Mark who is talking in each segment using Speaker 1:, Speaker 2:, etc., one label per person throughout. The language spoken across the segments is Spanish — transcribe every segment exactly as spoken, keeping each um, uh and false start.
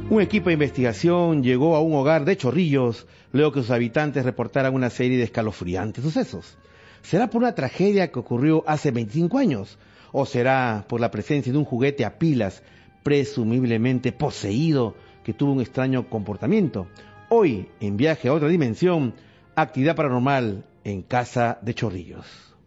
Speaker 1: Un equipo de investigación llegó a un hogar de Chorrillos luego que sus habitantes reportaran una serie de escalofriantes sucesos. ¿Será por una tragedia que ocurrió hace veinticinco años? ¿O será por la presencia de un juguete a pilas, presumiblemente poseído, que tuvo un extraño comportamiento? Hoy, en Viaje a otra dimensión, actividad paranormal en Casa de Chorrillos.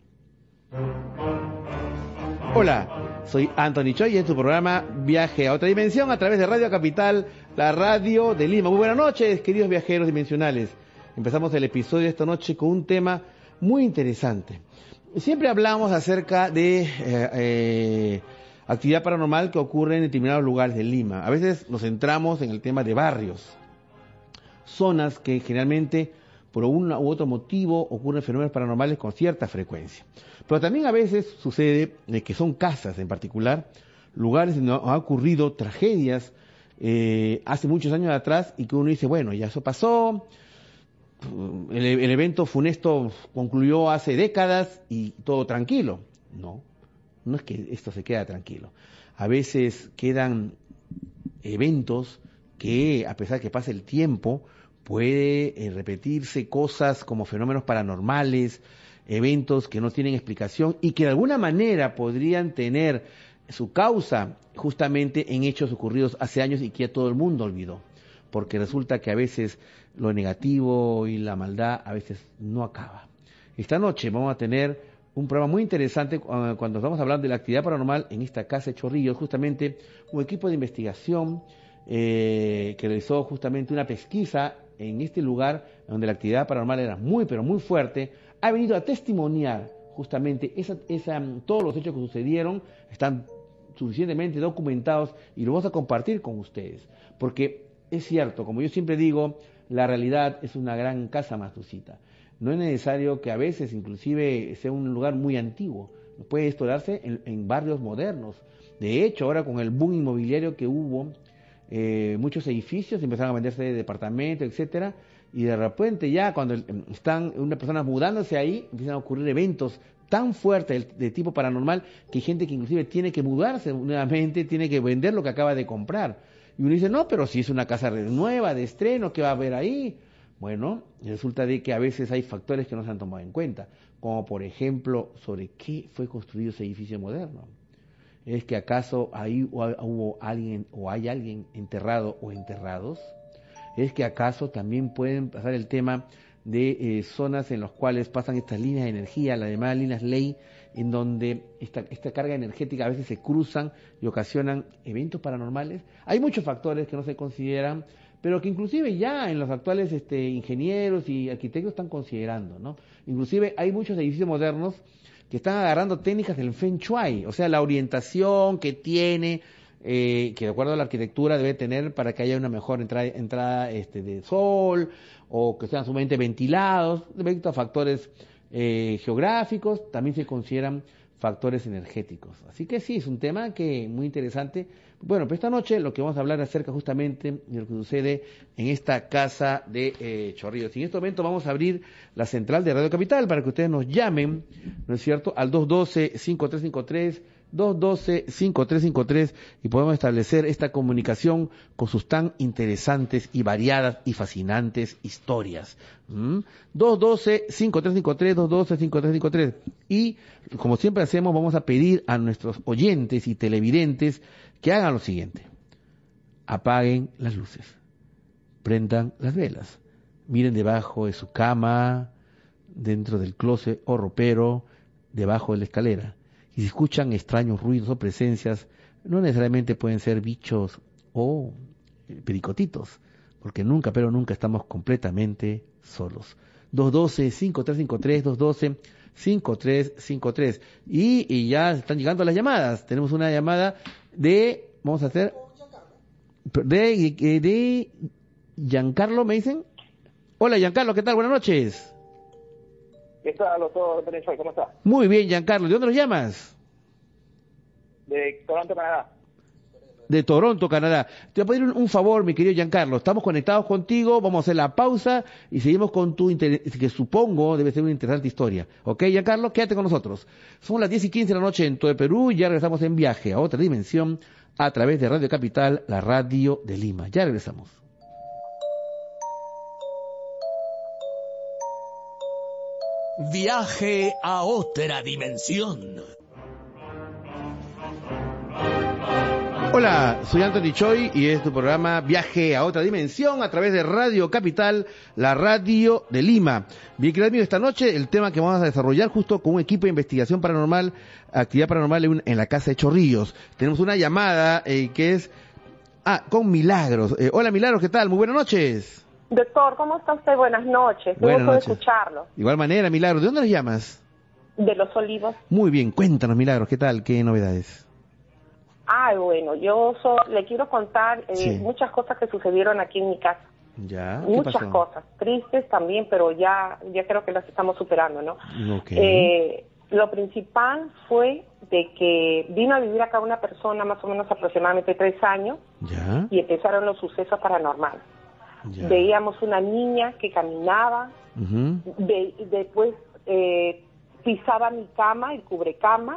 Speaker 1: Hola, soy Anthony Choi y en tu programa Viaje a otra dimensión a través de Radio Capital, la radio de Lima. Muy buenas noches, queridos viajeros dimensionales. Empezamos el episodio de esta noche con un tema muy interesante. Siempre hablamos acerca de eh, eh, actividad paranormal que ocurre en determinados lugares de Lima. A veces nos centramos en el tema de barrios, zonas que generalmente por un u otro motivo ocurren fenómenos paranormales con cierta frecuencia. Pero también a veces sucede que son casas en particular, lugares donde han ocurrido tragedias eh, hace muchos años atrás y que uno dice, bueno, ya eso pasó, el, el evento funesto concluyó hace décadas y todo tranquilo. No, no es que esto se queda tranquilo. A veces quedan eventos que, a pesar de que pase el tiempo, puede eh, repetirse cosas como fenómenos paranormales, eventos que no tienen explicación y que de alguna manera podrían tener su causa justamente en hechos ocurridos hace años y que ya todo el mundo olvidó. Porque resulta que a veces lo negativo y la maldad a veces no acaba. Esta noche vamos a tener un programa muy interesante uh, cuando estamos hablando de la actividad paranormal en esta casa de Chorrillos, justamente un equipo de investigación eh, que realizó justamente una pesquisa en este lugar donde la actividad paranormal era muy pero muy fuerte, ha venido a testimoniar justamente esa, esa, todos los hechos que sucedieron, están suficientemente documentados y lo vamos a compartir con ustedes, porque es cierto, como yo siempre digo, la realidad es una gran casa mastucita. No es necesario que a veces inclusive sea un lugar muy antiguo, puede esto darse en, en barrios modernos. De hecho, ahora con el boom inmobiliario que hubo, eh, muchos edificios empezaron a venderse de departamentos, etcétera, y de repente ya cuando están unas personas mudándose ahí, empiezan a ocurrir eventos tan fuertes de, de tipo paranormal que hay gente que inclusive tiene que mudarse nuevamente, tiene que vender lo que acaba de comprar. Y uno dice, no, pero si es una casa nueva, de estreno, ¿qué va a haber ahí? Bueno, resulta de que a veces hay factores que no se han tomado en cuenta, como por ejemplo, sobre qué fue construido ese edificio moderno. ¿Es que acaso ahí hubo alguien o hay alguien enterrado o enterrados? ¿Es que acaso también pueden pasar el tema de eh, zonas en las cuales pasan estas líneas de energía, las llamadas líneas ley, en donde esta, esta carga energética a veces se cruzan y ocasionan eventos paranormales? Hay muchos factores que no se consideran, pero que inclusive ya en los actuales este, ingenieros y arquitectos están considerando, ¿no? Inclusive hay muchos edificios modernos que están agarrando técnicas del Feng Shui, o sea, la orientación que tiene, eh, que de acuerdo a la arquitectura debe tener para que haya una mejor entrada, entrada este, de sol, o que sean sumamente ventilados, respecto a factores eh, geográficos, también se consideran factores energéticos. Así que sí, es un tema que muy interesante. Bueno, pues esta noche lo que vamos a hablar acerca justamente de lo que sucede en esta casa de eh, Chorrillos. Y en este momento vamos a abrir la central de Radio Capital para que ustedes nos llamen, ¿no es cierto?, al dos uno dos, cinco tres cinco tres, dos uno dos, cinco tres cinco tres y podemos establecer esta comunicación con sus tan interesantes y variadas y fascinantes historias. ¿Mm? dos uno dos, cinco tres cinco tres, dos uno dos, cinco tres cinco tres. Y como siempre hacemos, vamos a pedir a nuestros oyentes y televidentes que hagan lo siguiente: apaguen las luces, prendan las velas, miren debajo de su cama, dentro del closet o ropero, debajo de la escalera. Y si escuchan extraños ruidos o presencias, no necesariamente pueden ser bichos o pericotitos, porque nunca, pero nunca estamos completamente solos. dos uno dos, cinco tres cinco tres, dos uno dos, cinco tres cinco tres. Y, y ya están llegando las llamadas. Tenemos una llamada de, vamos a hacer, de, de, de Giancarlo, ¿me dicen? Hola Giancarlo, ¿qué tal? Buenas noches.
Speaker 2: ¿Qué tal, doctor? ¿Cómo está?
Speaker 1: Muy bien, Giancarlo. ¿De dónde nos llamas?
Speaker 2: De Toronto, Canadá.
Speaker 1: De Toronto, Canadá. Te voy a pedir un, un favor, mi querido Giancarlo. Estamos conectados contigo, vamos a hacer la pausa y seguimos con tu, inter... que supongo debe ser una interesante historia. ¿Ok, Giancarlo? Quédate con nosotros. Son las diez y quince de la noche en todo el Perú y ya regresamos en Viaje a otra dimensión a través de Radio Capital, la radio de Lima. Ya regresamos.
Speaker 3: Viaje a otra dimensión.
Speaker 1: Hola, soy Anthony Choi y es tu programa Viaje a otra dimensión a través de Radio Capital, la radio de Lima. Bien, querido amigo, esta noche el tema que vamos a desarrollar justo con un equipo de investigación paranormal, actividad paranormal en, en la casa de Chorrillos. Tenemos una llamada eh, que es ah con Milagros. Eh, hola Milagros, ¿qué tal? Muy buenas noches.
Speaker 4: Doctor, ¿cómo está usted? Buenas noches. Qué gusto de escucharlo.
Speaker 1: De igual manera, Milagros, ¿de dónde nos llamas?
Speaker 4: De Los Olivos.
Speaker 1: Muy bien, cuéntanos, Milagros, ¿qué tal? ¿Qué novedades?
Speaker 4: Ay, bueno, yo so, le quiero contar eh,
Speaker 1: Sí.
Speaker 4: muchas cosas que sucedieron aquí en mi casa.
Speaker 1: Ya, ¿qué
Speaker 4: Muchas
Speaker 1: pasó?
Speaker 4: cosas, tristes también, pero ya ya creo que las estamos superando, ¿no?
Speaker 1: Okay.
Speaker 4: Eh, lo principal fue de que vino a vivir acá una persona más o menos aproximadamente tres años
Speaker 1: Ya,
Speaker 4: y empezaron los sucesos paranormales.
Speaker 1: ya.
Speaker 4: Veíamos una niña que caminaba,
Speaker 1: Ujú.
Speaker 4: de, después eh, pisaba mi cama, el cubrecama,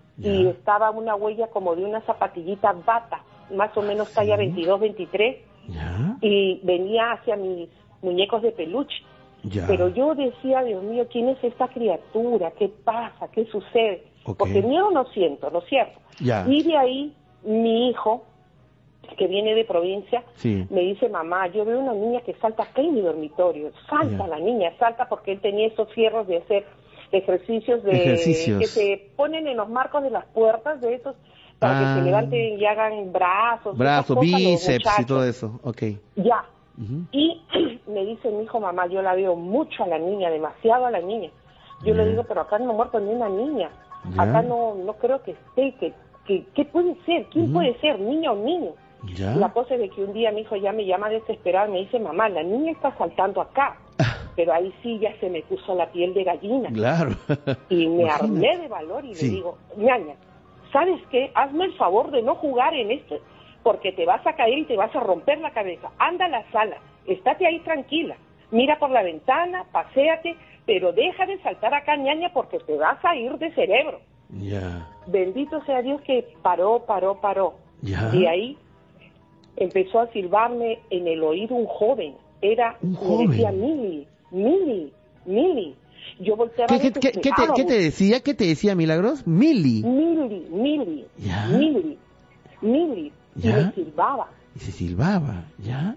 Speaker 4: y
Speaker 1: Ya.
Speaker 4: estaba una huella como de una zapatillita bata, más o menos
Speaker 1: ¿Sí?
Speaker 4: talla veintidós, veintitrés,
Speaker 1: Ya,
Speaker 4: y venía hacia mis muñecos de peluche.
Speaker 1: ya.
Speaker 4: Pero yo decía, Dios mío, ¿quién es esta criatura? ¿Qué pasa? ¿Qué sucede?
Speaker 1: Ok.
Speaker 4: Porque miedo no siento, ¿no es cierto?
Speaker 1: Ya.
Speaker 4: Y de ahí, mi hijo, que viene de provincia,
Speaker 1: Sí.
Speaker 4: me dice, mamá, yo veo una niña que salta acá en mi dormitorio. Salta
Speaker 1: Ya.
Speaker 4: la niña, salta porque él tenía esos fierros de hacer ejercicios de
Speaker 1: Ejercicios.
Speaker 4: que se ponen en los marcos de las puertas de esos para
Speaker 1: Ah.
Speaker 4: que se levanten y hagan brazos,
Speaker 1: Brazos,
Speaker 4: esas cosas, los
Speaker 1: bíceps y
Speaker 4: muchachos.
Speaker 1: todo eso. Ok.
Speaker 4: Ya.
Speaker 1: Ujú.
Speaker 4: Y me dice mi hijo, mamá, yo la veo mucho a la niña, demasiado a la niña. Yo
Speaker 1: Ya.
Speaker 4: le digo, pero acá no ha muerto ni una niña.
Speaker 1: Ya.
Speaker 4: Acá no no creo que esté, que, que ¿qué puede ser? ¿Quién
Speaker 1: Ujú.
Speaker 4: puede ser? ¿Niña o niño?
Speaker 1: Ya.
Speaker 4: La cosa es de que un día mi hijo ya me llama desesperado, me dice, mamá, la niña está saltando acá. Pero ahí sí ya se me puso la piel de gallina.
Speaker 1: Claro.
Speaker 4: Y me
Speaker 1: Imagínate.
Speaker 4: armé de valor y
Speaker 1: Sí.
Speaker 4: le digo, ñaña, ¿sabes qué? Hazme el favor de no jugar en esto, porque te vas a caer y te vas a romper la cabeza. Anda a la sala, estate ahí tranquila, mira por la ventana, paséate, pero deja de saltar acá, ñaña, porque te vas a ir de cerebro.
Speaker 1: Ya.
Speaker 4: Bendito sea Dios que paró, paró, paró.
Speaker 1: Ya.
Speaker 4: Y ahí empezó a silbarme en el oído un joven. Era,
Speaker 1: Un
Speaker 4: me
Speaker 1: joven.
Speaker 4: decía, Mili, Mili, Mili. Yo volteaba
Speaker 1: ¿Qué, qué, qué, qué te,
Speaker 4: desesperado.
Speaker 1: qué te decía? ¿Qué te decía, Milagros? Mili.
Speaker 4: Mili, Mili,
Speaker 1: Ya.
Speaker 4: Mili, Mili. Y
Speaker 1: Ya.
Speaker 4: me silbaba.
Speaker 1: Y se silbaba, ¿ya?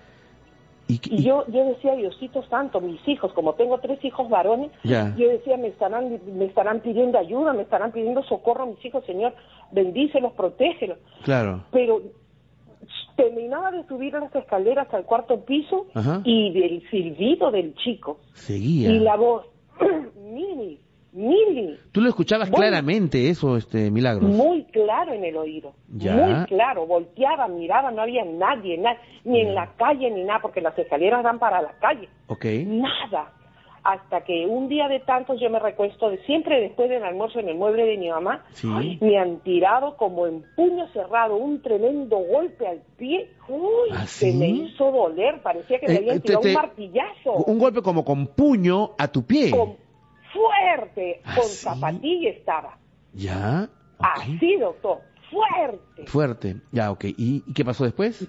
Speaker 1: Y, qué-
Speaker 4: Y yo, yo decía, Diosito Santo, mis hijos, como tengo tres hijos varones,
Speaker 1: Ya.
Speaker 4: yo decía, me estarán, me estarán pidiendo ayuda, me estarán pidiendo socorro a mis hijos, Señor, bendícelos, protégelos.
Speaker 1: Claro.
Speaker 4: Pero terminaba de subir las escaleras al cuarto piso
Speaker 1: Ajá.
Speaker 4: y del silbido del chico
Speaker 1: Seguía.
Speaker 4: y la voz, Mili, Mili,
Speaker 1: Tú lo escuchabas
Speaker 4: Bueno.
Speaker 1: claramente, eso, este, Milagros.
Speaker 4: muy claro en el oído,
Speaker 1: Ya.
Speaker 4: muy claro, volteaba, miraba, no había nadie, na- ni en la calle ni nada, porque las escaleras dan para la calle,
Speaker 1: Ok.
Speaker 4: nada. Hasta que un día de tantos yo me recuesto, de, siempre después del almuerzo en el mueble de mi mamá,
Speaker 1: Sí.
Speaker 4: ay, me han tirado como en puño cerrado un tremendo golpe al pie, uy,
Speaker 1: ¿Ah,
Speaker 4: que
Speaker 1: sí?
Speaker 4: me hizo doler, parecía que me
Speaker 1: Eh,
Speaker 4: habían
Speaker 1: te-
Speaker 4: tirado
Speaker 1: te-
Speaker 4: un martillazo,
Speaker 1: Un golpe como con puño a tu pie.
Speaker 4: con, fuerte,
Speaker 1: ¿Ah,
Speaker 4: con
Speaker 1: sí?
Speaker 4: zapatilla estaba,
Speaker 1: Ya. Ok.
Speaker 4: así doctor, fuerte.
Speaker 1: Fuerte. Ya, ok. ¿Y, y qué pasó después?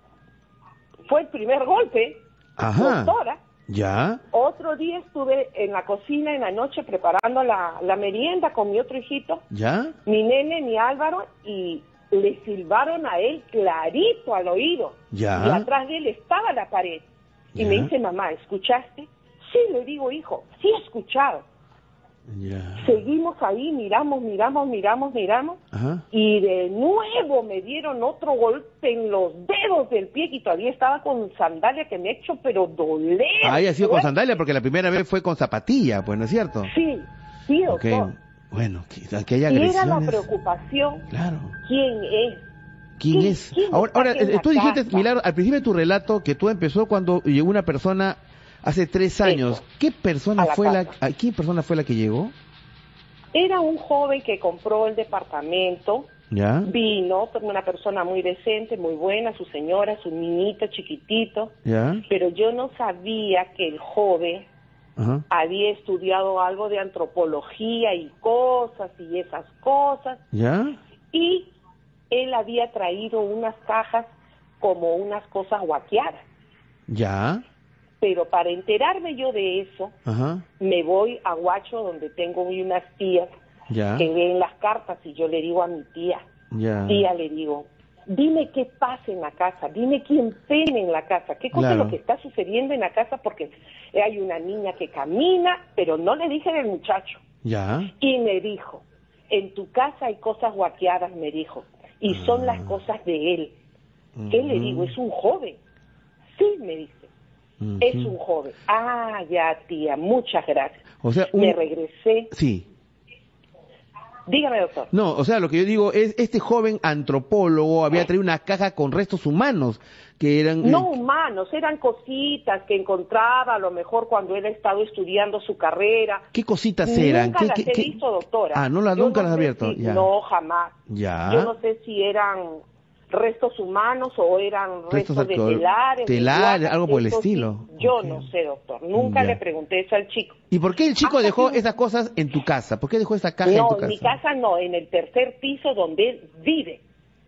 Speaker 4: Fue el primer golpe,
Speaker 1: Ajá.
Speaker 4: doctora.
Speaker 1: Ya.
Speaker 4: Otro día estuve en la cocina en la noche preparando la, la merienda con mi otro hijito,
Speaker 1: Ya.
Speaker 4: mi nene, mi Álvaro, y le silbaron a él clarito al oído.
Speaker 1: Ya.
Speaker 4: Y atrás de él estaba la pared. Y
Speaker 1: Ya.
Speaker 4: me dice, mamá, ¿escuchaste? Sí, le digo, hijo, sí he escuchado.
Speaker 1: Ya.
Speaker 4: Seguimos ahí, miramos, miramos, miramos, miramos.
Speaker 1: Ajá.
Speaker 4: Y de nuevo me dieron otro golpe en los dedos del pie y todavía estaba con sandalia que me ha hecho pero doler.
Speaker 1: Ahí ha sido con
Speaker 4: fuerte.
Speaker 1: sandalia porque la primera vez fue con zapatilla, pues, ¿no es cierto?
Speaker 4: Sí, sí,
Speaker 1: Ok.
Speaker 4: doctor.
Speaker 1: Bueno, que, que haya
Speaker 4: Y era
Speaker 1: agresiones.
Speaker 4: la preocupación,
Speaker 1: Claro.
Speaker 4: ¿quién es?
Speaker 1: ¿Quién
Speaker 4: ¿Quién-
Speaker 1: es?
Speaker 4: quién
Speaker 1: Ahora,
Speaker 4: está
Speaker 1: ahora
Speaker 4: aquí en
Speaker 1: eh,
Speaker 4: la
Speaker 1: tú dijiste,
Speaker 4: casa?
Speaker 1: Milagro, al principio de tu relato que tú empezó cuando llegó una persona hace tres años.
Speaker 4: Eso.
Speaker 1: ¿Qué persona
Speaker 4: A la
Speaker 1: fue la,
Speaker 4: casa.
Speaker 1: a- ¿qué persona fue la que llegó?
Speaker 4: Era un joven que compró el departamento,
Speaker 1: ¿Ya?
Speaker 4: vino, una persona muy decente, muy buena, su señora, su niñito chiquitito,
Speaker 1: ¿Ya?
Speaker 4: pero yo no sabía que el joven
Speaker 1: Ajá.
Speaker 4: había estudiado algo de antropología y cosas y esas cosas,
Speaker 1: ¿Ya?
Speaker 4: y él había traído unas cajas como unas cosas guaqueadas.
Speaker 1: Ya.
Speaker 4: Pero para enterarme yo de eso,
Speaker 1: Ajá.
Speaker 4: me voy a Huacho, donde tengo unas tías
Speaker 1: Ya.
Speaker 4: que leen las cartas, y yo le digo a mi tía,
Speaker 1: Ya.
Speaker 4: tía, le digo, dime qué pasa en la casa, dime quién pena en la casa, qué cosa
Speaker 1: Claro.
Speaker 4: es lo que está sucediendo en la casa, porque hay una niña que camina, pero no le dije del muchacho.
Speaker 1: Ya.
Speaker 4: Y me dijo, en tu casa hay cosas guaqueadas, me dijo, y son
Speaker 1: Ah.
Speaker 4: las cosas de él. ¿Qué le digo? Es un joven. Sí, me dice.
Speaker 1: Ujú.
Speaker 4: Es un joven. Ah, ya, tía, muchas gracias.
Speaker 1: O sea, un...
Speaker 4: Me regresé.
Speaker 1: Sí.
Speaker 4: Dígame, doctor.
Speaker 1: No, o sea, lo que yo digo es, este joven antropólogo había traído una caja con restos humanos, que eran...
Speaker 4: No humanos, eran cositas que encontraba a lo mejor cuando él ha estado estudiando su carrera.
Speaker 1: ¿Qué cositas eran?
Speaker 4: Nunca
Speaker 1: ¿Qué,
Speaker 4: las
Speaker 1: qué,
Speaker 4: he
Speaker 1: qué?
Speaker 4: visto, doctora.
Speaker 1: Ah, ¿no las,
Speaker 4: Yo
Speaker 1: nunca
Speaker 4: no
Speaker 1: las has
Speaker 4: sé
Speaker 1: abierto?
Speaker 4: si-
Speaker 1: Ya.
Speaker 4: No, jamás.
Speaker 1: Ya.
Speaker 4: Yo no sé si eran restos humanos o eran
Speaker 1: Restos
Speaker 4: restos, de
Speaker 1: alcohol-
Speaker 4: telares. de
Speaker 1: telares,
Speaker 4: guacas,
Speaker 1: algo por el
Speaker 4: eso sí,
Speaker 1: estilo.
Speaker 4: yo
Speaker 1: Ok.
Speaker 4: no sé, doctor. Nunca
Speaker 1: Ya.
Speaker 4: le pregunté eso al chico.
Speaker 1: ¿Y por qué el chico
Speaker 4: Hasta
Speaker 1: dejó
Speaker 4: que-
Speaker 1: esas cosas en tu casa? ¿Por qué dejó esa caja en
Speaker 4: No,
Speaker 1: tu
Speaker 4: en
Speaker 1: casa?
Speaker 4: mi casa no, en el tercer piso donde él vive.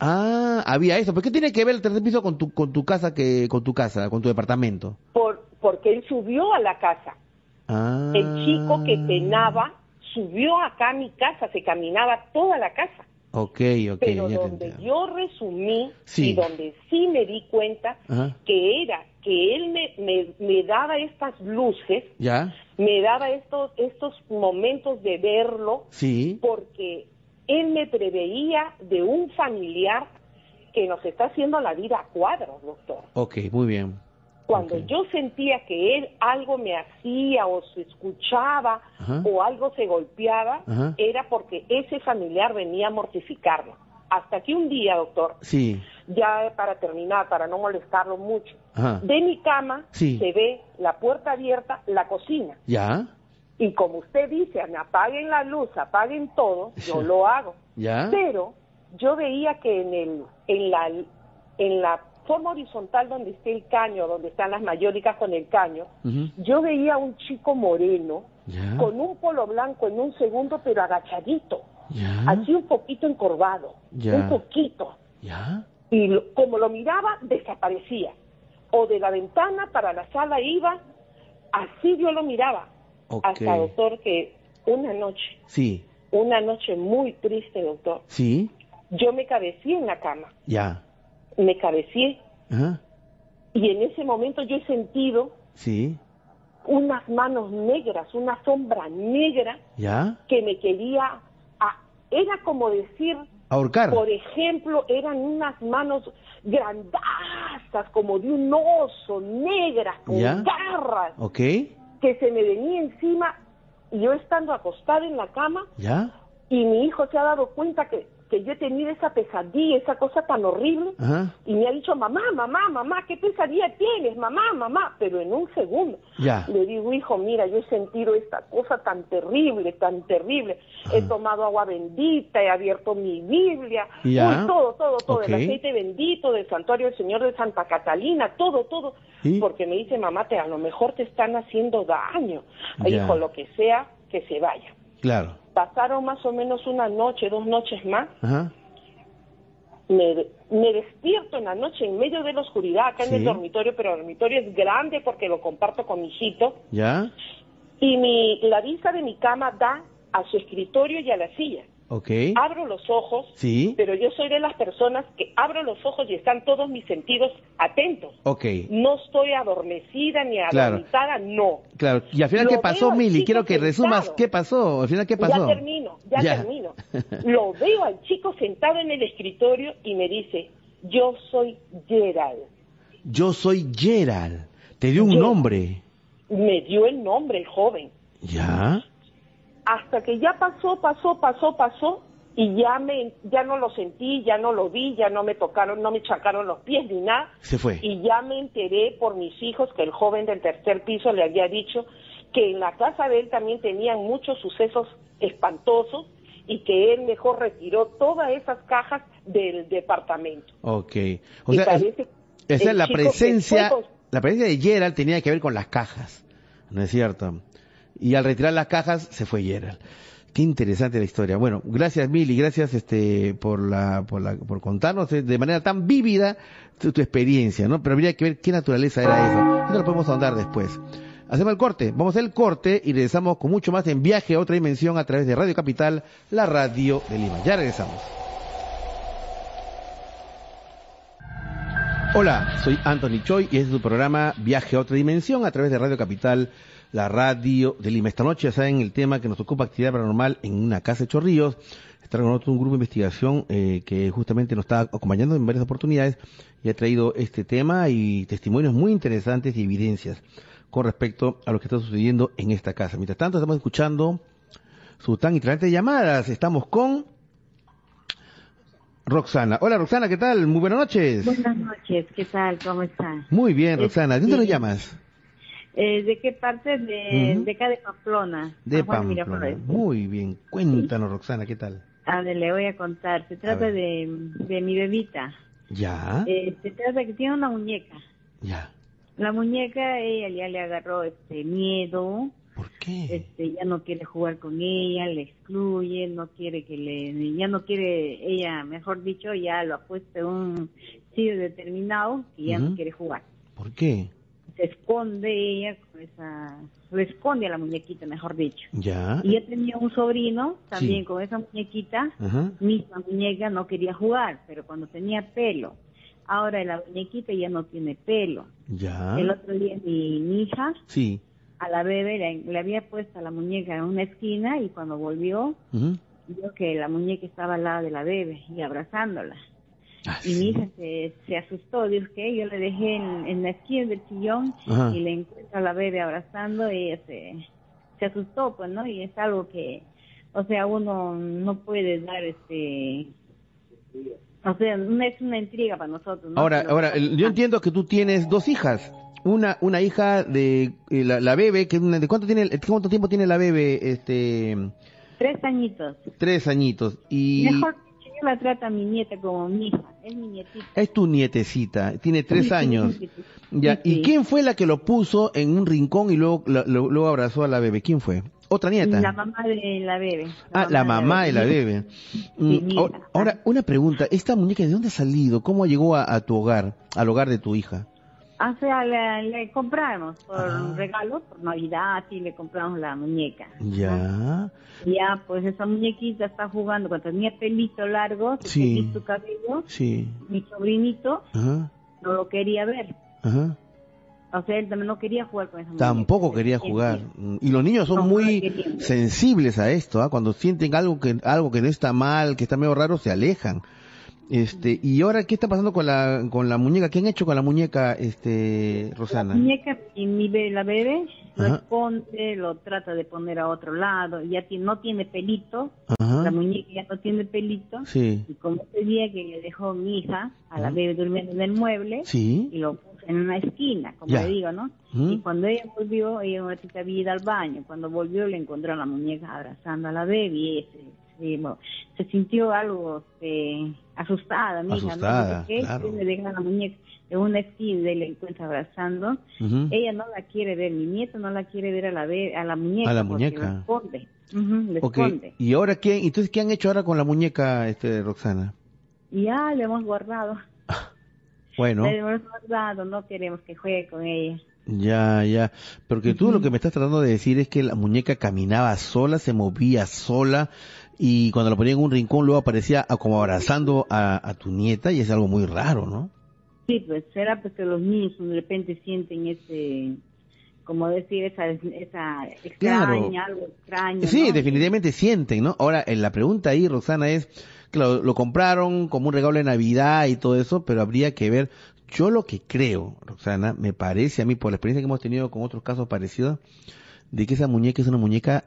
Speaker 1: Ah, había eso. ¿Por qué tiene que ver el tercer piso con tu, con tu casa, que con tu casa, con tu departamento?
Speaker 4: Por, porque él subió a la casa.
Speaker 1: Ah.
Speaker 4: El chico que penaba subió acá a mi casa, se caminaba toda la casa.
Speaker 1: Ok, ok,
Speaker 4: Pero
Speaker 1: ya te
Speaker 4: donde
Speaker 1: entiendo.
Speaker 4: yo resumí
Speaker 1: Sí.
Speaker 4: y donde sí me di cuenta
Speaker 1: Ajá.
Speaker 4: que era que él me, me, me daba estas luces,
Speaker 1: ¿Ya?
Speaker 4: me daba estos, estos momentos de verlo,
Speaker 1: Sí.
Speaker 4: porque él me preveía de un familiar que nos está haciendo la vida a cuadros, doctor.
Speaker 1: Ok, muy bien.
Speaker 4: Cuando
Speaker 1: Ok.
Speaker 4: yo sentía que él algo me hacía o se escuchaba
Speaker 1: Ajá.
Speaker 4: o algo se golpeaba,
Speaker 1: Ajá.
Speaker 4: era porque ese familiar venía a mortificarlo. Hasta que un día, doctor,
Speaker 1: Sí.
Speaker 4: ya para terminar, para no molestarlo mucho,
Speaker 1: Ajá.
Speaker 4: de mi cama
Speaker 1: Sí.
Speaker 4: se ve la puerta abierta, la cocina.
Speaker 1: ¿Ya?
Speaker 4: Y como usted dice, me apaguen la luz, apaguen todo, yo lo hago.
Speaker 1: ¿Ya?
Speaker 4: Pero yo veía que en el en la en la forma horizontal donde está el caño, donde están las mayólicas con el caño,
Speaker 1: Ujú.
Speaker 4: yo veía un chico moreno
Speaker 1: ¿Ya?
Speaker 4: con un polo blanco en un segundo, pero agachadito,
Speaker 1: ¿Ya?
Speaker 4: así un poquito encorvado,
Speaker 1: Ya.
Speaker 4: un poquito.
Speaker 1: ¿Ya?
Speaker 4: Y lo- como lo miraba, desaparecía. O de la ventana para la sala iba, así yo lo miraba.
Speaker 1: Ok.
Speaker 4: Hasta, doctor, que una noche,
Speaker 1: Sí.
Speaker 4: una noche muy triste, doctor,
Speaker 1: Sí.
Speaker 4: yo me cabeceé en la cama,
Speaker 1: Ya.
Speaker 4: me cabeceé,
Speaker 1: Ajá.
Speaker 4: y en ese momento yo he sentido
Speaker 1: Sí.
Speaker 4: unas manos negras, una sombra negra
Speaker 1: ¿Ya?
Speaker 4: que me quería, a- era como decir,
Speaker 1: Ahorcar.
Speaker 4: por ejemplo, eran unas manos grandazas, como de un oso, negras, con
Speaker 1: ¿Ya?
Speaker 4: garras,
Speaker 1: Ok.
Speaker 4: que se me venía encima, y yo estando acostada en la cama,
Speaker 1: ¿Ya?
Speaker 4: y mi hijo se ha dado cuenta que, que yo he tenido esa pesadilla, esa cosa tan horrible,
Speaker 1: Ajá.
Speaker 4: y me ha dicho, mamá, mamá, mamá, ¿qué pesadilla tienes? Mamá, mamá, pero en un segundo.
Speaker 1: Ya.
Speaker 4: Le digo, hijo, mira, yo he sentido esta cosa tan terrible, tan terrible. He
Speaker 1: Ajá.
Speaker 4: tomado agua bendita, he abierto mi Biblia,
Speaker 1: Ya.
Speaker 4: uy, todo, todo, todo,
Speaker 1: Ok.
Speaker 4: el aceite bendito del santuario del Señor de Santa Catalina, todo, todo.
Speaker 1: ¿Y?
Speaker 4: Porque me dice, mamá, te, a lo mejor te están haciendo daño. Ay,
Speaker 1: Ya.
Speaker 4: hijo, lo que sea, que se vaya.
Speaker 1: Claro.
Speaker 4: Pasaron más o menos una noche, dos noches más.
Speaker 1: Ajá.
Speaker 4: Me, me despierto en la noche en medio de la oscuridad, acá
Speaker 1: Sí.
Speaker 4: en el dormitorio, pero el dormitorio es grande porque lo comparto con mi hijito.
Speaker 1: ¿Ya?
Speaker 4: Y mi, la vista de mi cama da a su escritorio y a la silla.
Speaker 1: Ok.
Speaker 4: Abro los ojos,
Speaker 1: Sí.
Speaker 4: pero yo soy de las personas que abro los ojos y están todos mis sentidos atentos.
Speaker 1: Ok.
Speaker 4: No estoy adormecida ni
Speaker 1: Claro.
Speaker 4: adormitada, no.
Speaker 1: Claro. ¿Y al final
Speaker 4: Lo
Speaker 1: qué pasó,
Speaker 4: veo al
Speaker 1: Mili?
Speaker 4: chico
Speaker 1: Quiero que resumas
Speaker 4: sentado.
Speaker 1: qué pasó. Al final qué pasó.
Speaker 4: Ya termino, ya,
Speaker 1: Ya.
Speaker 4: termino. Lo veo al chico sentado en el escritorio y me dice, yo soy Gerald.
Speaker 1: Yo soy Gerald. Te dio un
Speaker 4: Gerald.
Speaker 1: nombre.
Speaker 4: Me dio el nombre, el joven.
Speaker 1: ¿Ya?
Speaker 4: Hasta que ya pasó, pasó, pasó, pasó, y ya me, ya no lo sentí, ya no lo vi, ya no me tocaron, no me chacaron los pies ni nada.
Speaker 1: Se fue.
Speaker 4: Y ya me enteré por mis hijos que el joven del tercer piso le había dicho que en la casa de él también tenían muchos sucesos espantosos y que él mejor retiró todas esas cajas del departamento.
Speaker 1: Ok. O
Speaker 4: Y
Speaker 1: sea, es-
Speaker 4: parece
Speaker 1: esa es
Speaker 4: el
Speaker 1: la
Speaker 4: chico que
Speaker 1: presencia,
Speaker 4: fue con-
Speaker 1: la presencia de Gerald tenía que ver con las cajas, ¿no es cierto? Y al retirar las cajas se fue Gerald. Qué interesante la historia. Bueno, gracias Mili, gracias este por la por la por contarnos de manera tan vívida tu, tu experiencia, ¿no? Pero habría que ver qué naturaleza era eso. Eso lo podemos ahondar después. Hacemos el corte, vamos al corte y regresamos con mucho más en Viaje a otra dimensión a través de Radio Capital, la radio de Lima. Ya regresamos. Hola, soy Anthony Choi y este es su programa Viaje a otra dimensión a través de Radio Capital, la radio de Lima. Esta noche ya saben el tema que nos ocupa, actividad paranormal en una casa de Chorrillos. Está con nosotros un grupo de investigación eh, que justamente nos está acompañando en varias oportunidades y ha traído este tema y testimonios muy interesantes y evidencias con respecto a lo que está sucediendo en esta casa. Mientras tanto estamos escuchando sus tan interesantes llamadas. Estamos con Roxana. Hola Roxana, ¿qué tal? Muy buenas noches.
Speaker 5: Buenas noches, ¿qué tal? ¿Cómo están?
Speaker 1: Muy bien, Roxana. ¿De dónde
Speaker 5: Sí.
Speaker 1: nos llamas?
Speaker 5: Eh, ¿De qué parte? De,
Speaker 1: Ujú.
Speaker 5: de acá de Pamplona.
Speaker 1: De
Speaker 5: San Juan
Speaker 1: Pamplona.
Speaker 5: Miraflores.
Speaker 1: Muy bien. Cuéntanos, Roxana, ¿qué tal?
Speaker 5: A ver, le voy a contar. Se trata
Speaker 1: ver.
Speaker 5: de, de mi bebita.
Speaker 1: Ya,
Speaker 5: Eh, se trata que tiene una muñeca.
Speaker 1: ya.
Speaker 5: La muñeca, ella ya le agarró este miedo.
Speaker 1: ¿Por qué?
Speaker 5: Este, ya no quiere jugar con ella, le excluye, no quiere que le, ya no quiere, ella, mejor dicho, ya lo ha puesto en un sitio determinado y ya
Speaker 1: Ujú.
Speaker 5: no quiere jugar.
Speaker 1: ¿Por qué?
Speaker 5: Se esconde ella con esa, lo esconde a la muñequita, mejor dicho.
Speaker 1: Ya.
Speaker 5: Y yo tenía un sobrino también
Speaker 1: Sí.
Speaker 5: con esa muñequita,
Speaker 1: Ajá.
Speaker 5: misma muñeca, no quería jugar, pero cuando tenía pelo. Ahora la muñequita ya no tiene pelo.
Speaker 1: Ya.
Speaker 5: El otro día mi, mi hija,
Speaker 1: Sí.
Speaker 5: a la bebé, le, le había puesto a la muñeca en una esquina y cuando volvió,
Speaker 1: Ujú.
Speaker 5: vio que la muñeca estaba al lado de la bebé y abrazándola.
Speaker 1: Ah,
Speaker 5: Y mi
Speaker 1: sí.
Speaker 5: hija se, se asustó, dijo que yo le dejé en, en la esquina del sillón
Speaker 1: Ajá.
Speaker 5: y le encuentra a la bebé abrazando y ella se, se asustó, pues, ¿no? Y es algo que, o sea, uno no puede dar, este, o sea, no es una intriga para nosotros, ¿no?
Speaker 1: Ahora,
Speaker 5: Pero-
Speaker 1: ahora, el- yo entiendo que tú tienes dos hijas. Una, una hija de eh, la, la bebé, que es una- ¿de cuánto tiene, el- cuánto tiempo tiene la bebé? Este,
Speaker 5: Tres añitos.
Speaker 1: tres añitos. Y
Speaker 5: Mejor dicho, yo la trato a mi nieta como mi hija, es mi nietita.
Speaker 1: es tu nietecita, tiene tres
Speaker 5: Sí, sí,
Speaker 1: años.
Speaker 5: sí, sí.
Speaker 1: Ya.
Speaker 5: Sí,
Speaker 1: ¿Y
Speaker 5: sí.
Speaker 1: quién fue la que lo puso en un rincón y luego, la- lo- luego abrazó a la bebé? ¿Quién fue? ¿Otra nieta?
Speaker 5: La mamá de la bebé.
Speaker 1: Ah, la mamá de la bebé. Mm,
Speaker 5: Sí, mi
Speaker 1: ahora,
Speaker 5: hija.
Speaker 1: ahora, una pregunta. ¿Esta muñeca de dónde ha salido? ¿Cómo llegó a, a tu hogar, al hogar de tu hija?
Speaker 5: O sea, le, le compramos por
Speaker 1: Ah.
Speaker 5: regalo, por Navidad, y le compramos la muñeca.
Speaker 1: Ya.
Speaker 5: Ya, pues esa muñequita está jugando, cuando tenía pelito largo, se
Speaker 1: Sí.
Speaker 5: tenía su cabello,
Speaker 1: Sí.
Speaker 5: mi sobrinito
Speaker 1: Ajá.
Speaker 5: no lo quería ver.
Speaker 1: Ajá.
Speaker 5: O sea, él también no quería jugar con esa muñeca.
Speaker 1: Tampoco quería jugar. Mm, Y los niños son
Speaker 5: No, no
Speaker 1: muy
Speaker 5: querían.
Speaker 1: sensibles a esto, ¿ah? Cuando sienten algo que algo que no está mal, que está medio raro, se alejan. Este, y ahora, ¿qué está pasando con la con la muñeca? ¿Qué han hecho con la muñeca, este, Rosana?
Speaker 5: La muñeca y mi be- la bebé lo
Speaker 1: Ajá.
Speaker 5: esconde, lo trata de poner a otro lado, ya tiene, no tiene pelito,
Speaker 1: Ajá.
Speaker 5: la muñeca ya no tiene pelito.
Speaker 1: Sí.
Speaker 5: Y como ese día que le dejó mi hija a la
Speaker 1: Ajá.
Speaker 5: bebé durmiendo en el mueble,
Speaker 1: Sí.
Speaker 5: y lo puso en una esquina, como
Speaker 1: Ya.
Speaker 5: le digo, ¿no?
Speaker 1: Ujú.
Speaker 5: Y cuando ella volvió, ella una ratita había ido al baño. Cuando volvió, le encontró a la muñeca abrazando a la bebé y ella se, se, bueno, se sintió algo este, asustada, mi hija,
Speaker 1: Asustada,
Speaker 5: ¿no? Dice, ¿qué?
Speaker 1: claro.
Speaker 5: Le deja a la muñeca en una esquina y le encuentra abrazando.
Speaker 1: Ujú.
Speaker 5: Ella no la quiere ver, mi nieto no la quiere ver a la, bebé, a la muñeca.
Speaker 1: A la
Speaker 5: porque
Speaker 1: muñeca.
Speaker 5: la esconde. Ujú, le
Speaker 1: Ok.
Speaker 5: esconde.
Speaker 1: ¿Y ahora qué? Entonces, ¿qué han hecho ahora con la muñeca, este, Roxana?
Speaker 5: Y ya le hemos guardado.
Speaker 1: Bueno.
Speaker 5: Le hemos guardado, no queremos que juegue con ella.
Speaker 1: Ya, ya. Porque tú lo que me estás tratando de decir es que la muñeca caminaba sola, se movía sola, y cuando la ponía en un rincón luego aparecía a- como abrazando a, a tu nieta, y es algo muy raro, ¿no?
Speaker 5: Sí, pues será porque los niños de repente sienten ese, como decir, esa, esa extraña, algo extraño.
Speaker 1: Sí,
Speaker 5: ¿no?
Speaker 1: definitivamente sienten, ¿no? Ahora, eh, la pregunta ahí, Roxana, es, claro, lo compraron como un regalo de Navidad y todo eso, pero habría que ver. Yo lo que creo, Roxana, me parece a mí, por la experiencia que hemos tenido con otros casos parecidos, de que esa muñeca es una muñeca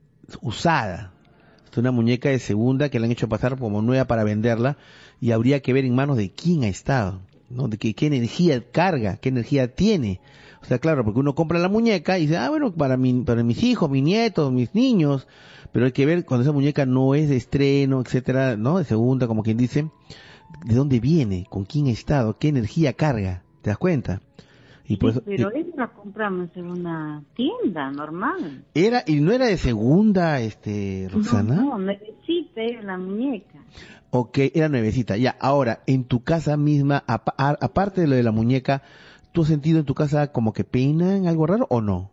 Speaker 1: usada. Es una muñeca de segunda que le han hecho pasar como nueva para venderla, y habría que ver en manos de quién ha estado, ¿no? De que, qué energía carga, qué energía tiene. O sea, claro, porque uno compra la muñeca y dice, ah, bueno, para mi, para mis hijos, mis nietos, mis niños, pero hay que ver cuando esa muñeca no es de estreno, etcétera, ¿no? De segunda, como quien dice, de dónde viene, con quién ha estado, qué energía carga, ¿te das cuenta? Y por
Speaker 5: Sí,
Speaker 1: eso,
Speaker 5: pero
Speaker 1: y-
Speaker 5: eso la compramos en una tienda normal.
Speaker 1: era, y no era de segunda, este, Roxana.
Speaker 5: No, no, necesita es la muñeca.
Speaker 1: Ok, era nuevecita. Ya, ahora, en tu casa misma, apa- a- aparte de lo de la muñeca, ¿tú has sentido en tu casa como que peinan algo raro o no?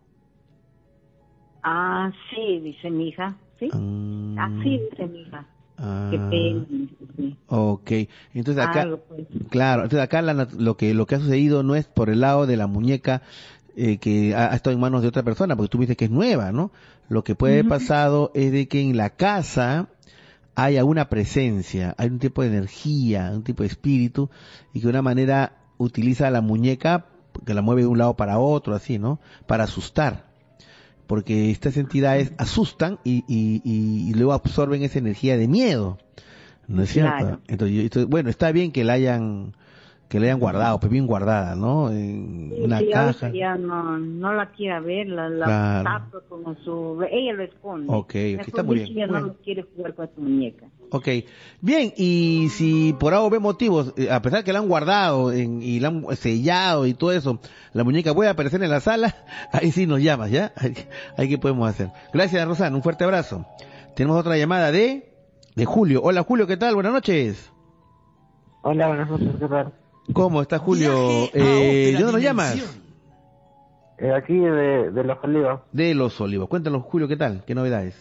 Speaker 5: Ah, sí, dice mi hija, ¿sí?
Speaker 1: Mm,
Speaker 5: Así dice mi hija.
Speaker 1: ah,
Speaker 5: Qué pena, dice, sí.
Speaker 1: ok, entonces acá,
Speaker 5: Algo, pues.
Speaker 1: claro, entonces acá la nat- lo que lo que ha sucedido no es por el lado de la muñeca eh, que ha, ha estado en manos de otra persona, porque tú me dices que es nueva, ¿no? Lo que puede haber
Speaker 5: Ujú.
Speaker 1: pasado es de que en la casa hay alguna presencia, hay un tipo de energía, un tipo de espíritu, y que de una manera utiliza la muñeca, que la mueve de un lado para otro, así, ¿no? Para asustar. Porque estas entidades asustan y, y, y, y luego absorben esa energía de miedo, ¿no es cierto?
Speaker 5: Claro.
Speaker 1: Entonces, yo- entonces, bueno, está bien que la hayan que la hayan guardado, pues bien guardada, ¿no? En
Speaker 5: Sí,
Speaker 1: una
Speaker 5: sí, ahorita
Speaker 1: caja.
Speaker 5: ya no, no la quiere ver, la, la
Speaker 1: Claro.
Speaker 5: tapa como su... Ella lo esconde.
Speaker 1: Ok, ok,
Speaker 5: Mejor
Speaker 1: está muy
Speaker 5: dicho,
Speaker 1: bien.
Speaker 5: ella
Speaker 1: Bueno.
Speaker 5: no quiere jugar con su muñeca.
Speaker 1: Ok, bien, y si por A o B motivos, eh, a pesar que la han guardado en- y la han sellado y todo eso, la muñeca puede aparecer en la sala, ahí sí nos llamas, ¿ya? Ahí, ahí qué podemos hacer. Gracias, Rosana, un fuerte abrazo. Tenemos otra llamada de, de Julio. Hola, Julio, ¿qué tal? Buenas noches.
Speaker 6: Hola, buenas noches, ¿qué tal?
Speaker 1: ¿Cómo está, Julio?
Speaker 3: Viaje a
Speaker 1: Eh,
Speaker 3: otra
Speaker 1: ¿De dónde nos llamas?
Speaker 3: dimensión.
Speaker 6: Eh, aquí de, de Los Olivos.
Speaker 1: De Los Olivos. Cuéntanos, Julio, ¿qué tal? ¿Qué novedades?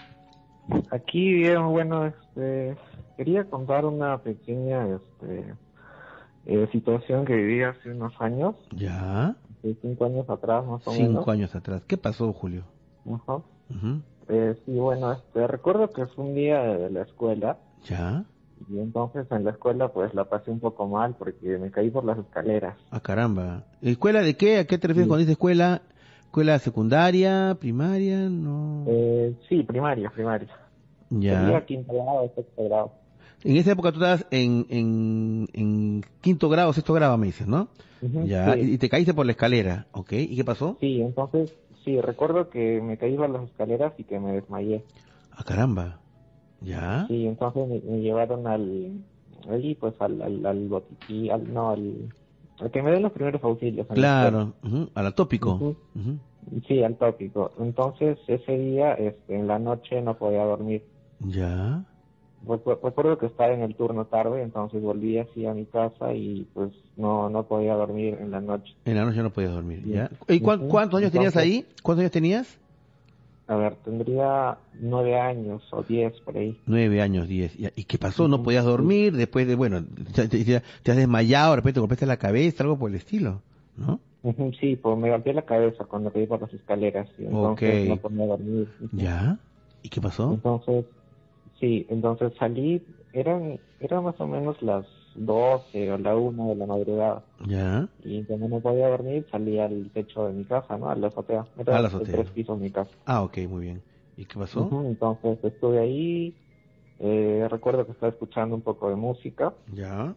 Speaker 6: Aquí bien, bueno, este, quería contar una pequeña este, eh, situación que viví hace unos años,
Speaker 1: Ya,
Speaker 6: de cinco años atrás más o menos.
Speaker 1: cinco años atrás. ¿Qué pasó, Julio?
Speaker 6: Ajá.
Speaker 1: Ujú.
Speaker 6: Eh, sí, bueno, este, recuerdo que fue un día de, de la escuela
Speaker 1: Ya,
Speaker 6: y entonces en la escuela pues la pasé un poco mal porque me caí por las escaleras.
Speaker 1: ah, caramba. ¿Escuela de qué? ¿A qué te refieres
Speaker 6: Sí.
Speaker 1: cuando dices escuela? ¿Escuela secundaria, primaria? No.
Speaker 6: Eh, sí, primaria, primaria.
Speaker 1: Ya.
Speaker 6: Sería quinto grado, sexto grado.
Speaker 1: En esa época tú estabas en, en, en quinto grado, sexto grado, me dices, ¿no?
Speaker 6: Ujú,
Speaker 1: Ya,
Speaker 6: sí.
Speaker 1: y y te caíste por la escalera, ¿ok? ¿Y qué pasó?
Speaker 6: Sí, entonces, sí, recuerdo que me caí por las escaleras y que me desmayé.
Speaker 1: Ah, caramba. Ya.
Speaker 6: Sí, entonces me, me llevaron al, allí pues al, al, al botiquín, al, no, al, al que me den los primeros auxilios. en la
Speaker 1: Claro, ujú, al atópico.
Speaker 6: Ujú.
Speaker 1: Ujú.
Speaker 6: escuela. Sí, al tópico. Entonces, ese día, este, en la noche no podía dormir.
Speaker 1: Ya.
Speaker 6: Recu- Recuerdo que estaba en el turno tarde, entonces volví así a mi casa y pues no, no podía dormir en la noche.
Speaker 1: En la noche no podías dormir,
Speaker 6: Sí.
Speaker 1: ¿ya? ¿Y cuán-
Speaker 6: Ujú.
Speaker 1: cuántos años tenías
Speaker 6: Entonces-
Speaker 1: ahí? ¿Cuántos años tenías?
Speaker 6: A ver, tendría nueve años o diez por ahí.
Speaker 1: Nueve años, diez. Ya, ¿y qué pasó? ¿No
Speaker 6: Ujú.
Speaker 1: podías dormir? Después de, bueno, te, te- te has desmayado, de repente te golpeaste la cabeza, algo por el estilo, ¿no?
Speaker 6: Ujú, sí, pues me golpeé la cabeza cuando caí por las escaleras y entonces
Speaker 1: Ok.
Speaker 6: no podía dormir. Ujú.
Speaker 1: ¿Ya? ¿Y qué pasó?
Speaker 6: Entonces, sí, entonces salí, eran, eran más o menos las doce o la una de la madrugada
Speaker 1: ¿Ya?
Speaker 6: y como no podía dormir salí al techo de mi casa, ¿no? A la azotea. Era
Speaker 1: A la
Speaker 6: de
Speaker 1: azotea.
Speaker 6: tres pisos mi casa.
Speaker 1: Ah, ok, muy bien. ¿Y qué pasó?
Speaker 6: Ujú, entonces estuve ahí, eh, recuerdo que estaba escuchando un poco de música
Speaker 1: ¿Ya?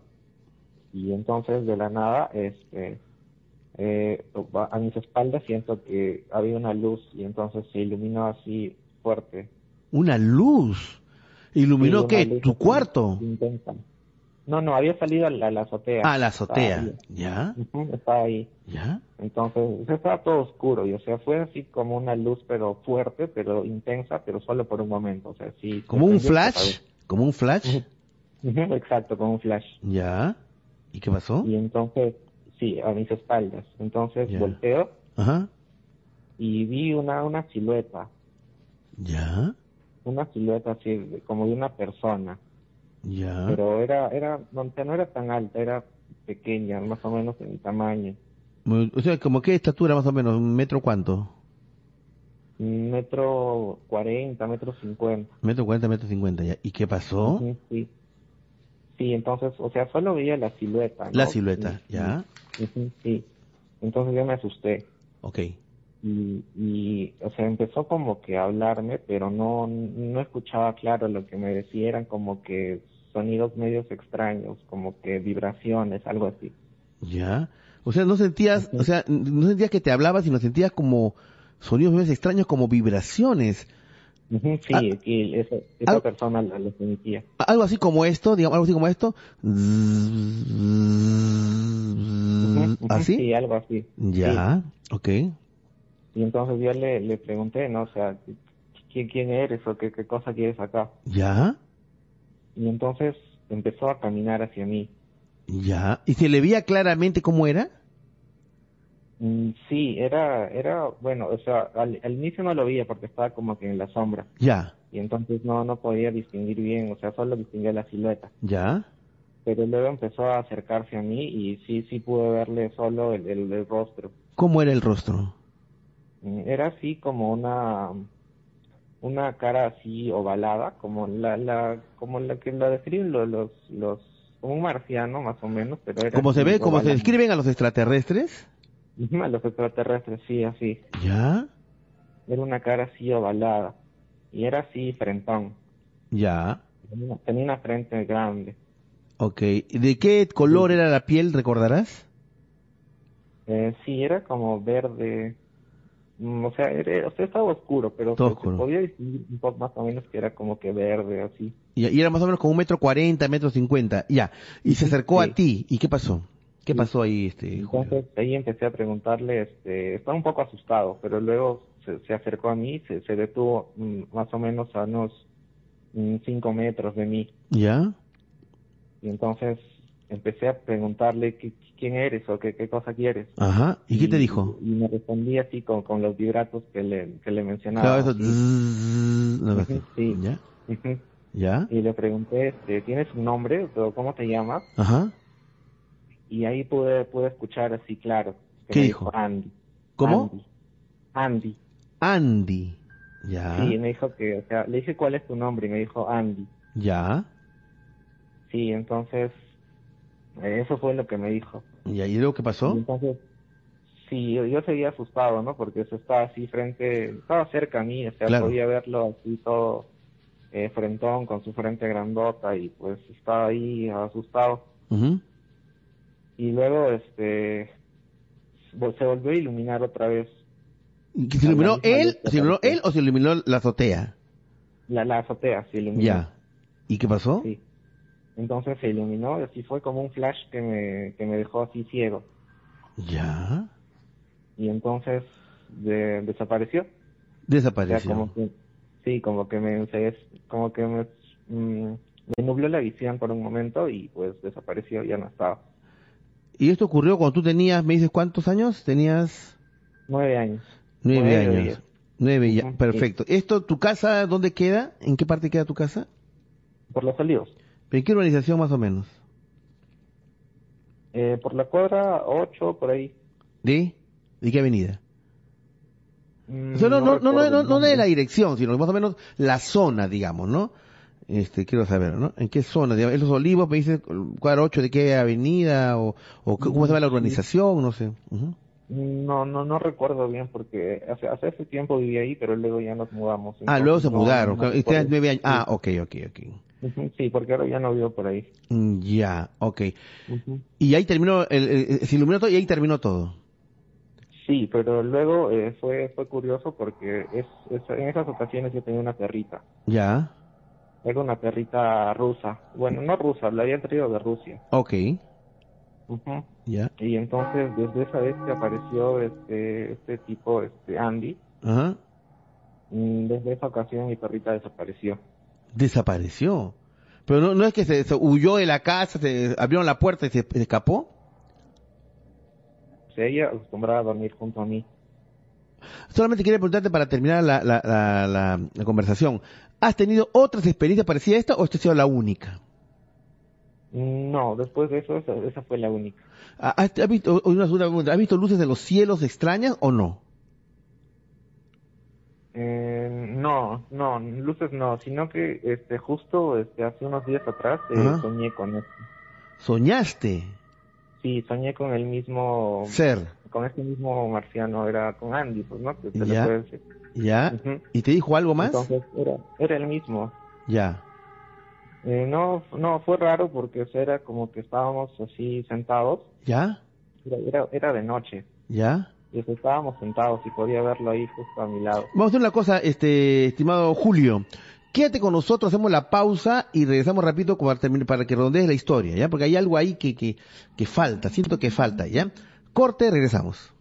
Speaker 6: y entonces de la nada, este, eh, a mis espaldas siento que había una luz y entonces se iluminó así fuerte.
Speaker 1: Una luz. ¿Iluminó
Speaker 6: Sí, una
Speaker 1: qué?
Speaker 6: luz
Speaker 1: ¿Tu
Speaker 6: así
Speaker 1: cuarto?
Speaker 6: intensa. No, no, había salido a la, a la azotea.
Speaker 1: Ah, la
Speaker 6: Estaba
Speaker 1: azotea.
Speaker 6: ahí.
Speaker 1: ¿Ya?
Speaker 6: Ujú, estaba ahí.
Speaker 1: ¿Ya?
Speaker 6: Entonces, o sea, estaba todo oscuro y, o sea, fue así como una luz, pero fuerte, pero intensa, pero solo por un momento, o sea, sí.
Speaker 1: ¿Como
Speaker 6: se
Speaker 1: un
Speaker 6: prendió y se
Speaker 1: flash? ¿Como un flash?
Speaker 6: apagó. Ujú, exacto, como un flash.
Speaker 1: ¿Ya? ¿Y qué pasó?
Speaker 6: Y entonces, sí, a mis espaldas. Entonces
Speaker 1: Ya.
Speaker 6: volteo
Speaker 1: Ajá.
Speaker 6: y vi una, una silueta,
Speaker 1: ¿Ya?
Speaker 6: una silueta así, de- como de una persona,
Speaker 1: ¿Ya?
Speaker 6: pero era, era, no, no era tan alta, era pequeña, más o menos en tamaño.
Speaker 1: Muy- O sea, ¿como qué estatura más o menos? ¿Un metro cuánto?
Speaker 6: Metro cuarenta, metro cincuenta.
Speaker 1: Metro cuarenta, metro cincuenta, ¿ya? ¿Y qué pasó?
Speaker 6: Ujú, sí. Sí, entonces, o sea, solo veía la silueta, ¿no?
Speaker 1: La silueta,
Speaker 6: Y-
Speaker 1: ¿ya?
Speaker 6: y- ujú, sí. Entonces yo me asusté.
Speaker 1: Ok.
Speaker 6: Y, y, o sea, empezó como que a hablarme, pero no, no escuchaba claro lo que me decía, eran como que sonidos medios extraños, como que vibraciones, algo así.
Speaker 1: ¿Ya? O sea, no sentías, o sea, no sentías que te hablaba, sino sentías como sonidos medios extraños, como vibraciones.
Speaker 6: Ujú, sí,
Speaker 1: Ah,
Speaker 6: que esa, esa
Speaker 1: al-
Speaker 6: persona lo, lo permitía.
Speaker 1: algo así como esto, digamos, algo así como esto.
Speaker 6: Ujú, ujú,
Speaker 1: ¿Así?
Speaker 6: sí, algo así. Sí.
Speaker 1: Ya, ok.
Speaker 6: Y entonces yo le, le pregunté, ¿no? O sea, ¿quién, quién eres o qué, qué cosa quieres acá?
Speaker 1: Ya,
Speaker 6: Y entonces empezó a caminar hacia mí.
Speaker 1: ya. ¿Y se le veía claramente cómo era?
Speaker 6: Mm, sí, era, era, bueno, o sea, al, al inicio no lo veía porque estaba como que en la sombra.
Speaker 1: Ya,
Speaker 6: Y entonces no, no podía distinguir bien, o sea, solo distinguía la silueta.
Speaker 1: ya,
Speaker 6: Pero luego empezó a acercarse a mí y sí, sí pude verle solo el, el, el rostro.
Speaker 1: ¿cómo era el rostro?
Speaker 6: Mm, Era así como una, una cara así ovalada, como la, la, como la que la describen los, los, los, como un marciano más o menos, pero era
Speaker 1: ¿Cómo se
Speaker 6: así
Speaker 1: ve, cómo se
Speaker 6: ovalada.
Speaker 1: describen a los extraterrestres?
Speaker 6: Ujú, a los extraterrestres, sí, así.
Speaker 1: Ya,
Speaker 6: Era una cara así ovalada. Y era así frentón.
Speaker 1: ya,
Speaker 6: Tenía una, tenía una frente grande.
Speaker 1: ok. ¿De qué color era la piel, recordarás?
Speaker 6: Eh, sí, era como verde. Mm, O sea, era, o sea, estaba oscuro, pero
Speaker 1: Todo
Speaker 6: se, se
Speaker 1: oscuro.
Speaker 6: podía distinguir un poco más o menos que era como que verde, así.
Speaker 1: Ya, y era más o menos como un metro cuarenta, metro cincuenta, ya. Y se
Speaker 6: Ujú,
Speaker 1: acercó a
Speaker 6: sí,
Speaker 1: ti. ¿Y qué pasó? ¿Qué
Speaker 6: sí.
Speaker 1: pasó ahí, este, Julio?
Speaker 6: Entonces ahí empecé a preguntarle, este, estaba un poco asustado, pero luego se, se acercó a mí, se, se detuvo mm, más o menos a unos mm, cinco metros de mí.
Speaker 1: ¿Ya?
Speaker 6: Y entonces empecé a preguntarle qué, quién eres o qué, qué cosa quieres.
Speaker 1: Ajá. ¿Y qué te
Speaker 6: Y,
Speaker 1: dijo?
Speaker 6: y me respondía así con, con los vibratos que le, que le
Speaker 1: Claro,
Speaker 6: mencionaba,
Speaker 1: eso.
Speaker 6: así.
Speaker 1: Zzzz, algo así.
Speaker 6: Ujú, sí.
Speaker 1: ¿Ya?
Speaker 6: Ujú.
Speaker 1: ¿Ya?
Speaker 6: Y le pregunté, este, ¿tienes un nombre o cómo te llamas?
Speaker 1: Ajá.
Speaker 6: Y ahí pude, pude escuchar así claro, que
Speaker 1: ¿Qué
Speaker 6: me dijo
Speaker 1: dijo?
Speaker 6: Andy,
Speaker 1: ¿Cómo?
Speaker 6: Andy, Andy.
Speaker 1: Andy.
Speaker 6: Sí,
Speaker 1: ¿Ya?
Speaker 6: me dijo que, o sea, le dije cuál es tu nombre y me dijo Andy.
Speaker 1: ¿Ya?
Speaker 6: Sí, entonces, eh, eso fue lo que me dijo.
Speaker 1: ¿Ya? ¿Y luego qué
Speaker 6: Y
Speaker 1: pasó?
Speaker 6: entonces, sí, yo, yo seguía asustado, ¿no? Porque eso estaba así frente, estaba cerca a mí, o sea,
Speaker 1: Claro.
Speaker 6: podía verlo así todo eh, frentón, con su frente grandota y pues estaba ahí asustado.
Speaker 1: Ujú.
Speaker 6: Y luego, este, vol- se volvió a iluminar otra vez.
Speaker 1: ¿Y que ¿Se
Speaker 6: La, la
Speaker 1: iluminó
Speaker 6: misma luz
Speaker 1: él?
Speaker 6: que
Speaker 1: ¿Se iluminó
Speaker 6: apareció.
Speaker 1: él o se iluminó la azotea?
Speaker 6: La, la azotea se iluminó.
Speaker 1: Ya. ¿Y qué pasó?
Speaker 6: Sí. Entonces se iluminó y así fue como un flash que me, que me dejó así ciego.
Speaker 1: Ya.
Speaker 6: Y entonces de- desapareció. O sea,
Speaker 1: Desapareció.
Speaker 6: como que, sí, como que me, se- como que me, mm, me nubló la visión por un momento y pues desapareció, ya no estaba.
Speaker 1: ¿Y esto ocurrió cuando tú tenías, me dices, cuántos años? Tenías
Speaker 6: Nueve años.
Speaker 1: nueve
Speaker 6: Nueve o diez.
Speaker 1: años. Nueve, ya.
Speaker 6: Ujú, sí.
Speaker 1: Perfecto. ¿Esto, tu casa, dónde queda? ¿En qué parte queda tu casa?
Speaker 6: Por los olivos.
Speaker 1: ¿En qué urbanización más o menos?
Speaker 6: Eh, por la cuadra ocho, por ahí.
Speaker 1: ¿De? ¿De qué avenida?
Speaker 6: Mm,
Speaker 1: O sea, no,
Speaker 6: no
Speaker 1: no, no, no,
Speaker 6: recuerdo
Speaker 1: no,
Speaker 6: el
Speaker 1: no de la
Speaker 6: nombre.
Speaker 1: dirección, sino más o menos la zona, digamos, ¿no? Este, quiero saber, ¿no? ¿En qué zona? Digamos, ¿en los olivos? Me dice, cuadra ocho, ¿de qué avenida? ¿O, o qué- cómo se
Speaker 6: Mm,
Speaker 1: llama la
Speaker 6: sí.
Speaker 1: urbanización? No sé. Ujú.
Speaker 6: No, no, no recuerdo bien porque hace, hace ese tiempo viví ahí, pero luego ya nos mudamos.
Speaker 1: Ah, luego
Speaker 6: Entonces
Speaker 1: se
Speaker 6: no,
Speaker 1: mudaron.
Speaker 6: no
Speaker 1: Y tenías
Speaker 6: recuerdo.
Speaker 1: nueve años.
Speaker 6: Sí.
Speaker 1: Ah, ok, ok, ok.
Speaker 6: Ujú, sí, porque ahora ya no vivo por ahí.
Speaker 1: Mm, ya, ok.
Speaker 6: Ujú.
Speaker 1: Y ahí terminó, el, el- se iluminó todo y ahí terminó todo.
Speaker 6: Sí, pero luego eh, fue fue curioso porque es, es- en esas ocasiones yo tenía una perrita.
Speaker 1: Ya,
Speaker 6: Era una perrita rusa. Bueno, no rusa, la había traído de Rusia.
Speaker 1: ok,
Speaker 6: Ujú.
Speaker 1: ya,
Speaker 6: Y entonces desde esa vez que apareció este este tipo, este Andy,
Speaker 1: ajá,
Speaker 6: mm, desde esa ocasión mi perrita desapareció.
Speaker 1: desapareció. Pero no, no es que se, se huyó de la casa, se abrieron la puerta y se, se escapó.
Speaker 6: O sea, ella acostumbraba a dormir junto a mí.
Speaker 1: Solamente quería preguntarte para terminar la, la, la, la, la conversación. ¿Has tenido otras experiencias parecidas a esta o esta ha sido la única?
Speaker 6: No, después de eso, esa, esa fue la única.
Speaker 1: ¿Has, has visto, una segunda pregunta, ¿has visto luces en los cielos extrañas o no?
Speaker 6: Eh, no, no, luces no, sino que este justo este hace unos días atrás eh,
Speaker 1: Ajá.
Speaker 6: soñé con esto.
Speaker 1: ¿Soñaste
Speaker 6: Sí, soñé con el mismo,
Speaker 1: ser?
Speaker 6: con este mismo marciano, era con Andy, pues, ¿no? Que se le
Speaker 1: Ya,
Speaker 6: puede decir.
Speaker 1: ya.
Speaker 6: Ujú.
Speaker 1: ¿Y te dijo algo más?
Speaker 6: Entonces era, era el mismo.
Speaker 1: Ya,
Speaker 6: Eh, no, no, fue raro porque o sea, era como que estábamos así sentados,
Speaker 1: ya,
Speaker 6: era, era, era de noche.
Speaker 1: ya,
Speaker 6: Y o sea, estábamos sentados y podía verlo ahí justo a mi lado.
Speaker 1: Vamos a hacer una cosa, este, estimado Julio. Quédate con nosotros, hacemos la pausa y regresamos rapidito para, terminar, para que redondees la historia, ¿ya? Porque hay algo ahí que, que, que falta, siento que falta, ¿ya? Corte, regresamos.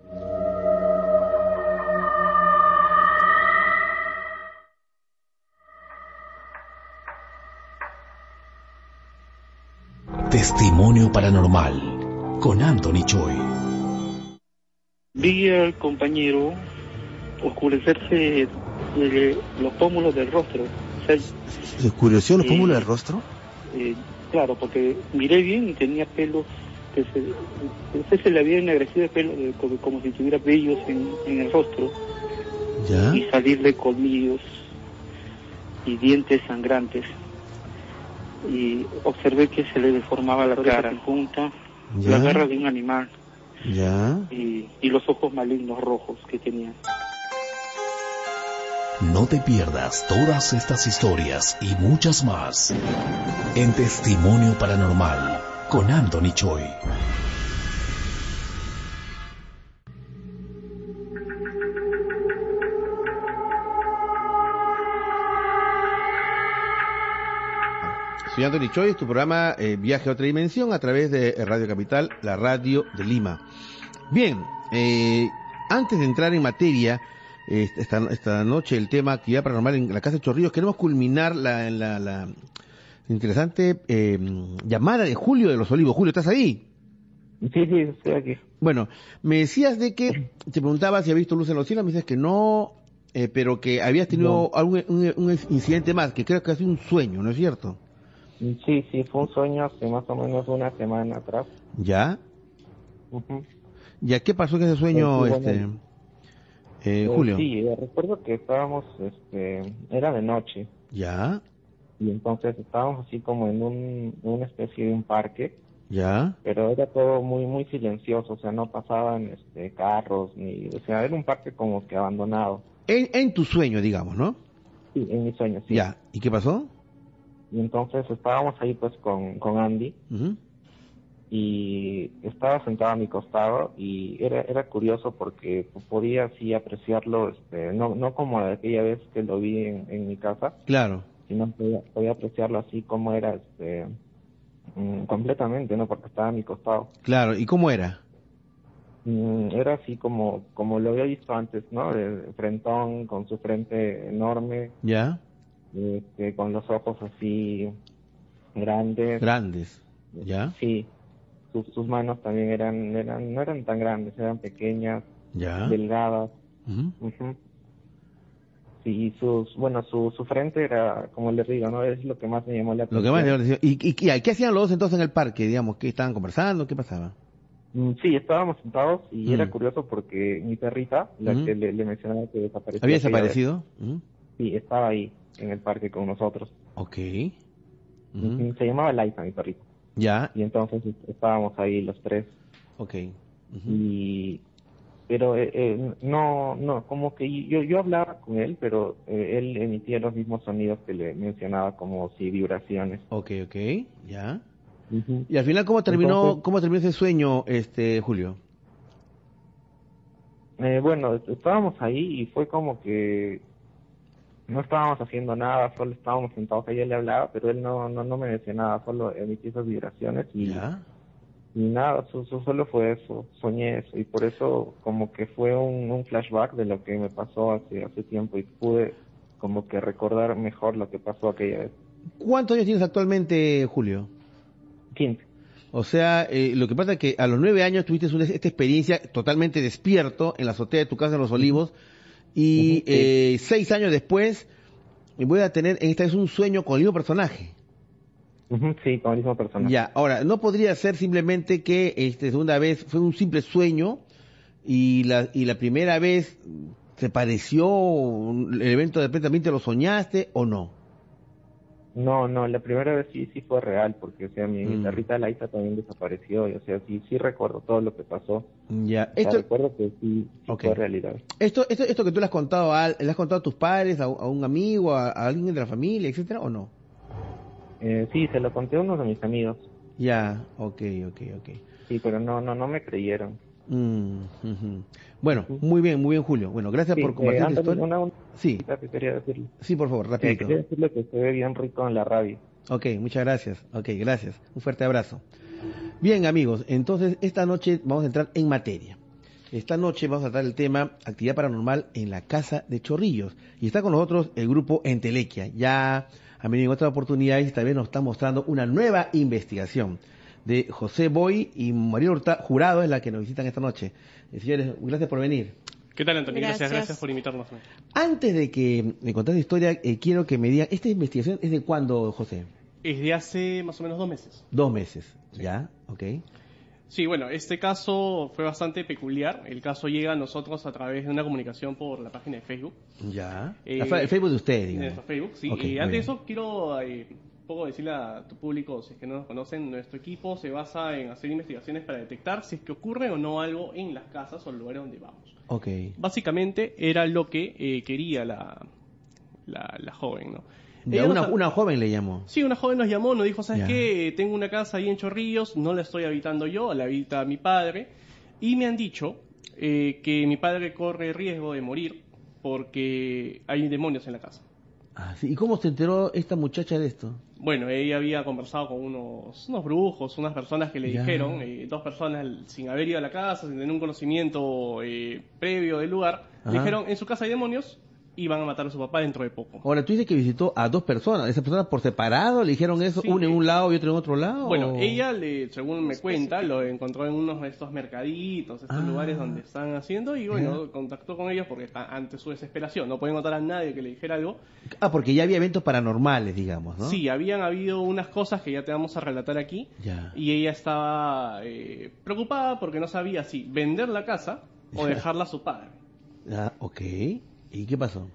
Speaker 3: Testimonio Paranormal con Anthony Choi.
Speaker 7: Vi al compañero oscurecerse de los pómulos del rostro. O sea,
Speaker 1: ¿Se oscureció los
Speaker 7: eh,
Speaker 1: pómulos del rostro?
Speaker 7: Eh, claro, porque miré bien y tenía pelos que se, se, se le había ennegrecido el pelo, eh, como, como si tuviera vellos en, en el rostro.
Speaker 1: ¿Ya?
Speaker 7: Y salirle colmillos y dientes sangrantes. Y observé que se le deformaba la cara junta, la garra de un animal.
Speaker 1: ¿Ya?
Speaker 7: Y, y los ojos malignos rojos que tenía.
Speaker 3: No te pierdas todas estas historias y muchas más en Testimonio Paranormal con Anthony Choi.
Speaker 1: Soy Anthony Choi, es tu programa eh, Viaje a otra dimensión a través de Radio Capital, la radio de Lima. Bien, eh, antes de entrar en materia, eh, esta, esta noche el tema actividad paranormal en la Casa de Chorrillos, queremos culminar la, la, la interesante eh, llamada de Julio de los Olivos. Julio, ¿estás ahí?
Speaker 6: Sí, sí, estoy aquí.
Speaker 1: Bueno, me decías de que, te preguntaba si habías visto luz en los cielos, me dices que no, eh, pero que habías tenido no. algún un, un incidente más, que creo que ha sido un sueño, ¿no es cierto?
Speaker 6: Sí, sí, fue un sueño hace más o menos una semana atrás.
Speaker 1: ¿Ya?
Speaker 6: Uh-huh.
Speaker 1: ¿Ya qué pasó en ese sueño, sí, este,
Speaker 6: bueno,
Speaker 1: eh,
Speaker 6: eh,
Speaker 1: Julio?
Speaker 6: Sí, eh, recuerdo que estábamos, este, era de noche.
Speaker 1: ¿Ya?
Speaker 6: Y entonces estábamos así como en un, una especie de un parque.
Speaker 1: ¿Ya?
Speaker 6: Pero era todo muy, muy silencioso, o sea, no pasaban, este, carros, ni, o sea, era un parque como que abandonado.
Speaker 1: En, en tu sueño, digamos, ¿no?
Speaker 6: Sí, en mi sueño, sí.
Speaker 1: ¿Ya? ¿Y qué pasó?
Speaker 6: Y entonces estábamos ahí pues con, con Andy.
Speaker 1: Uh-huh.
Speaker 6: Y estaba sentado a mi costado y era era curioso porque podía así apreciarlo, este, no no como aquella vez que lo vi en, en mi casa.
Speaker 1: Claro.
Speaker 6: Sino podía, podía apreciarlo así como era, este, mm, completamente, ¿no? Porque estaba a mi costado.
Speaker 1: Claro, ¿y cómo era?
Speaker 6: Mm, era así como como lo había visto antes, ¿no? De frentón, con su frente enorme.
Speaker 1: ¿Ya?
Speaker 6: Este, con los ojos así grandes.
Speaker 1: Grandes, ¿ya?
Speaker 6: Sí. Sus, sus manos también eran, eran, no eran tan grandes, eran pequeñas,
Speaker 1: ¿ya?
Speaker 6: Delgadas.
Speaker 1: Uh-huh.
Speaker 6: Uh-huh. Sí, y sus, bueno, su, su frente era, como les digo, ¿no? Es lo que más me llamó la atención.
Speaker 1: Lo que más me llamó la atención. ¿Y, y, y qué hacían los dos entonces en el parque, digamos? ¿Qué estaban conversando? ¿Qué pasaba?
Speaker 6: Mm, sí, estábamos sentados y
Speaker 1: mm.
Speaker 6: era curioso porque mi perrita, la
Speaker 1: uh-huh.
Speaker 6: que le, le mencionaba que desapareció.
Speaker 1: ¿Había desaparecido? Uh-huh.
Speaker 6: Sí, estaba ahí, en el parque con nosotros.
Speaker 1: Ok.
Speaker 6: Uh-huh. Se llamaba Laisa, mi perrita.
Speaker 1: Ya.
Speaker 6: Y entonces estábamos ahí los tres.
Speaker 1: Ok. Uh-huh.
Speaker 6: Y pero eh, eh, no no como que yo yo hablaba con él, pero eh, él emitía los mismos sonidos que le mencionaba, como si vibraciones.
Speaker 1: Ok, ok, ya.
Speaker 6: Uh-huh.
Speaker 1: Y al final, ¿cómo terminó
Speaker 6: Entonces,
Speaker 1: cómo terminó ese sueño, este Julio?
Speaker 6: Eh, bueno, estábamos ahí y fue como que no estábamos haciendo nada, solo estábamos sentados ahí, él le hablaba, pero él no no no me decía nada, solo emitía esas vibraciones y,
Speaker 1: ¿Ya?
Speaker 6: y nada, su, su, solo fue eso, soñé eso, y por eso como que fue un, un flashback de lo que me pasó hace hace tiempo y pude como que recordar mejor lo que pasó aquella vez.
Speaker 1: ¿Cuántos años tienes actualmente, Julio?
Speaker 6: quince.
Speaker 1: O sea, eh, lo que pasa es que a los nueve años tuviste una, esta experiencia totalmente despierto en la azotea de tu casa en Los Olivos. Y uh-huh, sí. eh, seis años después voy a tener, esta vez, un sueño con el mismo personaje.
Speaker 6: Uh-huh, sí, con el mismo personaje.
Speaker 1: Ya, ahora, no podría ser simplemente que esta segunda vez fue un simple sueño y la y la primera vez se pareció el evento, de repente lo soñaste o no.
Speaker 6: No, no, la primera vez sí sí fue real, porque o sea, mi, mm. mi perrita Laisa también desapareció, y o sea, sí sí recuerdo todo lo que pasó.
Speaker 1: Ya,
Speaker 6: o sea,
Speaker 1: esto
Speaker 6: recuerdo que sí, sí okay. fue realidad.
Speaker 1: Esto esto esto que tú le has contado a le has contado a tus padres, a, a un amigo, a, a alguien de la familia, etcétera, o no?
Speaker 6: Eh, sí, se lo conté a uno de mis amigos.
Speaker 1: Ya, okay, okay, okay.
Speaker 6: Sí, pero no no no me creyeron.
Speaker 1: Mm, uh-huh. Bueno, muy bien, muy bien, Julio. Bueno, gracias
Speaker 6: sí,
Speaker 1: por compartir
Speaker 6: eh,
Speaker 1: tu historia.
Speaker 6: Una, una,
Speaker 1: sí.
Speaker 6: Que quería decirle.
Speaker 1: Sí, por favor, rapidito.
Speaker 6: Eh, quería decirle que se ve bien rico en la radio.
Speaker 1: Ok, muchas gracias. Ok, gracias. Un fuerte abrazo. Bien, amigos, entonces esta noche vamos a entrar en materia. Esta noche vamos a tratar el tema actividad paranormal en la Casa de Chorrillos. Y está con nosotros el grupo Entelequia. Ya han venido en otras oportunidades y esta vez nos está mostrando una nueva investigación de José Boy y María Hurtado Jurado, es la que nos visitan esta noche. Eh, señores, gracias por venir.
Speaker 8: ¿Qué tal, Antonio? Gracias,
Speaker 9: gracias,
Speaker 8: gracias por invitarnos.
Speaker 1: Antes de que me contes la historia, eh, quiero que me digan, ¿esta investigación es de cuándo, José?
Speaker 8: Es de hace más o menos dos meses.
Speaker 1: Dos meses,
Speaker 8: sí.
Speaker 1: ¿Ya? Ok.
Speaker 8: Sí, bueno, este caso fue bastante peculiar. El caso llega a nosotros a través de una comunicación por la página de Facebook.
Speaker 1: Ya.
Speaker 8: Eh,
Speaker 1: el Facebook de ustedes, digamos.
Speaker 8: De nuestro Facebook, sí.
Speaker 1: Okay,
Speaker 8: y antes de eso, quiero eh, un poco decirle a tu público, si es que no nos conocen, nuestro equipo se basa en hacer investigaciones para detectar si es que ocurre o no algo en las casas o el lugar donde vamos.
Speaker 1: Ok.
Speaker 8: Básicamente era lo que eh, quería la, la, la joven, ¿no?
Speaker 1: Ya, una, nos... una joven le llamó.
Speaker 8: Sí, una joven nos llamó, nos dijo, ¿sabes ya. qué? Tengo una casa ahí en Chorrillos, no la estoy habitando yo, la habita mi padre, y me han dicho eh, que mi padre corre riesgo de morir porque hay demonios en la casa.
Speaker 1: Ah, sí. ¿Y cómo se enteró esta muchacha de esto?
Speaker 8: Bueno, ella había conversado con unos, unos brujos, unas personas que le ya. dijeron, eh, dos personas sin haber ido a la casa, sin tener un conocimiento eh, previo del lugar, Ajá. le dijeron, en su casa hay demonios, y van a matar a su papá dentro de poco.
Speaker 1: Ahora, tú dices que visitó a dos personas. ¿Esas personas por separado le dijeron eso? Sí, ¿uno en un lado y otro en otro lado?
Speaker 8: Bueno,
Speaker 1: o...
Speaker 8: ella, le, según me cuenta, lo encontró en uno de estos mercaditos, estos ah, lugares donde están haciendo, y bueno, yeah. contactó con ellos porque ante su desesperación no pueden encontrar a nadie que le dijera algo.
Speaker 1: Ah, porque ya había eventos paranormales, digamos, ¿no?
Speaker 8: Sí, habían habido unas cosas que ya te vamos a relatar aquí,
Speaker 1: yeah.
Speaker 8: y ella estaba eh, preocupada porque no sabía si vender la casa o yeah. dejarla a su padre.
Speaker 1: Ah, ok. ¿Y qué pasó?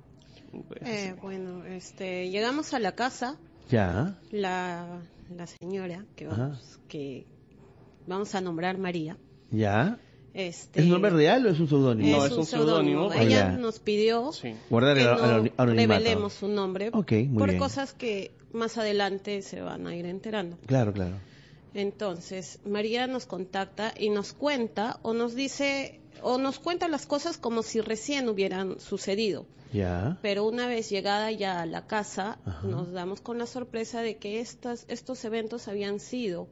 Speaker 9: Eh, bueno, este, llegamos a la casa.
Speaker 1: Ya.
Speaker 9: La, la señora que vamos, que vamos a nombrar María.
Speaker 1: Ya.
Speaker 9: Este,
Speaker 1: ¿Es un nombre real o es un seudónimo?
Speaker 8: No, es un seudónimo.
Speaker 9: Ella oh, nos pidió
Speaker 8: sí.
Speaker 1: Guardar
Speaker 9: que
Speaker 1: el,
Speaker 9: no revelemos su nombre
Speaker 1: okay, muy
Speaker 9: por
Speaker 1: bien.
Speaker 9: cosas que más adelante se van a ir enterando.
Speaker 1: Claro, claro.
Speaker 9: Entonces, María nos contacta y nos cuenta o nos dice o nos cuenta las cosas como si recién hubieran sucedido.
Speaker 1: Ya.
Speaker 9: Pero una vez llegada ya a la casa,
Speaker 1: Ajá.
Speaker 9: nos damos con la sorpresa de que estas, estos eventos habían sido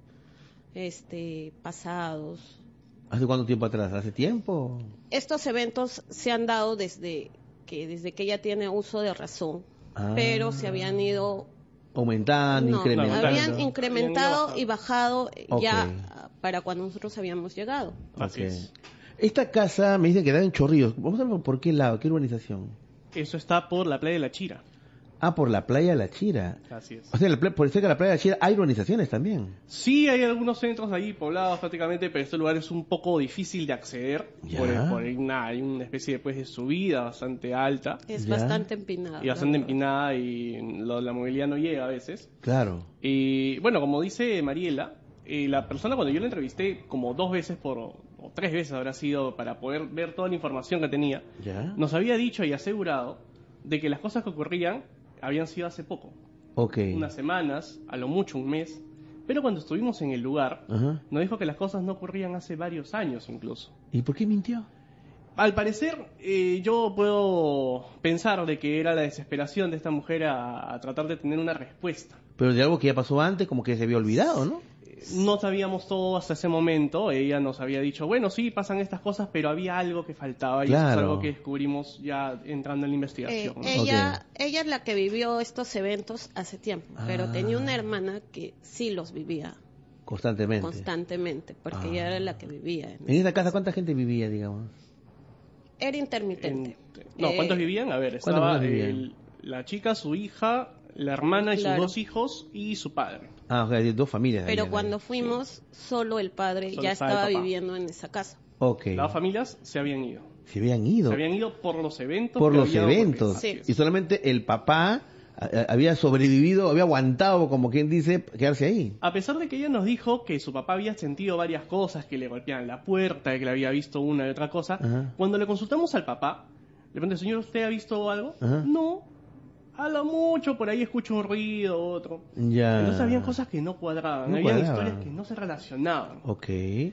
Speaker 9: este, pasados.
Speaker 1: ¿Hace cuánto tiempo atrás? ¿Hace tiempo?
Speaker 9: Estos eventos se han dado desde que, desde que ella tiene uso de razón, ah. pero se habían ido...
Speaker 1: Aumentando,
Speaker 9: no,
Speaker 1: incrementando.
Speaker 9: Habían incrementado
Speaker 8: habían
Speaker 9: y bajado
Speaker 1: okay.
Speaker 9: ya para cuando nosotros habíamos llegado.
Speaker 8: Así
Speaker 1: okay.
Speaker 8: es.
Speaker 1: Esta casa me dicen que da en Chorrillos. Vamos a ver por qué lado, qué urbanización.
Speaker 8: Eso está por la playa de La Chira.
Speaker 1: Ah, por la playa de La Chira.
Speaker 8: Así es.
Speaker 1: O sea, la, por cerca de la playa de La Chira hay urbanizaciones también.
Speaker 8: Sí, hay algunos centros ahí poblados prácticamente, pero este lugar es un poco difícil de acceder.
Speaker 1: Ya.
Speaker 8: Por, por una, hay una especie de, pues, de subida bastante alta.
Speaker 9: Es
Speaker 1: ya.
Speaker 9: bastante empinada.
Speaker 8: Y bastante empinada y lo, la movilidad no llega a veces.
Speaker 1: Claro.
Speaker 8: Y bueno, como dice Mariela, eh, la persona cuando yo la entrevisté como dos veces por... o tres veces habrá sido para poder ver toda la información que tenía,
Speaker 1: ¿Ya?
Speaker 8: nos había dicho y asegurado de que las cosas que ocurrían habían sido hace poco.
Speaker 1: Okay.
Speaker 8: Unas semanas, a lo mucho un mes, pero cuando estuvimos en el lugar,
Speaker 1: Ajá.
Speaker 8: nos dijo que las cosas no ocurrían hace varios años incluso.
Speaker 1: ¿Y por qué mintió?
Speaker 8: Al parecer, eh, yo puedo pensar de que era la desesperación de esta mujer a, a tratar de tener una respuesta.
Speaker 1: Pero de algo que ya pasó antes, como que se había olvidado, ¿no?
Speaker 8: No sabíamos todo hasta ese momento. Ella nos había dicho, bueno, sí, pasan estas cosas, pero había algo que faltaba y
Speaker 1: claro.
Speaker 8: eso es algo que descubrimos ya entrando en la investigación.
Speaker 9: Eh,
Speaker 8: ¿no?
Speaker 9: ella,
Speaker 1: okay.
Speaker 9: ella es la que vivió estos eventos hace tiempo, ah. pero tenía una hermana que sí los vivía
Speaker 1: constantemente.
Speaker 9: Constantemente, porque
Speaker 1: ah.
Speaker 9: ella era la que vivía. En,
Speaker 1: ¿En esa casa cuánta gente vivía, digamos?
Speaker 9: Era intermitente.
Speaker 8: En, no, ¿cuántos
Speaker 9: eh,
Speaker 8: vivían? A ver, estaba el, la chica, su hija, la hermana y claro. sus dos hijos y su padre.
Speaker 1: Ah, o sea, dos familias.
Speaker 9: Pero
Speaker 1: ahí,
Speaker 9: cuando
Speaker 1: ahí.
Speaker 9: fuimos, sí. solo el padre
Speaker 8: solo
Speaker 9: ya estaba
Speaker 8: el
Speaker 9: viviendo en esa casa.
Speaker 1: Okay.
Speaker 8: Las familias se habían ido.
Speaker 1: Se habían ido.
Speaker 8: Se habían ido por los eventos.
Speaker 1: Por
Speaker 8: que
Speaker 1: los
Speaker 8: había
Speaker 1: eventos.
Speaker 9: Sí.
Speaker 1: Y solamente el papá a, a, había sobrevivido, había aguantado, como quien dice, quedarse ahí.
Speaker 8: A pesar de que ella nos dijo que su papá había sentido varias cosas, que le golpeaban la puerta, que le había visto una y otra cosa,
Speaker 1: Ajá.
Speaker 8: cuando le consultamos al papá, le pregunté, señor, ¿usted ha visto algo?
Speaker 1: Ajá.
Speaker 8: No. A lo mucho, por ahí escucho un ruido, otro.
Speaker 1: Ya.
Speaker 8: Entonces habían cosas que no cuadraban,
Speaker 1: No
Speaker 8: habían
Speaker 1: cuadraban.
Speaker 8: historias que no se relacionaban.
Speaker 1: Ok.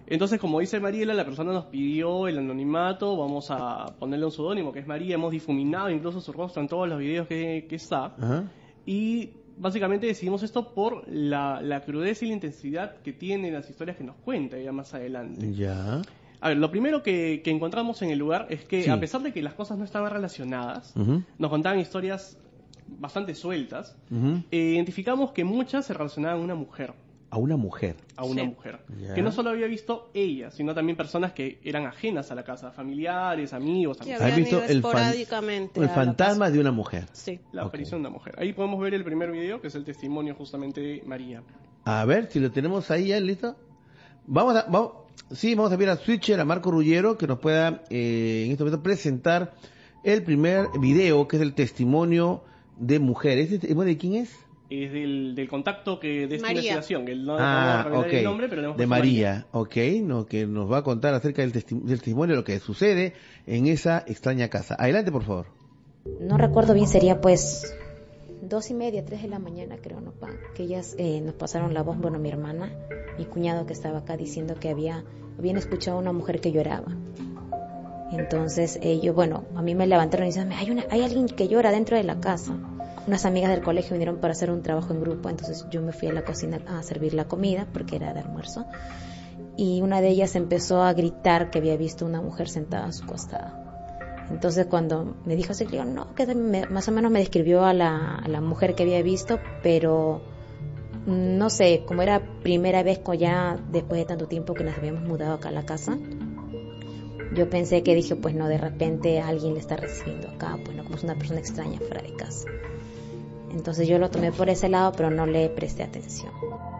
Speaker 8: Entonces, como dice Mariela, la persona nos pidió el anonimato, vamos a ponerle un seudónimo que es María, hemos difuminado incluso su rostro en todos los videos que, que está. Ajá. Y básicamente decidimos esto por la, la crudeza y la intensidad que tienen las historias que nos cuenta ella más adelante.
Speaker 1: Ya.
Speaker 8: A ver, lo primero que, que encontramos en el lugar es que, sí, a pesar de que las cosas no estaban relacionadas, uh-huh, nos contaban historias bastante sueltas, uh-huh, e identificamos que muchas se relacionaban a una mujer.
Speaker 1: A una mujer.
Speaker 8: A una sí. mujer. Yeah. Que no solo había visto ella, sino también personas que eran ajenas a la casa, familiares, amigos.
Speaker 9: Que habían visto ido esporádicamente
Speaker 1: el, fan, el fantasma de una mujer.
Speaker 8: Sí, la okay. aparición de una mujer. Ahí podemos ver el primer video, que es el testimonio justamente de María.
Speaker 1: A ver, si lo tenemos ahí ya, ¿listo? Vamos a... Vamos, sí, vamos a ver a Switcher, a Marco Ruggiero, que nos pueda eh, en este momento presentar el primer video, que es el testimonio de mujer. ¿Este testimonio de quién es?
Speaker 8: Es del, del contacto que de esta
Speaker 9: María.
Speaker 8: investigación, que no
Speaker 1: ah,
Speaker 8: podemos revelar
Speaker 1: okay.
Speaker 8: el nombre, pero le hemos
Speaker 1: de María, María. ok, no, que nos va a contar acerca del, testi del testimonio de lo que sucede en esa extraña casa. Adelante, por favor.
Speaker 10: No recuerdo bien, sería pues dos y media, tres de la mañana, creo, no, pa, que ellas eh, nos pasaron la voz, bueno, mi hermana, mi cuñado que estaba acá diciendo que había, habían escuchado a una mujer que lloraba. Entonces ellos, bueno, a mí me levantaron y dijeron, hay una, hay alguien que llora dentro de la casa. Unas amigas del colegio vinieron para hacer un trabajo en grupo, entonces yo me fui a la cocina a servir la comida porque era de almuerzo, y una de ellas empezó a gritar que había visto una mujer sentada a su costado. Entonces cuando me dijo así, yo no, que me, más o menos me describió a la, a la mujer que había visto, pero no sé, como era primera vez ya después de tanto tiempo que nos habíamos mudado acá a la casa, yo pensé que dije, pues no, de repente alguien le está recibiendo acá, pues no, como es una persona extraña fuera de casa. Entonces yo lo tomé por ese lado, pero no le presté atención.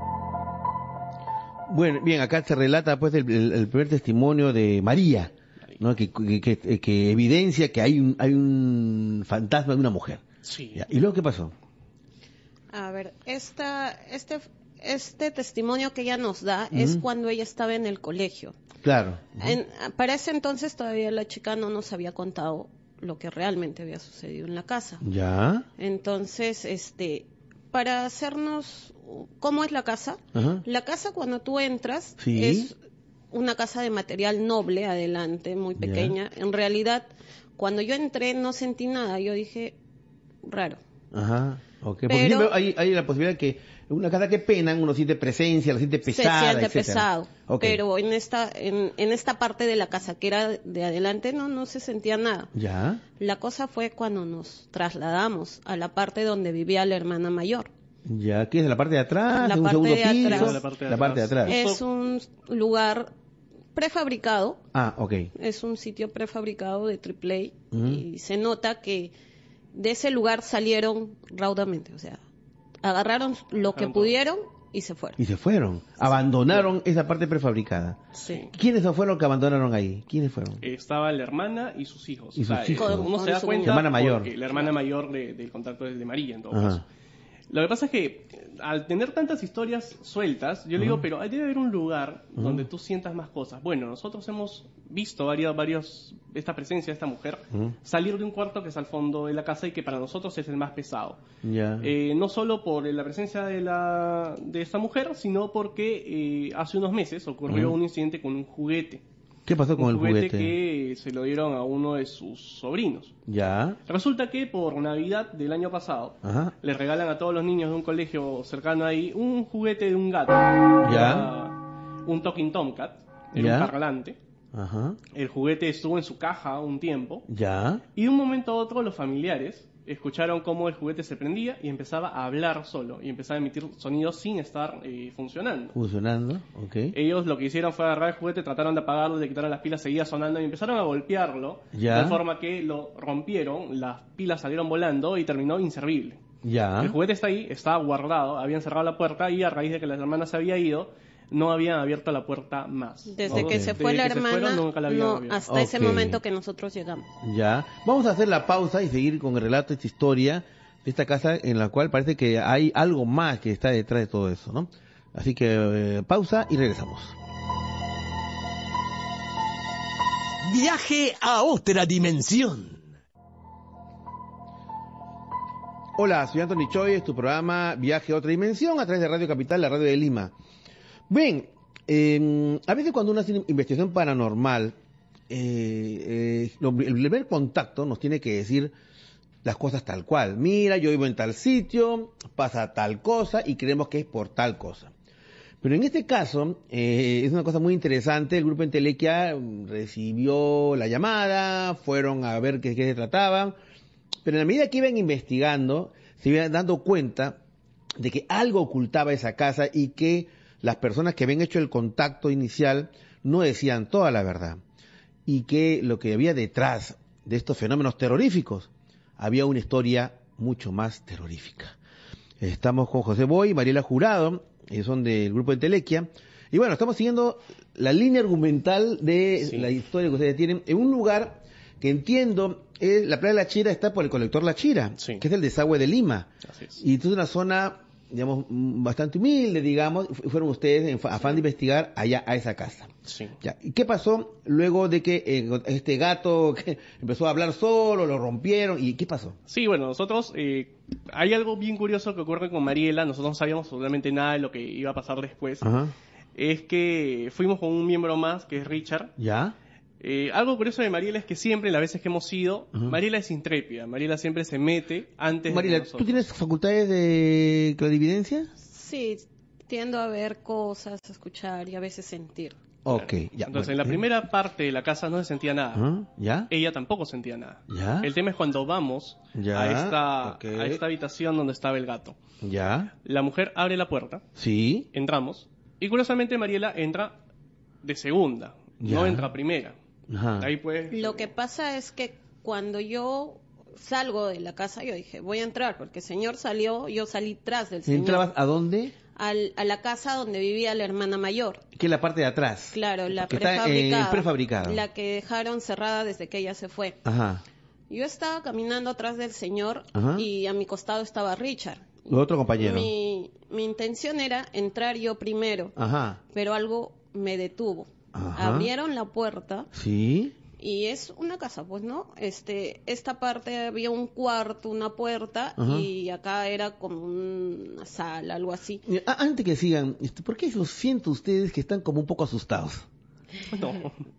Speaker 1: Bueno, bien, acá se relata pues el, el, el primer testimonio de María, ¿no? Que, que, que, que evidencia que hay un, hay un fantasma de una mujer.
Speaker 8: Sí.
Speaker 1: ¿Ya? ¿Y luego qué pasó?
Speaker 9: A ver, esta, este, este testimonio que ella nos da uh-huh. es cuando ella estaba en el colegio.
Speaker 1: Claro. Uh-huh.
Speaker 9: En, para ese entonces todavía la chica no nos había contado lo que realmente había sucedido en la casa.
Speaker 1: Ya.
Speaker 9: Entonces, este, para hacernos cómo es la casa, uh-huh. la casa cuando tú entras
Speaker 1: sí.
Speaker 9: es una casa de material noble adelante, muy pequeña. Ya. En realidad, cuando yo entré no sentí nada, yo dije, raro.
Speaker 1: Ajá, ok. Porque Pero, hay, hay la posibilidad de que una casa que penan, uno siente presencia, la siente pesada,
Speaker 9: se siente
Speaker 1: etcétera.
Speaker 9: pesado.
Speaker 1: Okay.
Speaker 9: Pero en esta, en, en esta parte de la casa que era de adelante no, no se sentía nada.
Speaker 1: Ya.
Speaker 9: La cosa fue cuando nos trasladamos a la parte donde vivía la hermana mayor.
Speaker 1: Ya, ¿qué es? ¿La parte de atrás?
Speaker 9: La
Speaker 1: ¿Un
Speaker 9: parte
Speaker 1: segundo
Speaker 9: de
Speaker 1: piso?
Speaker 9: atrás.
Speaker 8: La parte de
Speaker 1: la
Speaker 8: atrás.
Speaker 1: parte de atrás.
Speaker 9: Es un lugar prefabricado.
Speaker 1: Ah, ok.
Speaker 9: Es un sitio prefabricado de triple A
Speaker 1: uh-huh.
Speaker 9: y se nota que de ese lugar salieron raudamente, o sea, agarraron lo que pudieron y se fueron.
Speaker 1: Y se fueron, abandonaron sí. esa parte prefabricada.
Speaker 9: Sí.
Speaker 1: ¿Quiénes fueron los que abandonaron ahí? ¿Quiénes fueron?
Speaker 8: Estaba la hermana y sus hijos.
Speaker 1: Y
Speaker 8: o sea,
Speaker 1: sus hijos.
Speaker 8: Uno
Speaker 9: con
Speaker 8: se da cuenta
Speaker 1: la hermana mayor.
Speaker 8: La hermana mayor de, del contacto es de María, en todo
Speaker 1: Ajá.
Speaker 8: caso. Lo que pasa es que al tener tantas historias sueltas, yo uh-huh. le digo, pero debe haber un lugar uh-huh. donde tú sientas más cosas. Bueno, nosotros hemos visto varios, varios esta presencia de esta mujer uh-huh. salir de un cuarto que es al fondo de la casa y que para nosotros es el más pesado.
Speaker 1: Yeah.
Speaker 8: Eh, no solo por la presencia de, la, de esta mujer, sino porque eh, hace unos meses ocurrió uh-huh. un incidente con un juguete.
Speaker 1: ¿Qué pasó con
Speaker 8: un
Speaker 1: el
Speaker 8: juguete?
Speaker 1: juguete?
Speaker 8: Que se lo dieron a uno de sus sobrinos.
Speaker 1: Ya.
Speaker 8: Resulta que por Navidad del año pasado
Speaker 1: Ajá.
Speaker 8: les regalan a todos los niños de un colegio cercano ahí un juguete de un gato.
Speaker 1: Ya.
Speaker 8: Un Talking Tomcat, era
Speaker 1: ya.
Speaker 8: un parlante.
Speaker 1: Ajá.
Speaker 8: El juguete estuvo en su caja un tiempo.
Speaker 1: Ya.
Speaker 8: Y de un momento a otro los familiares escucharon cómo el juguete se prendía y empezaba a hablar solo y empezaba a emitir sonidos sin estar eh, funcionando.
Speaker 1: Funcionando, ok.
Speaker 8: Ellos lo que hicieron fue agarrar el juguete, trataron de apagarlo, de quitar las pilas, seguía sonando y empezaron a golpearlo
Speaker 1: ya.
Speaker 8: de forma que lo rompieron, las pilas salieron volando y terminó inservible.
Speaker 1: Ya.
Speaker 8: El juguete está ahí, estaba guardado, habían cerrado la puerta y a raíz de que las hermanas se había ido, no habían abierto la puerta más.
Speaker 9: Desde
Speaker 8: ¿no?
Speaker 9: que se fue
Speaker 8: Desde
Speaker 9: la
Speaker 8: que
Speaker 9: hermana,
Speaker 8: se fueron, nunca la habían
Speaker 9: no,
Speaker 8: abierto.
Speaker 9: hasta
Speaker 1: Okay.
Speaker 9: ese momento que nosotros llegamos.
Speaker 1: Ya. Vamos a hacer la pausa y seguir con el relato de esta historia de esta casa en la cual parece que hay algo más que está detrás de todo eso, ¿no? Así que eh, pausa y regresamos.
Speaker 3: Viaje a otra dimensión.
Speaker 1: Hola, soy Anthony Choi, es tu programa Viaje a otra dimensión a través de Radio Capital, la radio de Lima. Bien, eh, a veces cuando uno hace investigación paranormal, eh, eh, lo, el primer contacto nos tiene que decir las cosas tal cual. Mira, yo vivo en tal sitio, pasa tal cosa y creemos que es por tal cosa. Pero en este caso, eh, es una cosa muy interesante. El grupo Entelequia recibió la llamada, fueron a ver qué, qué se trataba, pero en la medida que iban investigando, se iban dando cuenta de que algo ocultaba esa casa y que las personas que habían hecho el contacto inicial no decían toda la verdad. Y que lo que había detrás de estos fenómenos terroríficos, había una historia mucho más terrorífica. Estamos con José Boy y Mariela Jurado, ellos son del grupo Entelequia, y bueno, estamos siguiendo la línea argumental de sí. la historia que ustedes tienen en un lugar que entiendo, es, la playa de La Chira está por el colector La Chira, sí. que es el desagüe de Lima, Así es. y entonces una zona, digamos, bastante humilde, digamos, fueron ustedes en afán de investigar allá a esa casa. Sí. Ya. ¿Y qué pasó luego de que eh, este gato que empezó a hablar solo, lo rompieron? ¿Y qué pasó?
Speaker 8: Sí, bueno, nosotros, eh, hay algo bien curioso que ocurre con Mariela, nosotros no sabíamos absolutamente nada de lo que iba a pasar después. Ajá. Es que fuimos con un miembro más, que es Richard.
Speaker 1: ¿Ya?
Speaker 8: Eh, algo curioso de Mariela es que siempre, las veces que hemos ido, uh-huh. Mariela es intrépida, Mariela siempre se mete antes
Speaker 1: Mariela,
Speaker 8: de nosotros.
Speaker 1: ¿tú tienes facultades de clarividencia?
Speaker 9: Sí, tiendo a ver cosas, a escuchar y a veces sentir.
Speaker 1: Ok, ya.
Speaker 8: Entonces,
Speaker 1: bueno,
Speaker 8: en la
Speaker 1: ¿eh?
Speaker 8: primera parte de la casa no se sentía nada.
Speaker 1: ¿Ah? ¿Ya?
Speaker 8: Ella tampoco sentía nada.
Speaker 1: ¿Ya?
Speaker 8: El tema es cuando vamos
Speaker 1: ¿Ya?
Speaker 8: a esta
Speaker 1: Okay.
Speaker 8: a esta habitación donde estaba el gato.
Speaker 1: ¿Ya?
Speaker 8: La mujer abre la puerta.
Speaker 1: Sí.
Speaker 8: Entramos. Y curiosamente Mariela entra de segunda, ¿Ya? no entra primera.
Speaker 1: Ajá.
Speaker 8: Ahí pues.
Speaker 9: Lo que pasa es que cuando yo salgo de la casa, yo dije, voy a entrar, porque el señor salió, yo salí tras del señor.
Speaker 1: ¿Entrabas a dónde?
Speaker 9: Al, a la casa donde vivía la hermana mayor.
Speaker 1: Que es la parte de atrás.
Speaker 9: Claro, la
Speaker 1: que
Speaker 9: prefabricada.
Speaker 1: Está, eh, prefabricada.
Speaker 9: La que dejaron cerrada desde que ella se fue.
Speaker 1: Ajá.
Speaker 9: Yo estaba caminando atrás del señor
Speaker 1: Ajá.
Speaker 9: y a mi costado estaba Richard.
Speaker 1: Lo otro compañero.
Speaker 9: Mi, mi intención era entrar yo primero.
Speaker 1: Ajá.
Speaker 9: Pero algo me detuvo.
Speaker 1: Ajá.
Speaker 9: Abrieron la puerta.
Speaker 1: Sí.
Speaker 9: Y es una casa, pues, ¿no? Este, esta parte había un cuarto, una puerta, Ajá. y acá era como una sala, algo así.
Speaker 1: Antes que sigan, ¿por qué los siento ustedes que están como un poco asustados?
Speaker 8: No.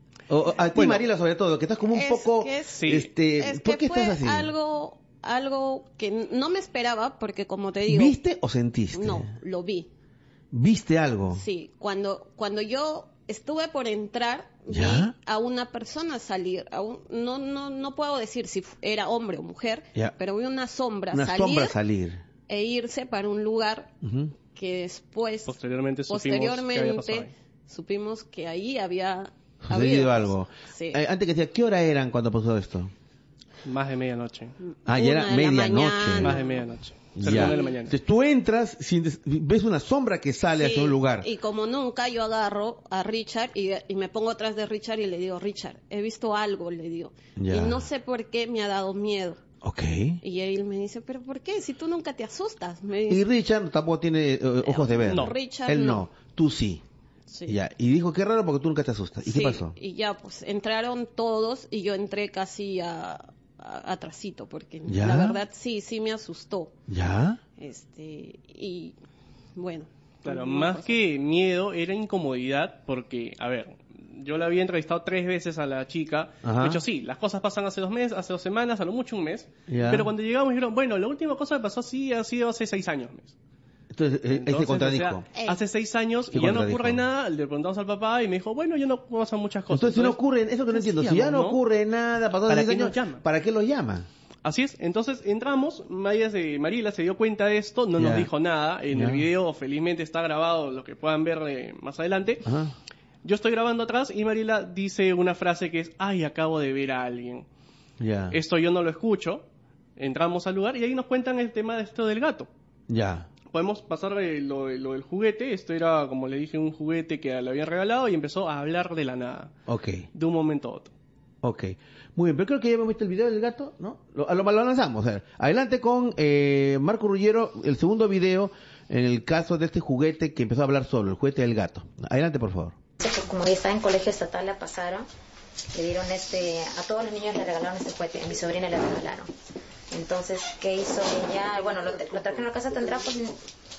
Speaker 1: O, a ti, bueno, Mariela, sobre todo, que estás como un
Speaker 9: es
Speaker 1: poco,
Speaker 9: que es,
Speaker 1: sí. este,
Speaker 9: es
Speaker 1: ¿por
Speaker 9: que
Speaker 1: qué
Speaker 9: fue
Speaker 1: estás así?
Speaker 9: algo, algo que no me esperaba, porque como te digo...
Speaker 1: ¿Viste o sentiste?
Speaker 9: No, lo vi.
Speaker 1: ¿Viste algo?
Speaker 9: Sí, cuando, cuando yo estuve por entrar,
Speaker 1: ¿Ya?
Speaker 9: vi a una persona salir, a un, no, no, no puedo decir si era hombre o mujer,
Speaker 1: ¿Ya?
Speaker 9: pero vi una sombra
Speaker 1: una
Speaker 9: salir,
Speaker 1: sombra salir
Speaker 9: e irse para un lugar uh-huh. que después,
Speaker 8: posteriormente,
Speaker 9: posteriormente
Speaker 8: supimos, que
Speaker 9: supimos que ahí había
Speaker 1: sucedido algo.
Speaker 9: Sí.
Speaker 1: Eh, antes que decía, ¿qué hora eran cuando pasó esto?
Speaker 8: Más de medianoche.
Speaker 1: Ah, ya era medianoche.
Speaker 8: Más de medianoche.
Speaker 1: Ya. De la mañana. Entonces tú entras, sientes, ves una sombra que sale
Speaker 9: sí,
Speaker 1: hacia un lugar.
Speaker 9: Y como nunca, yo agarro a Richard y, y me pongo atrás de Richard y le digo, Richard, he visto algo, le digo. Ya. Y no sé por qué me ha dado miedo.
Speaker 1: Ok.
Speaker 9: Y él me dice, ¿pero por qué? Si tú nunca te asustas. Me dice,
Speaker 1: y Richard tampoco tiene uh, ojos de ver.
Speaker 9: No, Richard
Speaker 1: él no.
Speaker 9: no.
Speaker 1: Tú sí. Sí. Ya. Y dijo, qué raro porque tú nunca te asustas. ¿Y
Speaker 9: sí,
Speaker 1: qué pasó?
Speaker 9: Y ya, pues entraron todos y yo entré casi a... atrasito, porque ¿Ya? la verdad sí, sí me asustó.
Speaker 1: ¿Ya?
Speaker 9: Este, y bueno.
Speaker 8: Claro, más pasó. que miedo, era incomodidad, porque, a ver, yo la había entrevistado tres veces a la chica. Ajá. De hecho, sí, las cosas pasan hace dos meses, hace dos semanas, a lo mucho un mes. ¿Ya? Pero cuando llegamos dijeron, bueno, la última cosa que pasó sí ha sido hace seis años. Mes.
Speaker 1: Entonces, Entonces se contradijo.
Speaker 8: O sea, hace seis años y ya no ocurre nada, le preguntamos al papá y me dijo, bueno, ya no pasan muchas cosas.
Speaker 1: Entonces, si no ocurre, eso que no entiendo, si ya no, no ocurre nada, pasó seis años, ¿para qué los llama?
Speaker 8: Así es, entonces entramos, María se, Mariela se dio cuenta de esto, no yeah. nos dijo nada, en yeah. el video felizmente está grabado, lo que puedan ver eh, más adelante. Ajá. Yo estoy grabando atrás y Mariela dice una frase que es, ay, acabo de ver a alguien.
Speaker 1: Yeah.
Speaker 8: Esto yo no lo escucho, entramos al lugar y ahí nos cuentan el tema de esto del gato.
Speaker 1: Ya. Yeah.
Speaker 8: Podemos pasar eh, lo, lo del juguete, esto era, como le dije, un juguete que le habían regalado y empezó a hablar de la nada.
Speaker 1: Ok.
Speaker 8: De un momento a otro.
Speaker 1: Ok. Muy bien, pero creo que ya hemos visto el video del gato, ¿no? Lo, lo, lo lanzamos. A ver. Adelante con eh, Marco Ruggiero, el segundo video en el caso de este juguete que empezó a hablar solo, el juguete del gato. Adelante, por favor.
Speaker 10: Como ya estaba en colegio estatal, la pasaron, le dieron este, a todos los niños le regalaron este juguete, a mi sobrina le regalaron. Entonces, ¿qué hizo ella? Bueno, lo, lo trajeron a casa, tendrá pues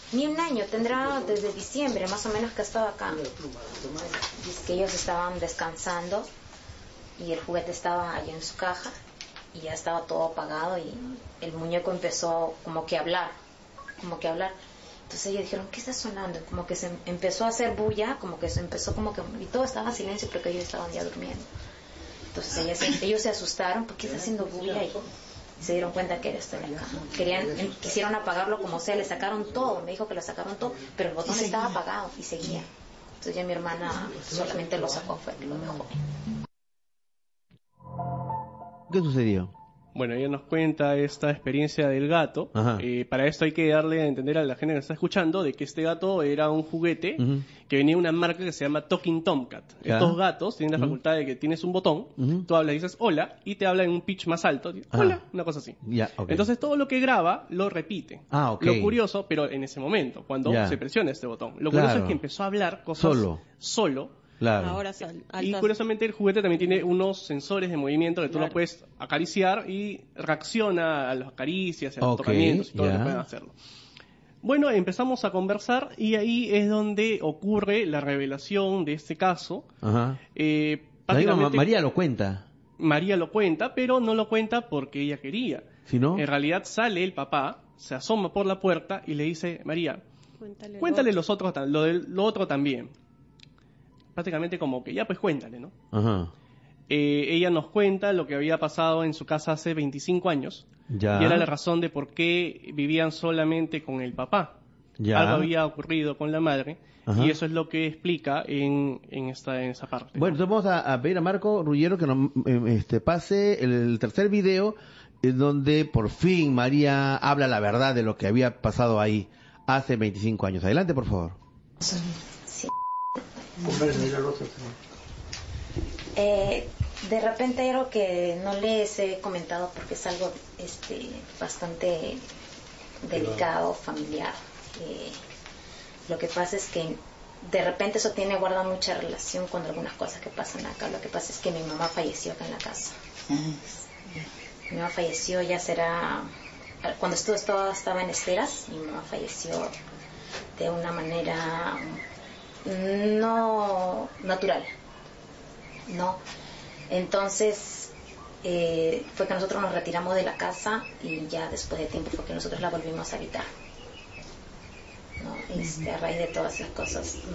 Speaker 10: Ni un año, tendrá desde diciembre más o menos que estaba acá. Dice que ellos estaban descansando y el juguete estaba allá en su caja y ya estaba todo apagado y el muñeco empezó como que a hablar, como que a hablar. Entonces ellos dijeron, ¿qué está sonando? Como que se empezó a hacer bulla, como que se empezó como que... Y todo estaba en silencio porque ellos estaban ya durmiendo. Entonces ellos, ellos se asustaron porque está haciendo bulla y se dieron cuenta que era esto de acá. Querían, quisieron apagarlo como sea, le sacaron todo, me dijo que lo sacaron todo, pero el botón estaba apagado y seguía. Entonces ya mi hermana solamente lo sacó, fue que lo dejó.
Speaker 1: ¿Qué sucedió?
Speaker 8: Bueno, ella nos cuenta esta experiencia del gato. Eh, para esto hay que darle a entender a la gente que nos está escuchando de que este gato era un juguete uh-huh. que venía de una marca que se llama Talking Tomcat. ¿Ya? Estos gatos tienen la uh-huh. facultad de que tienes un botón, uh-huh. tú hablas y dices hola, y te habla en un pitch más alto. Hola, uh-huh. una cosa así.
Speaker 1: Yeah, okay.
Speaker 8: Entonces todo lo que graba lo repite.
Speaker 1: Ah, okay.
Speaker 8: Lo curioso, pero en ese momento, cuando yeah. se presiona este botón, lo
Speaker 1: claro.
Speaker 8: curioso es que empezó a hablar cosas
Speaker 1: solo.
Speaker 8: solo
Speaker 1: Claro.
Speaker 9: Ahora sí,
Speaker 8: y curiosamente el juguete también tiene unos sensores de movimiento que tú claro. lo puedes acariciar y reacciona a las acaricias, a los okay, tocamientos y todo yeah. lo que pueden hacerlo. Bueno, empezamos a conversar y ahí es donde ocurre la revelación de este caso.
Speaker 1: Ajá. Eh, María lo cuenta.
Speaker 8: María lo cuenta, pero no lo cuenta porque ella quería.
Speaker 1: ¿Sí, no?
Speaker 8: En realidad sale el papá, se asoma por la puerta y le dice, María, cuéntale, cuéntale los otros, lo, de, lo otro también. Prácticamente como que ya pues cuéntale, ¿no?
Speaker 1: Ajá.
Speaker 8: Eh, ella nos cuenta lo que había pasado en su casa hace veinticinco años.
Speaker 1: Ya.
Speaker 8: Y era la razón de por qué vivían solamente con el papá.
Speaker 1: Ya.
Speaker 8: Algo había ocurrido con la madre. Ajá. Y eso es lo que explica en, en, esta, en esa parte.
Speaker 1: Bueno, entonces vamos a, a pedir a Marco Ruggiero que nos este, pase el, el tercer video en donde por fin María habla la verdad de lo que había pasado ahí hace veinticinco años. Adelante, por favor.
Speaker 10: Sí. Eh, de repente hay algo que no les he comentado porque es algo este, bastante delicado, familiar. Eh, lo que pasa es que de repente eso tiene guarda mucha relación con algunas cosas que pasan acá. Lo que pasa es que mi mamá falleció acá en la casa. Mi mamá falleció ya será... Cuando estuvo, estaba, estaba en esteras, mi mamá falleció de una manera... no natural, no. Entonces eh, fue que nosotros nos retiramos de la casa y ya después de tiempo fue que nosotros la volvimos a habitar, no, este, a raíz de todas esas cosas, no.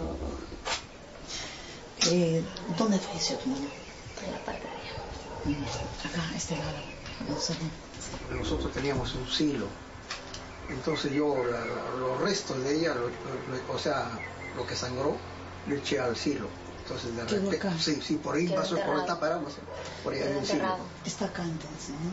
Speaker 11: Eh, ¿Dónde falleció tu mamá?
Speaker 10: En la parte de allá.
Speaker 11: Acá, este lado. No sé.
Speaker 12: Nosotros teníamos un silo, entonces yo la, la, los restos de ella, lo, lo, o sea, lo que sangró, lo eché al silo. Entonces de repente, sí, sí, por ahí pasó, por esta paramos, por ahí hay un silo.
Speaker 11: Está acá entonces, ¿no?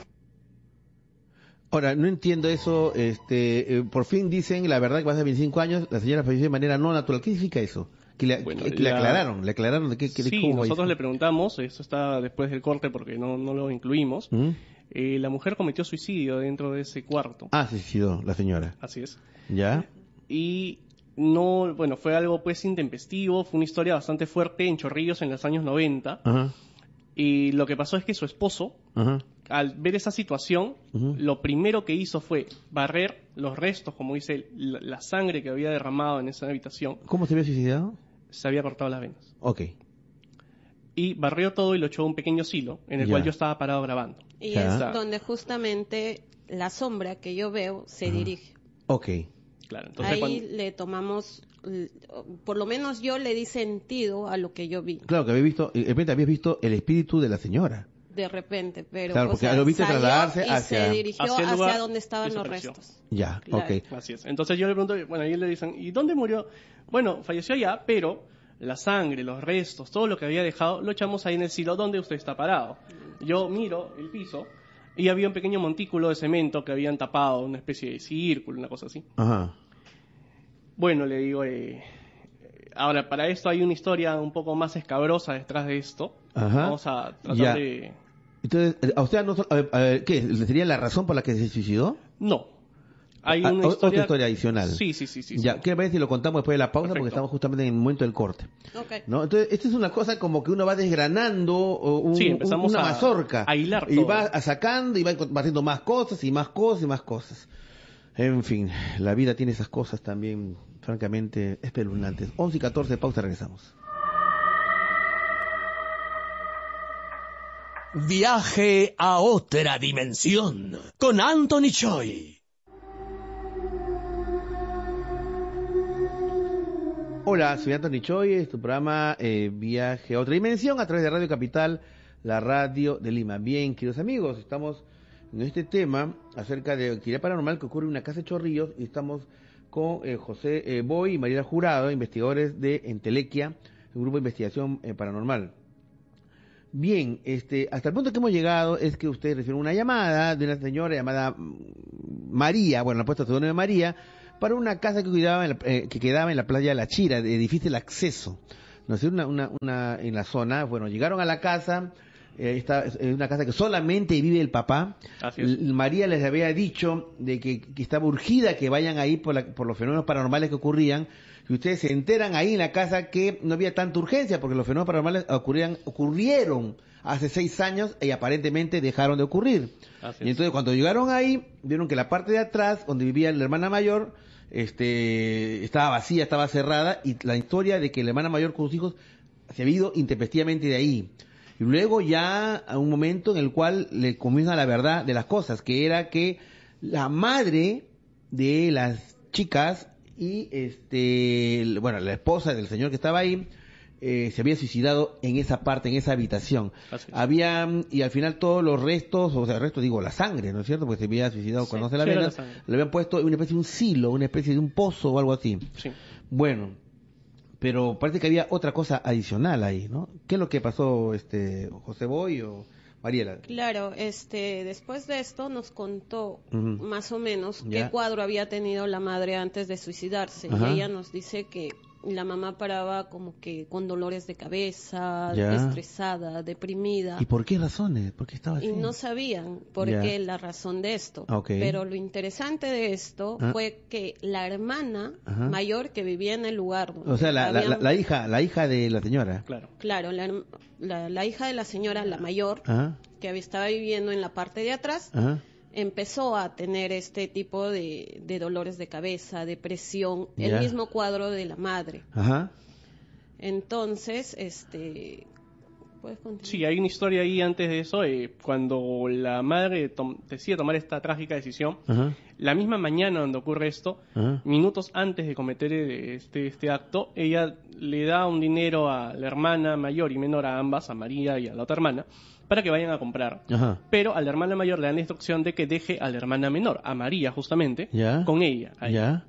Speaker 1: Ahora, no entiendo eso, este, eh, por fin dicen la verdad que hace veinticinco años la señora falleció de manera no natural. ¿Qué significa eso? Que le, bueno, que, que la... le aclararon, le aclararon de qué, qué
Speaker 8: sí, cómo nosotros le preguntamos, esto está después del corte porque no, no lo incluimos. ¿Mm? Eh, la mujer cometió suicidio dentro de ese cuarto.
Speaker 1: Ah, se suicidó la señora.
Speaker 8: Así es.
Speaker 1: ¿Ya?
Speaker 8: Y no, bueno, fue algo pues intempestivo, fue una historia bastante fuerte en Chorrillos en los años noventa. Ajá. Y lo que pasó es que su esposo, ajá, al ver esa situación, uh-huh, lo primero que hizo fue barrer los restos, como dice, la, la sangre que había derramado en esa habitación.
Speaker 1: ¿Cómo se había suicidado?
Speaker 8: Se había cortado las venas.
Speaker 1: Ok.
Speaker 8: Y barrió todo y lo echó a un pequeño silo, en el ya. cual yo estaba parado grabando.
Speaker 9: Y ya. es donde justamente la sombra que yo veo se uh-huh. dirige.
Speaker 1: Ok.
Speaker 8: Claro, entonces
Speaker 9: ahí
Speaker 8: cuando...
Speaker 9: le tomamos, por lo menos yo le di sentido a lo que yo vi.
Speaker 1: Claro, que había visto, de repente habías visto el espíritu de la señora.
Speaker 9: De repente, pero
Speaker 1: claro, porque
Speaker 9: o sea,
Speaker 1: lo viste trasladarse
Speaker 9: y
Speaker 1: hacia...
Speaker 9: se dirigió
Speaker 8: hacia,
Speaker 9: hacia,
Speaker 8: lugar,
Speaker 9: hacia donde estaban los restos.
Speaker 1: Ya,
Speaker 9: claro.
Speaker 1: ok.
Speaker 8: Así es. Entonces yo le pregunto, bueno, y le dicen, ¿y dónde murió? Bueno, falleció allá, pero la sangre, los restos, todo lo que había dejado, lo echamos ahí en el silo donde usted está parado. Yo miro el piso y había un pequeño montículo de cemento que habían tapado, una especie de círculo, una cosa así.
Speaker 1: Ajá.
Speaker 8: Bueno, le digo, eh, ahora para esto hay una historia un poco más escabrosa detrás de esto.
Speaker 1: Ajá.
Speaker 8: Vamos a tratar
Speaker 1: ya.
Speaker 8: de...
Speaker 1: Entonces, ¿a usted no, a ver, a ver, qué? ¿Sería la razón por la que se suicidó?
Speaker 8: No. Hay
Speaker 1: a,
Speaker 8: una historia...
Speaker 1: Otra historia adicional.
Speaker 8: Sí, sí, sí. sí
Speaker 1: ya,
Speaker 8: sí.
Speaker 1: ¿qué parece si lo contamos después de la pausa? Perfecto. Porque estamos justamente en el momento del corte.
Speaker 9: Okay.
Speaker 1: ¿No? Entonces, esta es una cosa como que uno va desgranando un,
Speaker 8: sí, empezamos
Speaker 1: una
Speaker 8: a,
Speaker 1: mazorca.
Speaker 8: A hilar todo.
Speaker 1: Y va sacando y va, va haciendo más cosas y más cosas y más cosas. En fin, la vida tiene esas cosas también, francamente, espeluznantes. once y catorce, pausa, regresamos.
Speaker 3: Viaje a otra dimensión con Anthony Choi.
Speaker 1: Hola, soy Anthony Choi, es tu programa eh, Viaje a otra dimensión a través de Radio Capital, la radio de Lima. Bien, queridos amigos, estamos en este tema acerca de actividad paranormal que ocurre en una casa de Chorrillos y estamos con eh, José eh, Boy y Mariela Jurado, investigadores de Entelequia, un grupo de investigación eh, paranormal. Bien, este, hasta el punto que hemos llegado es que ustedes reciben una llamada de una señora llamada María, bueno, la puesta su nombre de María, para una casa que, cuidaba en la, eh, que quedaba en la playa de La Chira, de difícil acceso, no sé, una, una, una, en la zona. Bueno, llegaron a la casa, eh, esta, es una casa que solamente vive el papá. María les había dicho de que, que estaba urgida que vayan ahí por, la, por los fenómenos paranormales que ocurrían, y ustedes se enteran ahí en la casa que no había tanta urgencia porque los fenómenos paranormales ocurrían, ocurrieron hace seis años y aparentemente dejaron de ocurrir. Y entonces cuando llegaron ahí, vieron que la parte de atrás, donde vivía la hermana mayor, este estaba vacía, estaba cerrada, y la historia de que la hermana mayor con sus hijos se había ido intempestivamente de ahí. Y luego ya a un momento en el cual le comienza la verdad de las cosas, que era que la madre de las chicas y este bueno la esposa del señor que estaba ahí eh, se había suicidado en esa parte, en esa habitación. Había, y al final todos los restos, o sea, el resto digo la sangre, ¿no es cierto? Porque se había suicidado sí, cuando se la vena, le habían puesto una especie de un silo, una especie de un pozo o algo así. Sí. Bueno, pero parece que había otra cosa adicional ahí, ¿no? ¿Qué es lo que pasó, este José Boy o Mariela?
Speaker 9: Claro, este, después de esto nos contó uh-huh. más o menos
Speaker 1: ya.
Speaker 9: qué cuadro había tenido la madre antes de suicidarse.
Speaker 1: Ajá.
Speaker 9: Y ella nos dice que la mamá paraba como que con dolores de cabeza,
Speaker 1: ya.
Speaker 9: estresada, deprimida.
Speaker 1: ¿Y por qué razones? ¿Por qué estaba así?
Speaker 9: Y no sabían por
Speaker 1: ya.
Speaker 9: qué la razón de esto.
Speaker 1: Okay.
Speaker 9: Pero lo interesante de esto
Speaker 1: ¿Ah?
Speaker 9: fue que la hermana
Speaker 1: Ajá.
Speaker 9: mayor que vivía en el lugar donde
Speaker 1: o sea, la,
Speaker 9: habían...
Speaker 1: la, la hija, la hija de la señora.
Speaker 8: Claro.
Speaker 9: Claro, la, la, la hija de la señora, la mayor,
Speaker 1: Ajá.
Speaker 9: que estaba viviendo en la parte de atrás,
Speaker 1: Ajá.
Speaker 9: empezó a tener este tipo de, de dolores de cabeza, depresión,
Speaker 1: ya.
Speaker 9: el mismo cuadro de la madre.
Speaker 1: Ajá.
Speaker 9: Entonces, este, ¿puedes continuar?
Speaker 8: Sí, hay una historia ahí antes de eso, eh, cuando la madre tom- decide tomar esta trágica decisión,
Speaker 1: Ajá.
Speaker 8: la misma mañana donde ocurre esto,
Speaker 1: Ajá.
Speaker 8: minutos antes de cometer este, este acto, ella le da un dinero a la hermana mayor y menor, a ambas, a María y a la otra hermana, para que vayan a comprar.
Speaker 1: Ajá.
Speaker 8: Pero a la hermana mayor le dan la instrucción de que deje a la hermana menor, a María justamente,
Speaker 1: ya.
Speaker 8: con ella. Ahí.
Speaker 1: Ya.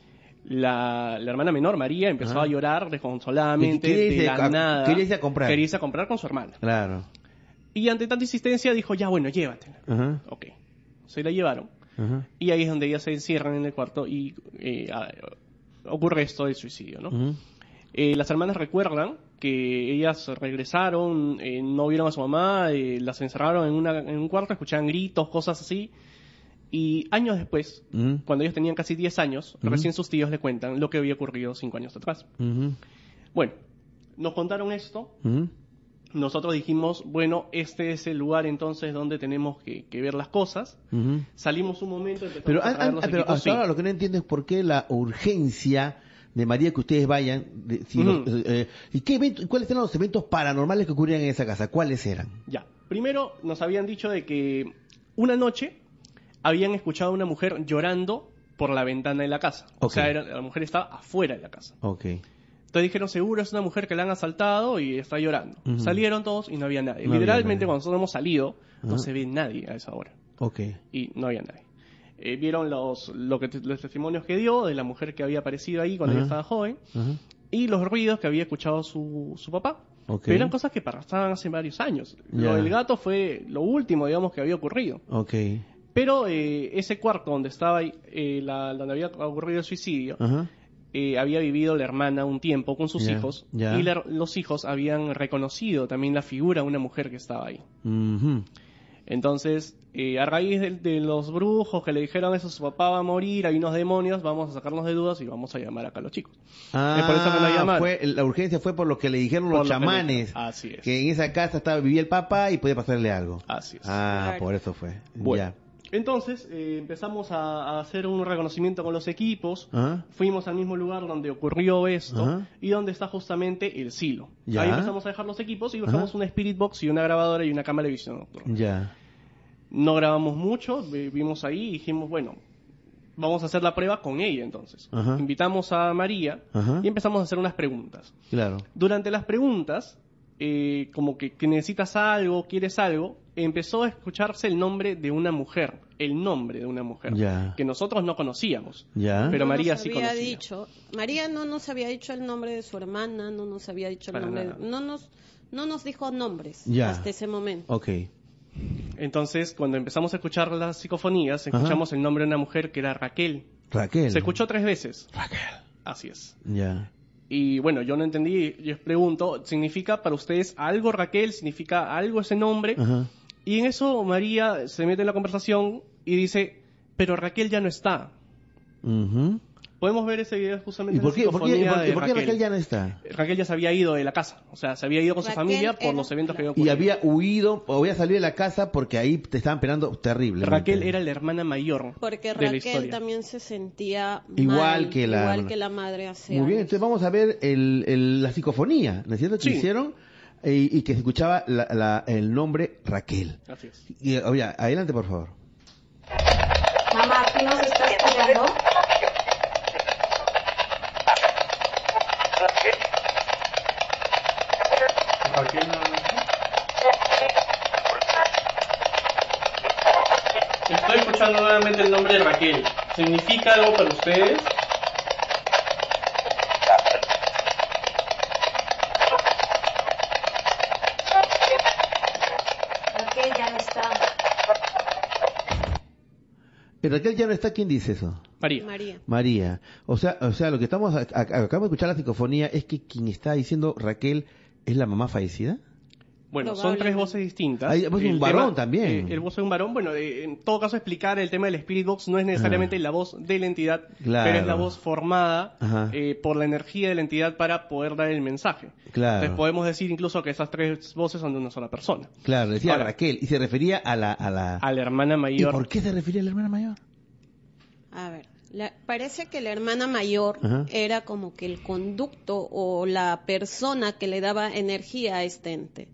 Speaker 8: La, la hermana menor, María, empezó
Speaker 1: Ajá.
Speaker 8: a llorar desconsoladamente,
Speaker 1: Quería
Speaker 8: de
Speaker 1: irse
Speaker 8: la
Speaker 1: a-
Speaker 8: nada.
Speaker 1: quería irse a comprar.
Speaker 8: Quería irse a comprar con su hermana.
Speaker 1: Claro.
Speaker 8: Y ante tanta insistencia dijo, ya bueno, llévatela.
Speaker 1: Ajá.
Speaker 8: Ok. Se la llevaron.
Speaker 1: Ajá.
Speaker 8: Y ahí es donde ellas se encierran en el cuarto y eh, a- ocurre esto del suicidio, ¿no?
Speaker 1: Ujú.
Speaker 8: Eh, las hermanas recuerdan que ellas regresaron, eh, no vieron a su mamá, eh, las encerraron en, una, en un cuarto, escuchaban gritos, cosas así. Y años después,
Speaker 1: Ujú.
Speaker 8: cuando ellos tenían casi diez años,
Speaker 1: Ujú.
Speaker 8: recién sus tíos le cuentan lo que había ocurrido cinco años atrás.
Speaker 1: Ujú.
Speaker 8: Bueno, nos contaron esto.
Speaker 1: Ujú.
Speaker 8: Nosotros dijimos, bueno, este es el lugar entonces donde tenemos que, que ver las cosas.
Speaker 1: Ujú.
Speaker 8: Salimos un momento, empezamos
Speaker 1: Pero,
Speaker 8: a
Speaker 1: an-
Speaker 8: traer
Speaker 1: an-
Speaker 8: los
Speaker 1: pero
Speaker 8: equipos,
Speaker 1: hasta
Speaker 8: sí.
Speaker 1: ahora lo que no entiendo es por qué la urgencia de María que ustedes vayan, de- si los-
Speaker 8: Ujú.
Speaker 1: eh, y qué evento- cuáles eran los eventos paranormales que ocurrían en esa casa, cuáles eran.
Speaker 8: Ya, primero nos habían dicho de que una noche habían escuchado a una mujer llorando por la ventana de la casa. O
Speaker 1: Ok.
Speaker 8: sea, era- la mujer estaba afuera de la casa.
Speaker 1: Ok.
Speaker 8: Entonces dijeron, seguro es una mujer que la han asaltado y está llorando.
Speaker 1: Ujú.
Speaker 8: Salieron todos y no había nadie.
Speaker 1: No había
Speaker 8: Literalmente
Speaker 1: nadie.
Speaker 8: cuando nosotros hemos salido, no
Speaker 1: Ajá.
Speaker 8: se ve nadie a esa hora.
Speaker 1: Ok.
Speaker 8: Y no había nadie. Eh, vieron los, lo que, los testimonios que dio de la mujer que había aparecido ahí cuando
Speaker 1: Ajá.
Speaker 8: ella estaba joven
Speaker 1: Ajá.
Speaker 8: y los ruidos que había escuchado su, su papá.
Speaker 1: Ok.
Speaker 8: Pero eran cosas que pasaban hace varios años.
Speaker 1: Ya.
Speaker 8: Lo del gato fue lo último, digamos, que había ocurrido.
Speaker 1: Ok.
Speaker 8: Pero eh, ese cuarto donde estaba ahí, eh, la, donde había ocurrido el suicidio,
Speaker 1: Ajá.
Speaker 8: eh, había vivido la hermana un tiempo con sus
Speaker 1: Ya,
Speaker 8: hijos
Speaker 1: ya.
Speaker 8: y la- los hijos habían reconocido también la figura de una mujer que estaba ahí.
Speaker 1: Ujú.
Speaker 8: Entonces, eh, a raíz de, de los brujos que le dijeron eso, su papá va a morir, hay unos demonios, vamos a sacarnos de dudas y vamos a llamar acá a los chicos.
Speaker 1: Ah,
Speaker 8: Es por eso que lo llamaron.
Speaker 1: fue, la urgencia fue por lo que le dijeron
Speaker 8: Por
Speaker 1: los
Speaker 8: lo que le-
Speaker 1: chamanes.
Speaker 8: Así es.
Speaker 1: Que en esa casa estaba vivía el papá y podía pasarle algo.
Speaker 8: Así es.
Speaker 1: Ah,
Speaker 9: Claro.
Speaker 1: por eso fue.
Speaker 8: Bueno,
Speaker 1: Ya.
Speaker 8: Entonces eh, empezamos a, a hacer un reconocimiento con los equipos,
Speaker 1: Ajá.
Speaker 8: fuimos al mismo lugar donde ocurrió esto
Speaker 1: Ajá.
Speaker 8: y donde está justamente el silo.
Speaker 1: Ya.
Speaker 8: Ahí empezamos a dejar los equipos y dejamos
Speaker 1: Ajá.
Speaker 8: una Spirit Box y una grabadora y una cámara de visión nocturna.
Speaker 1: Ya.
Speaker 8: No grabamos mucho, vimos ahí y dijimos, bueno, vamos a hacer la prueba con ella entonces.
Speaker 1: Ajá.
Speaker 8: Invitamos a María
Speaker 1: Ajá.
Speaker 8: y empezamos a hacer unas preguntas.
Speaker 1: Claro.
Speaker 8: Durante las preguntas, eh, como que, que necesitas algo, quieres algo, empezó a escucharse el nombre de una mujer, el nombre de una mujer,
Speaker 1: Ya.
Speaker 8: que nosotros no conocíamos,
Speaker 1: Ya.
Speaker 8: pero
Speaker 9: No
Speaker 8: María
Speaker 9: nos
Speaker 8: sí
Speaker 9: había
Speaker 8: conocía.
Speaker 9: dicho, María no nos había dicho el nombre de su hermana, no nos había dicho el
Speaker 8: Para
Speaker 9: nombre,
Speaker 8: nada.
Speaker 9: no nos, no nos dijo nombres
Speaker 1: Ya.
Speaker 9: hasta ese momento.
Speaker 1: Ok.
Speaker 8: Entonces, cuando empezamos a escuchar las psicofonías, escuchamos el nombre de una mujer que era Raquel.
Speaker 1: Raquel.
Speaker 8: Se escuchó tres veces.
Speaker 1: Raquel.
Speaker 8: Así es.
Speaker 1: Ya.
Speaker 8: Y bueno, yo no entendí, yo les pregunto, ¿significa para ustedes algo Raquel? ¿Significa algo ese nombre?
Speaker 1: Ajá.
Speaker 8: Y en eso María se mete en la conversación y dice, pero Raquel ya no está.
Speaker 1: Ujú.
Speaker 8: Podemos ver ese video justamente
Speaker 1: ¿Y por
Speaker 8: en
Speaker 1: qué,
Speaker 8: la
Speaker 1: por qué,
Speaker 8: psicofonía
Speaker 1: por qué-
Speaker 8: de
Speaker 1: por qué Raquel ya no está?
Speaker 8: Raquel ya se había ido de la casa, o sea, se había ido con su
Speaker 9: Raquel
Speaker 8: familia por
Speaker 9: era-
Speaker 8: los eventos que había
Speaker 1: Y
Speaker 8: ocurrido.
Speaker 1: había huido o había salido de la casa porque ahí te estaban esperando terrible.
Speaker 8: Raquel era la hermana mayor
Speaker 9: Porque
Speaker 8: de la
Speaker 9: Raquel
Speaker 8: historia.
Speaker 9: también se sentía
Speaker 1: Igual
Speaker 9: mal,
Speaker 1: que la-
Speaker 9: igual que la madre hace
Speaker 1: Muy bien,
Speaker 9: años.
Speaker 1: entonces vamos a ver el, el- la psicofonía, ¿no es cierto? Que
Speaker 8: Sí.
Speaker 1: hicieron eh, y que se escuchaba la- la- el nombre Raquel.
Speaker 8: Así es.
Speaker 1: Y, oye, adelante, por favor.
Speaker 10: Mamá, ¿aquí nos está escuchando?
Speaker 8: Estoy escuchando nuevamente el nombre de Raquel. ¿Significa algo para ustedes?
Speaker 10: Raquel ya no está.
Speaker 1: Eh, Raquel ya no está, ¿quién dice eso?
Speaker 8: María.
Speaker 9: María.
Speaker 1: María. O sea, o sea, lo que estamos, a- a- acabamos de escuchar la psicofonía es que quien está diciendo Raquel es la mamá fallecida.
Speaker 8: Bueno, son tres voces distintas.
Speaker 1: Hay vos un
Speaker 8: El
Speaker 1: varón
Speaker 8: tema-
Speaker 1: también.
Speaker 8: eh, el voz de un varón, bueno, eh, en todo caso explicar el tema del Spirit Box no es necesariamente la voz de la entidad,
Speaker 1: Claro.
Speaker 8: pero es la voz formada
Speaker 1: Ajá.
Speaker 8: eh, por la energía de la entidad para poder dar el mensaje.
Speaker 1: Claro.
Speaker 8: Entonces podemos decir incluso que esas tres voces son de una sola persona.
Speaker 1: Claro, decía
Speaker 8: Ahora,
Speaker 1: Raquel y se refería a la, a la...
Speaker 8: A la hermana
Speaker 1: ¿Y
Speaker 8: mayor.
Speaker 1: por qué se refería a la hermana mayor?
Speaker 9: A ver, la- parece que la hermana mayor
Speaker 1: Ajá.
Speaker 9: era como que el conducto o la persona que le daba energía a este ente.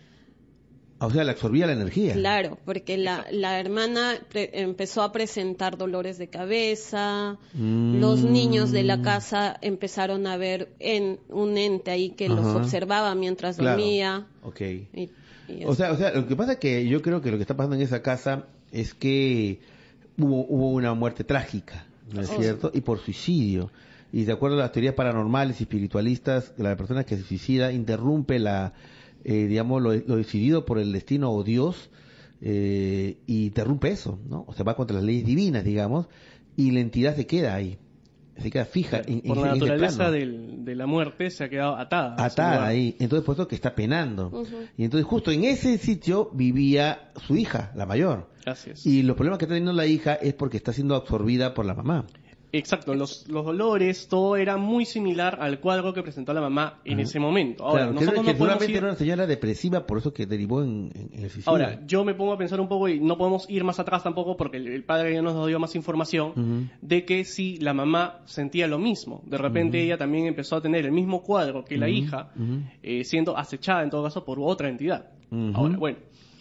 Speaker 1: O sea, le absorbía la energía.
Speaker 9: Claro, porque la, la hermana pre- empezó a presentar dolores de cabeza,
Speaker 1: Mm.
Speaker 9: los niños de la casa empezaron a ver en un ente ahí que los
Speaker 1: Ajá.
Speaker 9: observaba mientras
Speaker 1: Claro.
Speaker 9: dormía.
Speaker 1: Ok.
Speaker 9: Y- y
Speaker 1: O sea, o sea, lo que pasa es que yo creo que lo que está pasando en esa casa es que hubo, hubo una muerte trágica, ¿no es
Speaker 9: Oh.
Speaker 1: cierto? Y por suicidio. Y de acuerdo a las teorías paranormales y espiritualistas, la persona que se suicida interrumpe la, eh, digamos, lo, lo decidido por el destino o Dios, eh, y interrumpe eso, ¿no? O sea, va contra las leyes divinas, digamos, y la entidad se queda ahí, se queda fija en,
Speaker 8: por
Speaker 1: en-
Speaker 8: la
Speaker 1: en ese
Speaker 8: naturaleza
Speaker 1: plano.
Speaker 8: del- de la muerte se ha quedado atada. a ese
Speaker 1: Atada
Speaker 8: lugar.
Speaker 1: ahí, entonces por eso que está penando.
Speaker 9: Ujú.
Speaker 1: Y entonces justo en ese sitio vivía su hija, la mayor.
Speaker 8: Así es.
Speaker 1: Y los problemas que está teniendo la hija es porque está siendo absorbida por la mamá.
Speaker 8: Exacto, los, los dolores, todo era muy similar al cuadro que presentó la mamá en
Speaker 1: Ajá.
Speaker 8: ese momento. Ahora,
Speaker 1: Claro, que,
Speaker 8: nosotros
Speaker 1: que
Speaker 8: no podemos
Speaker 1: seguramente
Speaker 8: ir...
Speaker 1: era una señora depresiva, por eso que derivó en, en- en el suicidio.
Speaker 8: Ahora, yo me pongo a pensar un poco y no podemos ir más atrás tampoco porque el, el padre ya nos dio más información
Speaker 1: Ujú.
Speaker 8: de que si la mamá sentía lo mismo. De repente
Speaker 1: Ujú.
Speaker 8: ella también empezó a tener el mismo cuadro que la
Speaker 1: Ujú,
Speaker 8: hija,
Speaker 1: ujú.
Speaker 8: eh, siendo acechada en todo caso por otra entidad.
Speaker 1: Ujú.
Speaker 8: Ahora, bueno,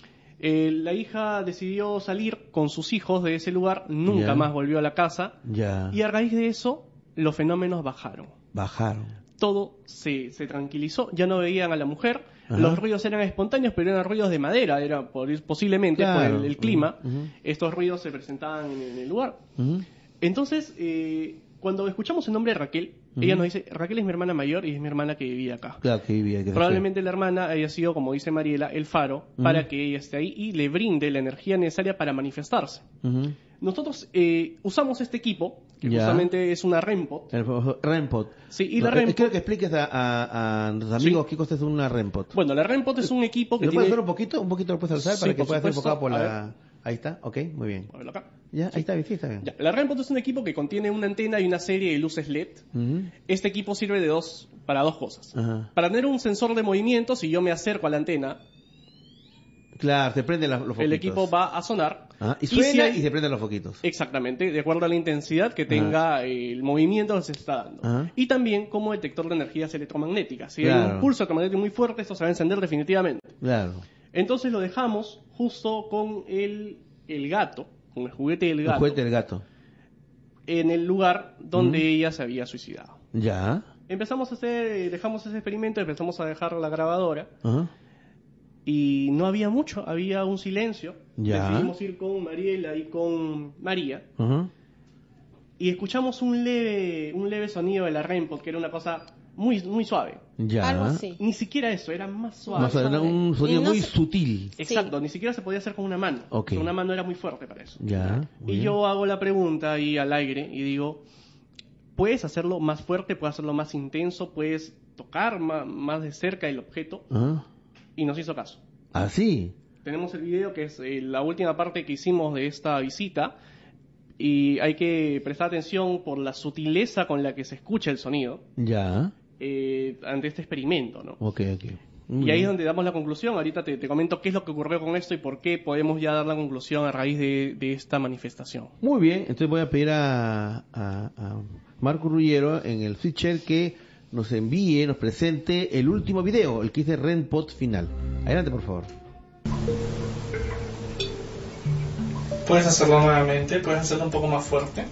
Speaker 8: eh, la hija decidió salir con sus hijos de ese lugar, nunca
Speaker 1: Ya.
Speaker 8: más volvió a la casa
Speaker 1: Ya,
Speaker 8: y a raíz de eso los fenómenos bajaron.
Speaker 1: bajaron.
Speaker 8: Todo se, se tranquilizó, ya no veían a la mujer,
Speaker 1: Ajá.
Speaker 8: los ruidos eran espontáneos, pero eran ruidos de madera, era por- posiblemente
Speaker 1: Claro.
Speaker 8: por el, el clima,
Speaker 1: Ujú, ujú.
Speaker 8: estos ruidos se presentaban en, en el lugar.
Speaker 1: Ujú.
Speaker 8: Entonces, eh, cuando escuchamos el nombre de Raquel,
Speaker 1: Ujú.
Speaker 8: ella nos dice, Raquel es mi hermana mayor y es mi hermana que vivía acá.
Speaker 1: Claro que vivía. que se
Speaker 8: Probablemente la hermana haya sido, como dice Mariela, el faro
Speaker 1: Ujú.
Speaker 8: para que ella esté ahí y le brinde la energía necesaria para manifestarse.
Speaker 1: fue. Ujú.
Speaker 8: Nosotros eh, usamos este equipo, que
Speaker 1: Ya.
Speaker 8: justamente es una REMPOT.
Speaker 1: El famoso REMPOT.
Speaker 8: Sí, y la
Speaker 1: No, eh,
Speaker 8: REMPOT...
Speaker 1: Quiero que expliques a, a, a nuestros amigos qué cosa es una REMPOT.
Speaker 8: Bueno, la REMPOT es un equipo que
Speaker 1: ¿Lo
Speaker 8: tiene...
Speaker 1: puedes ver un poquito? ¿Un poquito lo puedes alzar
Speaker 8: Sí,
Speaker 1: para que
Speaker 8: por
Speaker 1: pueda ser
Speaker 8: supuesto.
Speaker 1: enfocado por
Speaker 8: A
Speaker 1: la... Ahí está, ok, muy bien.
Speaker 8: A verlo acá.
Speaker 1: Ya, ahí está bien, sí, está bien.
Speaker 8: Ya, la REMPOT es un equipo que contiene una antena y una serie de luces L E D.
Speaker 1: Ujú.
Speaker 8: Este equipo sirve de dos, para dos cosas.
Speaker 1: Ajá.
Speaker 8: Para tener un sensor de movimiento, si yo me acerco a la antena,
Speaker 1: Claro, se prenden los foquitos.
Speaker 8: El equipo va a sonar.
Speaker 1: Ah, y suena y,
Speaker 8: si hay...
Speaker 1: y se prenden los foquitos.
Speaker 8: Exactamente, de acuerdo a la intensidad que tenga ah. el movimiento que se está dando. Ah. Y también como detector de energías electromagnéticas. Si claro. hay un pulso electromagnético muy fuerte, esto se va a encender definitivamente.
Speaker 1: Claro.
Speaker 8: Entonces lo dejamos justo con el, el gato, con el juguete del gato.
Speaker 1: El juguete del gato.
Speaker 8: En el lugar donde mm. ella se había suicidado.
Speaker 1: Ya.
Speaker 8: Empezamos a hacer, dejamos ese experimento, empezamos a dejar la grabadora.
Speaker 1: Uh-huh.
Speaker 8: Y no había mucho, había un silencio.
Speaker 1: Ya.
Speaker 8: Decidimos ir con Mariela y con María.
Speaker 1: Uh-huh.
Speaker 8: Y escuchamos un leve, un leve sonido de la REMpod, que era una cosa muy, muy suave.
Speaker 1: Ya.
Speaker 9: Algo así.
Speaker 8: Ni siquiera eso, era más suave.
Speaker 1: Más suave, era un sonido no muy se... sutil.
Speaker 8: Exacto,
Speaker 9: sí.
Speaker 8: ni siquiera se podía hacer con una mano.
Speaker 1: Okay.
Speaker 8: Una mano era muy fuerte para eso.
Speaker 1: Ya.
Speaker 8: Y
Speaker 1: bien.
Speaker 8: yo hago la pregunta ahí al aire y digo, ¿puedes hacerlo más fuerte? ¿Puedes hacerlo más intenso? ¿Puedes tocar más, más de cerca el objeto?
Speaker 1: Uh-huh.
Speaker 8: Y nos hizo caso.
Speaker 1: ¿Ah, sí?
Speaker 8: Tenemos el video que es eh, la última parte que hicimos de esta visita y hay que prestar atención por la sutileza con la que se escucha el sonido.
Speaker 1: Ya.
Speaker 8: Eh, ante este experimento, ¿no?
Speaker 1: Ok, ok.
Speaker 8: Muy y bien. Ahí es donde damos la conclusión. Ahorita te, te comento qué es lo que ocurrió con esto y por qué podemos ya dar la conclusión a raíz de, de esta manifestación.
Speaker 1: Muy bien, entonces voy a pedir a, a, a Marco Ruggiero en el switcher que nos envíe, nos presente el último video, el que dice REMpod final. Adelante, por favor.
Speaker 13: Puedes hacerlo nuevamente, puedes hacerlo un poco más fuerte.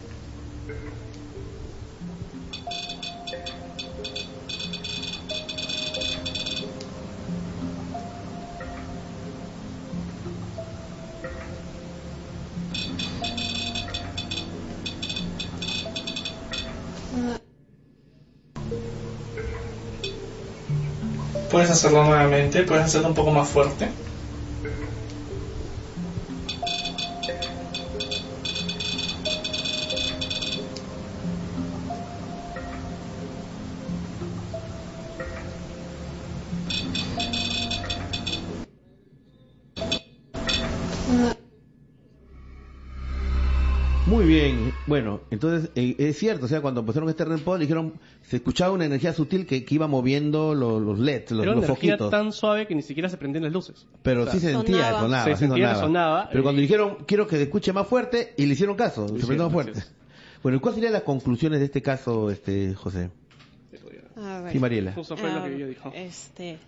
Speaker 13: Puedes hacerlo nuevamente, puedes hacerlo un poco más fuerte.
Speaker 1: Muy bien, bueno, entonces eh, es cierto, o sea, cuando pusieron este REMpod dijeron, se escuchaba una energía sutil que, que iba moviendo los, los L E Ds, los,
Speaker 8: Era
Speaker 1: los
Speaker 8: una energía
Speaker 1: foquitos.
Speaker 8: tan suave que ni siquiera se prendían las luces.
Speaker 1: Pero o sea, sí se sentía,
Speaker 9: sonaba,
Speaker 1: sonaba,
Speaker 8: se
Speaker 1: sí
Speaker 8: sentía,
Speaker 1: sonaba.
Speaker 8: sonaba.
Speaker 1: Pero
Speaker 8: eh,
Speaker 1: cuando dijeron, quiero que se escuche más fuerte, y le hicieron caso, se prendió más fuerte. Bueno, ¿y cuáles serían las conclusiones de este caso, este José?
Speaker 9: A ver.
Speaker 1: Sí, Mariela.
Speaker 8: Justo fue
Speaker 9: Ah,
Speaker 8: lo que ella dijo.
Speaker 9: Este,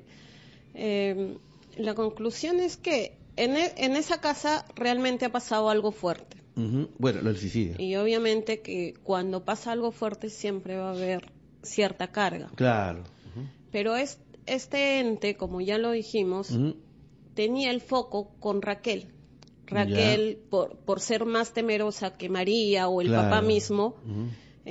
Speaker 9: eh, la conclusión es que en, e, en esa casa realmente ha pasado algo fuerte.
Speaker 1: Uh-huh. Bueno, lo del suicidio.
Speaker 9: Y obviamente que cuando pasa algo fuerte siempre va a haber cierta carga.
Speaker 1: Claro. Uh-huh.
Speaker 9: Pero es, este ente, como ya lo dijimos,
Speaker 1: uh-huh.
Speaker 9: tenía el foco con Raquel. Raquel, por, por ser más temerosa que María o el
Speaker 1: claro.
Speaker 9: papá mismo,
Speaker 1: uh-huh.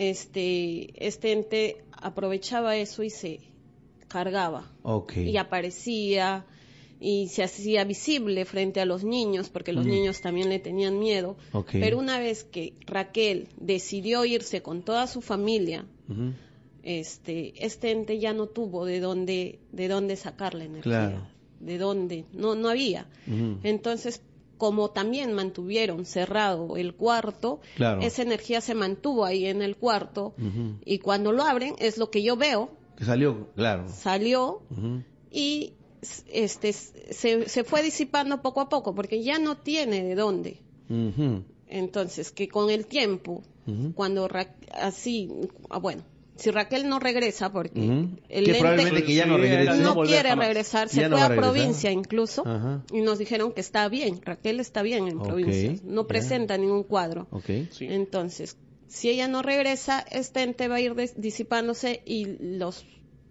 Speaker 9: este, este ente aprovechaba eso y se cargaba.
Speaker 1: Okay.
Speaker 9: Y aparecía y se hacía visible frente a los niños, porque los uh-huh. niños también le tenían miedo.
Speaker 1: Okay.
Speaker 9: Pero una vez que Raquel decidió irse con toda su familia,
Speaker 1: uh-huh.
Speaker 9: este, este ente ya no tuvo de dónde, de dónde sacar la energía.
Speaker 1: Claro.
Speaker 9: De dónde, no, no había.
Speaker 1: Uh-huh.
Speaker 9: Entonces, como también mantuvieron cerrado el cuarto,
Speaker 1: claro.
Speaker 9: esa energía se mantuvo ahí en el cuarto,
Speaker 1: uh-huh.
Speaker 9: y cuando lo abren, es lo que yo veo.
Speaker 1: Que salió, claro.
Speaker 9: Salió
Speaker 1: uh-huh.
Speaker 9: y este se, se fue disipando poco a poco, porque ya no tiene de dónde.
Speaker 1: Uh-huh.
Speaker 9: Entonces, que con el tiempo,
Speaker 1: uh-huh.
Speaker 9: cuando Ra- así, ah, bueno, si Raquel no regresa, porque
Speaker 1: uh-huh.
Speaker 9: el
Speaker 1: que
Speaker 9: ente
Speaker 1: probablemente que ya no regrese.
Speaker 9: no
Speaker 8: no
Speaker 9: quiere
Speaker 8: jamás.
Speaker 9: regresar, se
Speaker 1: Ya
Speaker 9: fue
Speaker 1: no va
Speaker 9: a,
Speaker 1: a regresar.
Speaker 9: provincia incluso,
Speaker 1: Ajá.
Speaker 9: y nos dijeron que está bien, Raquel está bien en
Speaker 1: Ok,
Speaker 9: provincia, no
Speaker 1: ya.
Speaker 9: presenta ningún cuadro.
Speaker 1: Okay.
Speaker 8: Sí.
Speaker 9: Entonces, si ella no regresa, este ente va a ir des- disipándose y los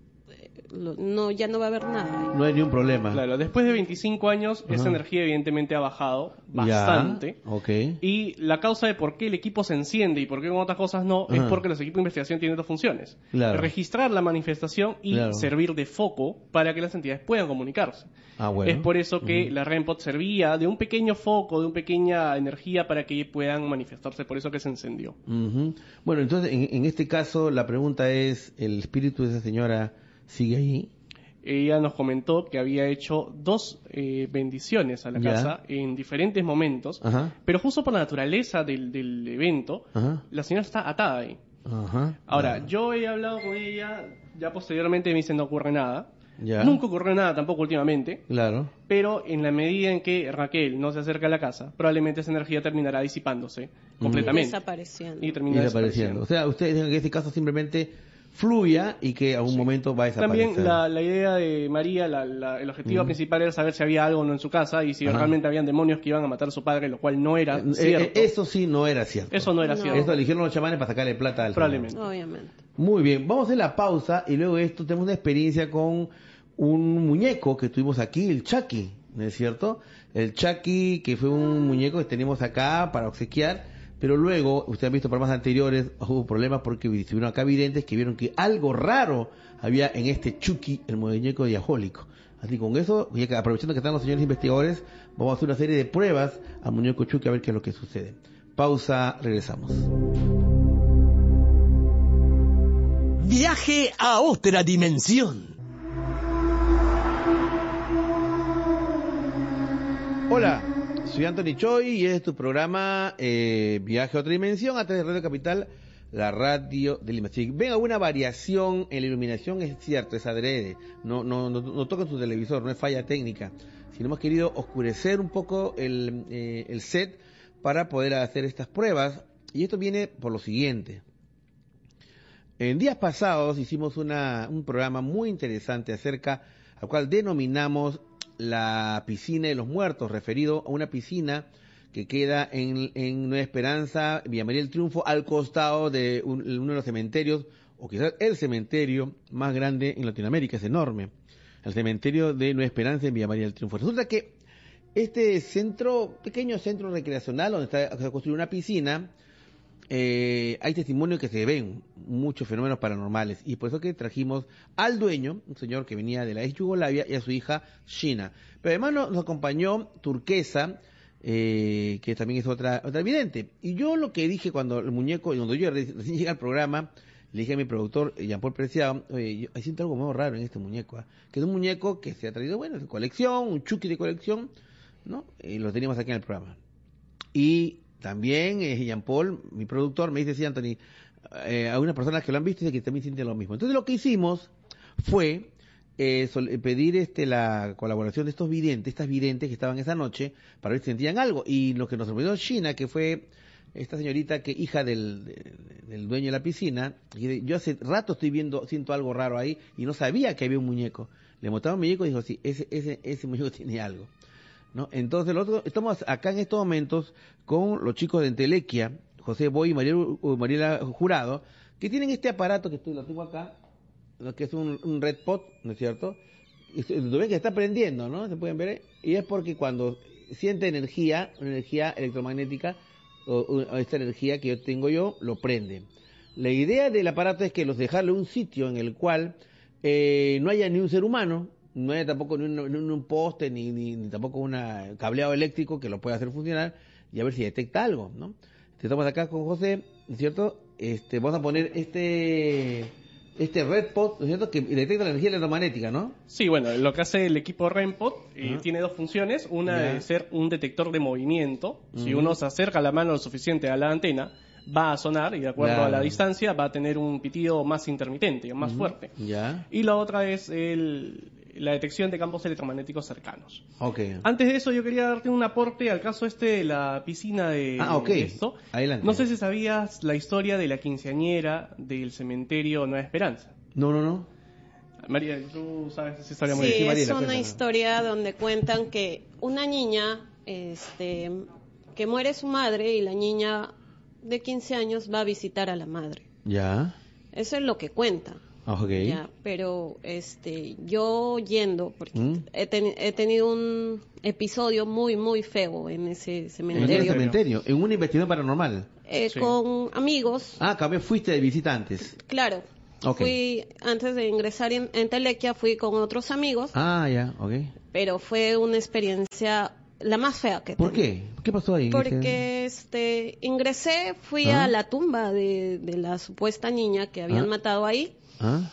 Speaker 9: lo- no ya no va a haber nada.
Speaker 1: No hay ni un problema.
Speaker 8: Claro, después de veinticinco años,
Speaker 1: Ajá.
Speaker 8: esa energía evidentemente ha bajado bastante.
Speaker 1: Ya. Ok.
Speaker 8: Y la causa de por qué el equipo se enciende y por qué con otras cosas no,
Speaker 1: Ajá.
Speaker 8: es porque los equipos de investigación tienen dos funciones.
Speaker 1: Claro.
Speaker 8: Registrar la manifestación y
Speaker 1: Claro.
Speaker 8: servir de foco para que las entidades puedan comunicarse.
Speaker 1: Ah, bueno.
Speaker 8: Es por eso que
Speaker 1: Uh-huh.
Speaker 8: la REMpod servía de un pequeño foco, de una pequeña energía para que puedan manifestarse, por eso que se encendió.
Speaker 1: Uh-huh. Bueno, entonces, en, en este caso, la pregunta es, ¿el espíritu de esa señora sigue ahí?
Speaker 8: Ella nos comentó que había hecho dos eh, bendiciones a la
Speaker 1: Ya.
Speaker 8: casa en diferentes momentos,
Speaker 1: Ajá.
Speaker 8: pero justo por la naturaleza del, del evento,
Speaker 1: Ajá.
Speaker 8: la señora está atada ahí.
Speaker 1: Ajá.
Speaker 8: Ahora,
Speaker 1: Ah.
Speaker 8: yo he hablado con ella, ya posteriormente me dice no ocurre nada,
Speaker 1: Ya.
Speaker 8: Nunca ocurrió nada tampoco últimamente.
Speaker 1: Claro.
Speaker 8: Pero en la medida en que Raquel no se acerca a la casa, probablemente esa energía terminará disipándose completamente.
Speaker 9: Desapareciendo.
Speaker 8: Y termina
Speaker 1: Y
Speaker 8: desapareciendo.
Speaker 1: desapareciendo. O sea, ustedes en este caso simplemente fluya y que a algún momento va a desaparecer.
Speaker 8: También la, la idea de María, la, la, el objetivo
Speaker 1: Mm.
Speaker 8: principal era saber si había algo o no en su casa y si
Speaker 1: Ajá.
Speaker 8: realmente habían demonios que iban a matar a su padre, lo cual no era
Speaker 1: Eh,
Speaker 8: cierto.
Speaker 1: eh, eso sí no era cierto.
Speaker 8: Eso no era
Speaker 9: No.
Speaker 8: cierto.
Speaker 1: Esto eligieron los chamanes para sacarle plata al
Speaker 8: Probablemente.
Speaker 9: Obviamente.
Speaker 1: Muy bien, vamos a hacer la pausa y luego de esto tenemos una experiencia con un muñeco que tuvimos aquí, el Chucky, ¿no es cierto? El Chucky, que fue un muñeco que tenemos acá para obsequiar, pero luego, ustedes han visto programas anteriores, hubo problemas porque estuvieron acá videntes que vieron que algo raro había en este Chucky, el muñeco diabólico. Así con eso, ya que aprovechando que están los señores investigadores, vamos a hacer una serie de pruebas al muñeco Chucky a ver qué es lo que sucede. Pausa, regresamos.
Speaker 14: Viaje a otra dimensión.
Speaker 1: Hola, soy Anthony Choi y este es tu programa eh, Viaje a otra dimensión a través de Radio Capital, la radio de Lima. Si ven alguna variación en la iluminación, es cierto, es adrede, no, no, no, no toca tu televisor, no es falla técnica, sino hemos querido oscurecer un poco el, eh, el set para poder hacer estas pruebas, y esto viene por lo siguiente. En días pasados hicimos una, un programa muy interesante acerca, al cual denominamos la piscina de los muertos, referido a una piscina que queda en, en Nueva Esperanza, Villa María del Triunfo, al costado de un, uno de los cementerios, o quizás el cementerio más grande en Latinoamérica, es enorme, el cementerio de Nueva Esperanza en Villa María del Triunfo. Resulta que este centro, pequeño centro recreacional, donde está, se construye una piscina, eh, hay testimonios que se ven muchos fenómenos paranormales, y por eso que trajimos al dueño, un señor que venía de la ex Yugoslavia, y a su hija Shina. Pero además nos, nos acompañó Turquesa, eh, que también es otra otra vidente. Y yo lo que dije cuando el muñeco, cuando yo recién llegué al programa, le dije a mi productor, Jean-Paul Preciado, oye, yo siento algo muy raro en este muñeco, ¿eh? Que es un muñeco que se ha traído, bueno, de colección, un Chucky de colección, ¿no? Y lo teníamos aquí en el programa. Y también eh, Jean-Paul, mi productor, me dice, sí, Anthony, eh, a unas personas que lo han visto dice que también sienten lo mismo. Entonces lo que hicimos fue eh, sol, eh, pedir este la colaboración de estos videntes, estas videntes que estaban esa noche, para ver si sentían algo. Y lo que nos sorprendió Shina, que fue esta señorita que hija del, de, del dueño de la piscina, y yo hace rato estoy viendo, siento algo raro ahí, y no sabía que había un muñeco. Le mostraba un muñeco y dijo, sí, ese, ese, ese muñeco tiene algo, ¿no? Entonces, nosotros estamos acá en estos momentos con los chicos de Entelequia, José Boy y Mariela, Mariela Jurado, que tienen este aparato que estoy, lo tengo acá, ¿no? Que es un, un Red Pot, ¿no es cierto? Y lo ven que está prendiendo, ¿no? Se pueden ver, y es porque cuando siente energía, una energía electromagnética, o, o esta energía que yo tengo yo, lo prende. La idea del aparato es que los dejarle un sitio en el cual eh, no haya ni un ser humano, no haya tampoco ni un, ni un poste, ni, ni, ni tampoco un cableado eléctrico que lo pueda hacer funcionar, y a ver si detecta algo, ¿no? Estamos acá con José, ¿no es cierto? Este, vamos a poner este este Red Pot, ¿no es cierto? Que detecta la energía electromagnética, ¿no?
Speaker 8: Sí, bueno, lo que hace el equipo REMPOT eh, tiene dos funciones. Una
Speaker 1: Ya.
Speaker 8: de ser un detector de movimiento. Si
Speaker 1: Ujú.
Speaker 8: uno se acerca la mano lo suficiente a la antena, va a sonar y de acuerdo
Speaker 1: Claro.
Speaker 8: a la distancia va a tener un pitido más intermitente, más
Speaker 1: Ujú.
Speaker 8: fuerte.
Speaker 1: Ya.
Speaker 8: Y la otra es el, la detección de campos electromagnéticos cercanos.
Speaker 1: Ok.
Speaker 8: Antes de eso yo quería darte un aporte al caso este de la piscina de,
Speaker 1: Ah, ok.
Speaker 8: de esto.
Speaker 1: Adelante.
Speaker 8: No sé si sabías la historia de la quinceañera del cementerio Nueva Esperanza.
Speaker 1: No, no, no.
Speaker 8: María, tú sabes esa historia muy
Speaker 9: Sí,
Speaker 8: bien.
Speaker 9: es una historia donde cuentan que una niña, este, que muere su madre y la niña de quince años va a visitar a la madre.
Speaker 1: Ya.
Speaker 9: Eso es lo que cuentan.
Speaker 1: Ok.
Speaker 9: Ya, pero este, yo yendo, porque
Speaker 1: ¿Mm?
Speaker 9: he, ten- he tenido un episodio muy, muy feo en ese
Speaker 1: En el
Speaker 9: cementerio.
Speaker 1: cementerio, en una investigación paranormal.
Speaker 9: Eh,
Speaker 1: Sí.
Speaker 9: Con amigos,
Speaker 1: Ah, también fuiste de visitantes.
Speaker 9: claro.
Speaker 1: Ok.
Speaker 9: Fui, antes de ingresar en, en Telequia, fui con otros amigos,
Speaker 1: Ah, ya, ok.
Speaker 9: pero fue una experiencia la más fea que
Speaker 1: ¿Por
Speaker 9: tenía.
Speaker 1: qué? ¿Qué pasó ahí?
Speaker 9: Porque este ingresé, fui
Speaker 1: ¿Ah?
Speaker 9: a la tumba de, de la supuesta niña que habían
Speaker 1: ¿Ah?
Speaker 9: matado ahí,
Speaker 1: ¿Ah?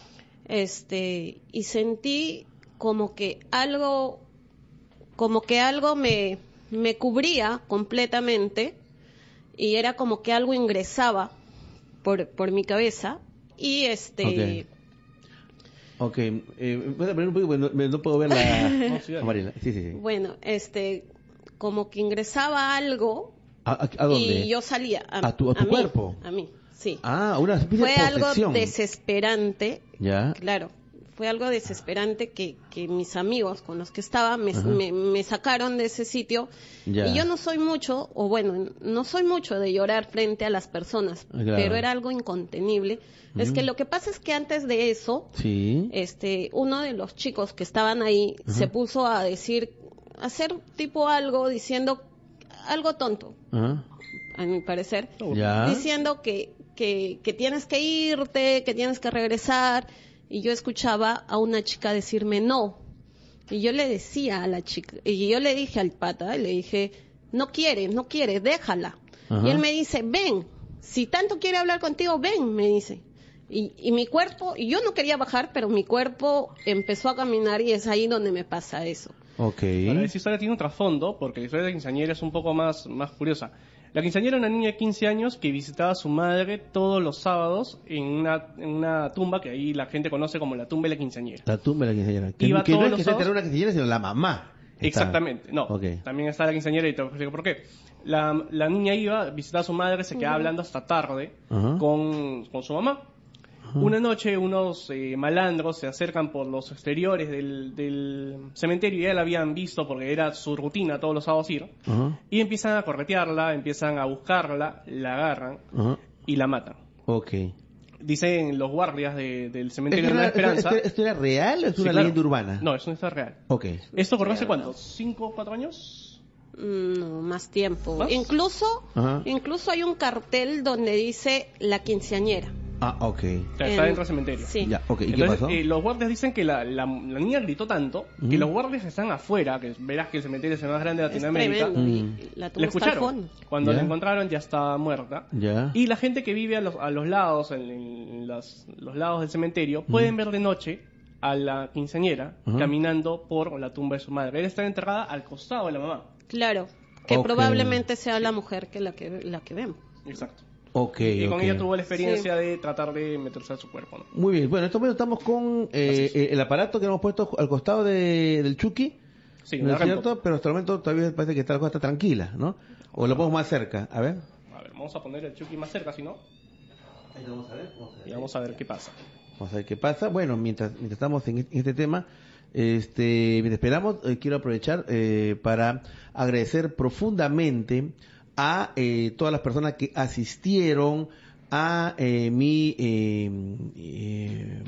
Speaker 9: este y sentí como que algo, como que algo me me cubría completamente y era como que algo ingresaba por por mi cabeza y este
Speaker 1: Ok. Ok, eh, ¿puedes poner un poquito? No, no puedo ver la... no, sí, Mariela. Sí, sí, sí.
Speaker 9: Bueno, este, como que ingresaba algo...
Speaker 1: ¿A, a, a dónde?
Speaker 9: Y yo salía. A,
Speaker 1: ¿A tu, a tu
Speaker 9: a
Speaker 1: cuerpo?
Speaker 9: Mí, a mí, sí.
Speaker 1: Ah, una especie
Speaker 9: Fue
Speaker 1: de
Speaker 9: algo
Speaker 1: posesión.
Speaker 9: desesperante.
Speaker 1: Ya.
Speaker 9: Claro, fue algo desesperante que, que mis amigos con los que estaba me, me, me sacaron de ese sitio. Ya. Y yo no soy mucho, o bueno, no soy mucho de llorar frente a las personas, claro. Pero era algo incontenible. Mm. Es que lo que pasa es que antes de eso, sí. este, uno de los chicos que estaban ahí uh-huh. se puso a decir, a hacer tipo algo diciendo algo tonto, uh-huh. a mi parecer, ya. Diciendo que, que, que tienes que irte, que tienes que regresar, y yo escuchaba a una chica decirme no, y yo le decía a la chica, y yo le dije al pata, le dije, no quiere, no quiere, déjala, uh-huh. Y él me dice, ven, si tanto quiere hablar contigo, ven, me dice, y, y mi cuerpo, y yo no quería bajar, pero mi cuerpo empezó a caminar, y es ahí donde me pasa eso.
Speaker 8: Okay. Ahora, esa historia tiene un trasfondo, porque la historia de la quinceañera es un poco más, más curiosa. La quinceañera era una niña de quince años que visitaba a su madre todos los sábados en una, en una tumba que ahí la gente conoce como la tumba de la quinceañera.
Speaker 1: La tumba de la quinceañera. Que, que no es que se enteró una quinceañera, sino la mamá.
Speaker 8: Exactamente, no. Okay. También está la quinceañera y te explico por qué. La, la niña iba, visitaba a su madre, se quedaba uh-huh. hablando hasta tarde uh-huh. con, con su mamá. Una noche unos eh, malandros se acercan por los exteriores del, del cementerio y ya la habían visto porque era su rutina todos los sábados ir, uh-huh. y empiezan a corretearla, empiezan a buscarla, la agarran uh-huh. y la matan.
Speaker 1: Okay.
Speaker 8: Dicen los guardias de, del cementerio de la Esperanza.
Speaker 1: ¿Esto, esto era real o es sí, una claro. leyenda urbana?
Speaker 8: No, es una historia real.
Speaker 1: Okay.
Speaker 8: ¿Esto ocurrió hace cuánto? ¿Cinco o cuatro años?
Speaker 9: No, más tiempo.
Speaker 8: ¿Más?
Speaker 9: Incluso, uh-huh. incluso hay un cartel donde dice la quinceañera.
Speaker 1: Ah, ok.
Speaker 8: O sea, está dentro del cementerio.
Speaker 9: Sí.
Speaker 1: Ya, okay. ¿Y
Speaker 8: Entonces,
Speaker 1: qué pasó?
Speaker 8: Eh, los guardias dicen que la, la, la niña gritó tanto mm. que los guardias están afuera, que verás que el cementerio es el más grande de Latinoamérica.
Speaker 9: Es tremendo. Mm. La
Speaker 8: le escucharon. Cuando yeah. la encontraron ya estaba muerta.
Speaker 1: Yeah.
Speaker 8: Y la gente que vive a los, a los lados, en, en las, los lados del cementerio, mm. pueden ver de noche a la quinceañera uh-huh. caminando por la tumba de su madre. Ella está enterrada al costado de la mamá.
Speaker 9: Claro, que okay. probablemente sea sí. la mujer que la que, la que vemos.
Speaker 8: Exacto.
Speaker 1: Okay,
Speaker 8: y con
Speaker 1: okay.
Speaker 8: ella tuvo la experiencia sí. de tratar de meterse a su cuerpo, ¿no?
Speaker 1: Muy bien, bueno, en este momento estamos con eh, el aparato que hemos puesto al costado de, del Chucky,
Speaker 8: sí,
Speaker 1: ¿no es cierto? Pero hasta el momento todavía parece que está la cosa está tranquila, ¿no? O lo ponemos más cerca, a ver.
Speaker 8: A ver, vamos a poner el Chucky más cerca, si no.
Speaker 1: Ahí vamos a ver. Vamos a ver.
Speaker 8: Y vamos a ver qué pasa.
Speaker 1: Vamos a ver qué pasa. Bueno, mientras, mientras estamos en este tema, este, mientras esperamos, eh, quiero aprovechar eh, para agradecer profundamente a eh, todas las personas que asistieron a eh, mi eh, eh,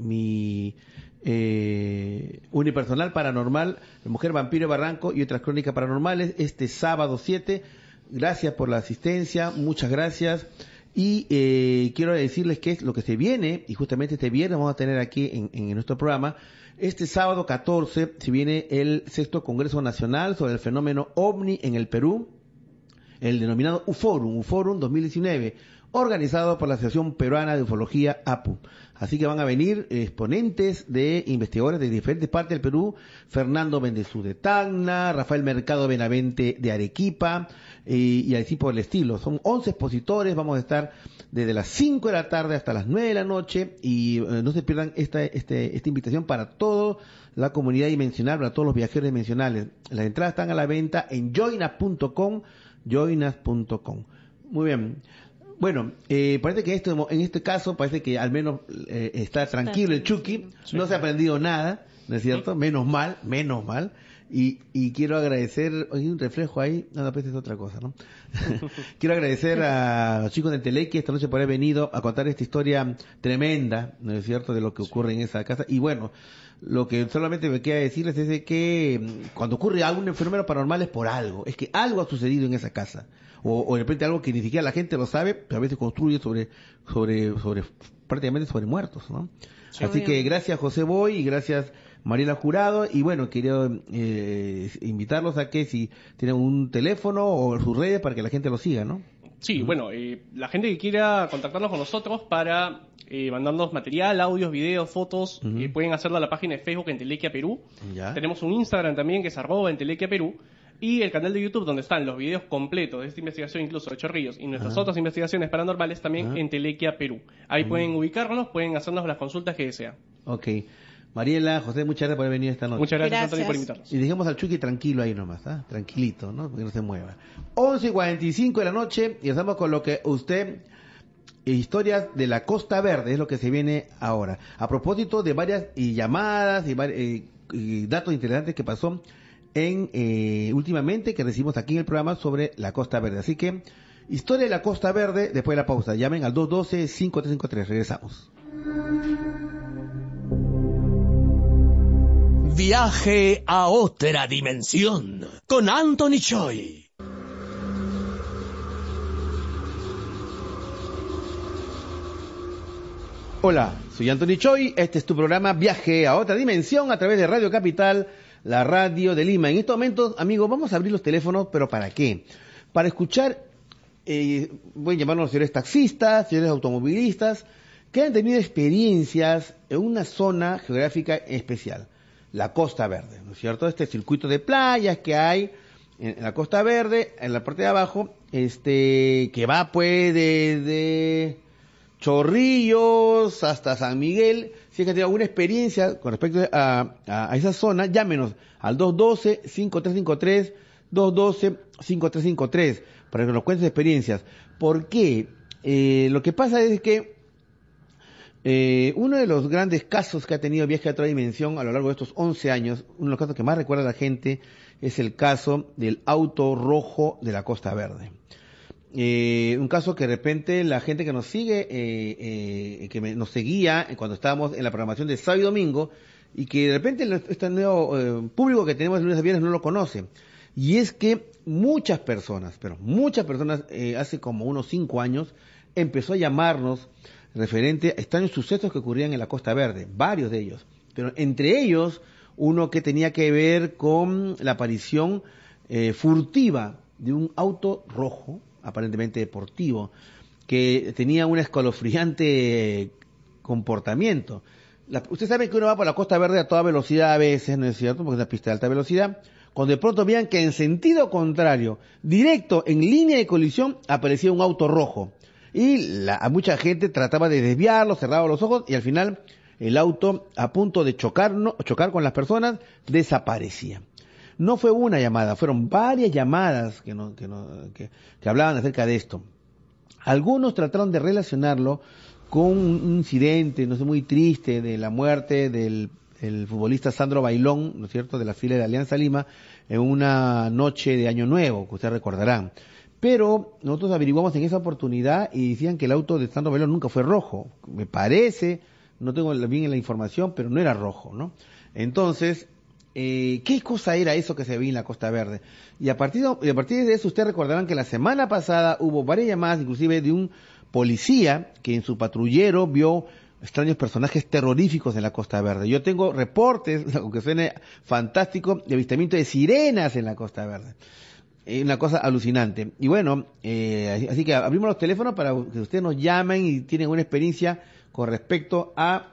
Speaker 1: mi eh, unipersonal paranormal, Mujer Vampiro Barranco y otras crónicas paranormales este sábado siete. Gracias por la asistencia, muchas gracias. Y eh, quiero decirles que es lo que se viene, y justamente este viernes vamos a tener aquí en, en nuestro programa, este sábado catorce se viene el sexto Congreso Nacional sobre el fenómeno OVNI en el Perú, el denominado UFORUM, UFORUM dos mil diecinueve, organizado por la Asociación Peruana de Ufología, A P U. Así que van a venir exponentes de investigadores de diferentes partes del Perú, Fernando Bendezú de Tacna, Rafael Mercado Benavente de Arequipa, eh, y así por el estilo. Son once expositores, vamos a estar desde las cinco de la tarde hasta las nueve de la noche, y eh, no se pierdan esta, este, esta invitación para toda la comunidad dimensional, para todos los viajeros dimensionales. Las entradas están a la venta en joinas punto com, joinas punto com. Muy bien. Bueno, eh, parece que esto, en este caso parece que al menos eh, está tranquilo el Chucky, sí. No se ha aprendido nada, ¿no es cierto? Sí. Menos mal, menos mal. Y, y quiero agradecer, hay un reflejo ahí, no, no, pues es otra cosa, ¿no? Quiero agradecer a los chicos de Telequi esta noche por haber venido a contar esta historia tremenda, ¿no es cierto?, de lo que ocurre en esa casa. Y bueno, lo que solamente me queda decirles es de que cuando ocurre algún fenómeno paranormal es por algo, es que algo ha sucedido en esa casa. O, o de repente algo que ni siquiera la gente lo sabe, pero a veces construye sobre, sobre, sobre, prácticamente sobre muertos, ¿no? Sí, así que gracias José Boy y gracias Mariela Jurado, y bueno, quería eh, invitarlos a que si tienen un teléfono o sus redes para que la gente lo siga, ¿no?
Speaker 8: Sí, uh-huh. bueno, eh, la gente que quiera contactarnos con nosotros para eh, mandarnos material, audios, videos, fotos, uh-huh. eh, pueden hacerlo a la página de Facebook Entelequia Perú. Ya. Tenemos un Instagram también que es arroba Entelequia Perú. Y el canal de YouTube donde están los videos completos de esta investigación, incluso de Chorrillos, y nuestras Ajá. otras investigaciones paranormales también Ajá. en Entelequia Perú. Ahí Ajá. pueden ubicarnos, pueden hacernos las consultas que desean.
Speaker 1: Ok. Mariela, José, muchas gracias por haber venido esta noche.
Speaker 8: Muchas gracias,
Speaker 9: Gracias.
Speaker 8: Antonio, por invitarnos.
Speaker 1: Y dejemos al Chucky tranquilo ahí nomás, ¿ah? Tranquilito, ¿no? Porque no se mueva. once y cuarenta y cinco de la noche y estamos con lo que usted... Historias de la Costa Verde es lo que se viene ahora. A propósito de varias y llamadas y, eh, y datos interesantes que pasó en eh, últimamente que recibimos aquí en el programa sobre la Costa Verde. Así que, historia de la Costa Verde después de la pausa. Llamen al dos uno dos, cinco tres cinco tres. Regresamos.
Speaker 14: Viaje a otra dimensión con Anthony Choi.
Speaker 1: Hola, soy Anthony Choi, este es tu programa Viaje a otra dimensión a través de Radio Capital, la radio de Lima. En estos momentos, amigos, vamos a abrir los teléfonos, pero ¿para qué? Para escuchar, eh, voy a llamarlos señores taxistas, señores automovilistas, que han tenido experiencias en una zona geográfica especial, la Costa Verde, ¿no es cierto? Este circuito de playas que hay en la Costa Verde, en la parte de abajo, este, que va pues de... de Chorrillos hasta San Miguel. Si es que tiene alguna experiencia con respecto a, a, a esa zona, llámenos al dos uno dos, cinco tres cinco tres, dos uno dos, cinco tres cinco tres para que nos cuentes experiencias. ¿Por qué? Eh, lo que pasa es que eh, uno de los grandes casos que ha tenido Viaje a otra dimensión a lo largo de estos once años, uno de los casos que más recuerda a la gente es el caso del auto rojo de la Costa Verde. Eh, un caso que de repente la gente que nos sigue, eh, eh, que me, nos seguía cuando estábamos en la programación de sábado y domingo, y que de repente este nuevo eh, público que tenemos de lunes a viernes no lo conoce. Y es que muchas personas, pero muchas personas, eh, hace como unos cinco años, empezó a llamarnos referente a extraños sucesos que ocurrían en la Costa Verde, varios de ellos. Pero entre ellos, uno que tenía que ver con la aparición eh, furtiva de un auto rojo, aparentemente deportivo, que tenía un escalofriante comportamiento. La, usted sabe que uno va por la Costa Verde a toda velocidad a veces, ¿no es cierto? Porque es una pista de alta velocidad. Cuando de pronto vean que en sentido contrario, directo, en línea de colisión, aparecía un auto rojo. Y la, a mucha gente trataba de desviarlo, cerraba los ojos, y al final el auto, a punto de chocar, no, chocar con las personas, desaparecía. No fue una llamada, fueron varias llamadas que, no, que, no, que, que hablaban acerca de esto. Algunos trataron de relacionarlo con un incidente, no sé, muy triste, de la muerte del el futbolista Sandro Bailón, ¿no es cierto?, de la fila de Alianza Lima, en una noche de Año Nuevo, que ustedes recordarán. Pero nosotros averiguamos en esa oportunidad y decían que el auto de Sandro Bailón nunca fue rojo. Me parece, no tengo bien la información, pero no era rojo, ¿no? Entonces... Eh, ¿qué cosa era eso que se veía en la Costa Verde? Y a partir de, y a partir de eso ustedes recordarán que la semana pasada hubo varias llamadas, inclusive de un policía que en su patrullero vio extraños personajes terroríficos en la Costa Verde. Yo tengo reportes, aunque suene fantástico, de avistamiento de sirenas en la Costa Verde. Eh, una cosa alucinante. Y bueno, eh, así que abrimos los teléfonos para que ustedes nos llamen y tienen una experiencia con respecto a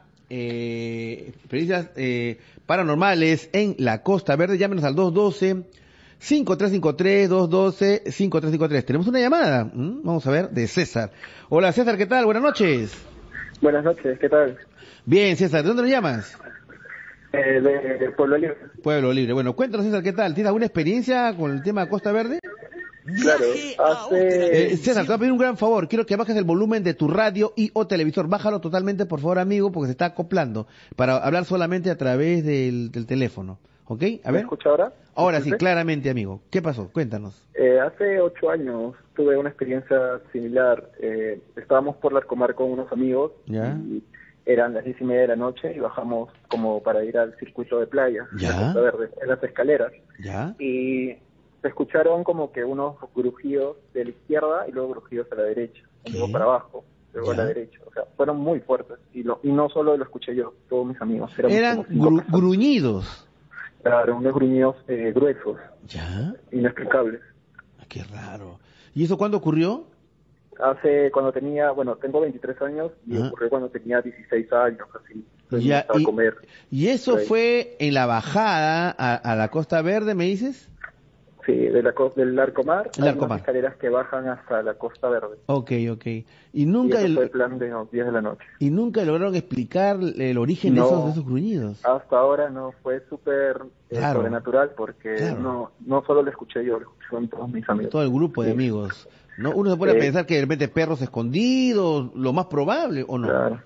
Speaker 1: Eh, experiencias eh, paranormales en la Costa Verde. Llámenos al dos uno dos, cinco tres cinco tres, dos uno dos, cinco tres cinco tres. Tenemos una llamada, ¿Mm? Vamos a ver, de César. Hola César, ¿qué tal? Buenas noches.
Speaker 15: Buenas noches, ¿qué tal?
Speaker 1: Bien, César, ¿de dónde lo llamas?
Speaker 15: Eh, de, de Pueblo Libre.
Speaker 1: Pueblo Libre. Bueno, cuéntanos César, ¿qué tal? ¿Tienes alguna experiencia con el tema Costa Verde?
Speaker 15: Claro, hace...
Speaker 1: Eh, César, te voy a pedir un gran favor. Quiero que bajes el volumen de tu radio y o televisor. Bájalo totalmente, por favor, amigo, porque se está acoplando. Para hablar solamente a través del, del teléfono. ¿Ok? A ver.
Speaker 15: ¿Me escucha ahora?
Speaker 1: Ahora sí, claramente, amigo. ¿Qué pasó? Cuéntanos.
Speaker 15: Eh, hace ocho años tuve una experiencia similar. Eh, estábamos por Larcomar con unos amigos.
Speaker 1: ¿Ya?
Speaker 15: Y eran las diez y media de la noche y bajamos como para ir al circuito de playa.
Speaker 1: ¿Ya?
Speaker 15: En la Costa Verde, en las escaleras.
Speaker 1: ¿Ya?
Speaker 15: Y... se escucharon como que unos grujidos de la izquierda y luego grujidos a la derecha, luego para abajo, luego
Speaker 1: ¿Ya?
Speaker 15: a la derecha, o sea, fueron muy fuertes y, lo, y no solo lo escuché yo, todos mis amigos.
Speaker 1: Eran gru gruñidos.
Speaker 15: Claro, unos gruñidos eh, gruesos,
Speaker 1: ¿Ya?
Speaker 15: inexplicables.
Speaker 1: Qué raro. ¿Y eso cuándo ocurrió?
Speaker 15: Hace, cuando tenía, bueno, tengo veintitrés años y
Speaker 1: Ajá.
Speaker 15: ocurrió cuando tenía dieciséis años, así.
Speaker 1: Ya,
Speaker 15: a
Speaker 1: y,
Speaker 15: comer.
Speaker 1: ¿Y eso
Speaker 15: Ahí.
Speaker 1: fue en la bajada a, a la Costa Verde, me dices?
Speaker 15: Sí, de la co del Larcomar,
Speaker 1: el Larcomar.
Speaker 15: Las escaleras que bajan hasta la Costa Verde.
Speaker 1: Ok, ok. Y nunca
Speaker 15: y
Speaker 1: el,
Speaker 15: fue el plan de los diez de la noche.
Speaker 1: Y nunca lograron explicar el origen
Speaker 15: no,
Speaker 1: de, esos, de esos gruñidos.
Speaker 15: Hasta ahora no, fue súper eh,
Speaker 1: claro.
Speaker 15: sobrenatural porque
Speaker 1: claro.
Speaker 15: no no solo lo escuché yo, lo escucharon todos mis amigos.
Speaker 1: Todo el grupo de sí. amigos. ¿No? Uno se puede eh, pensar que de repente perros escondidos, lo más probable, ¿o no?
Speaker 15: Claro.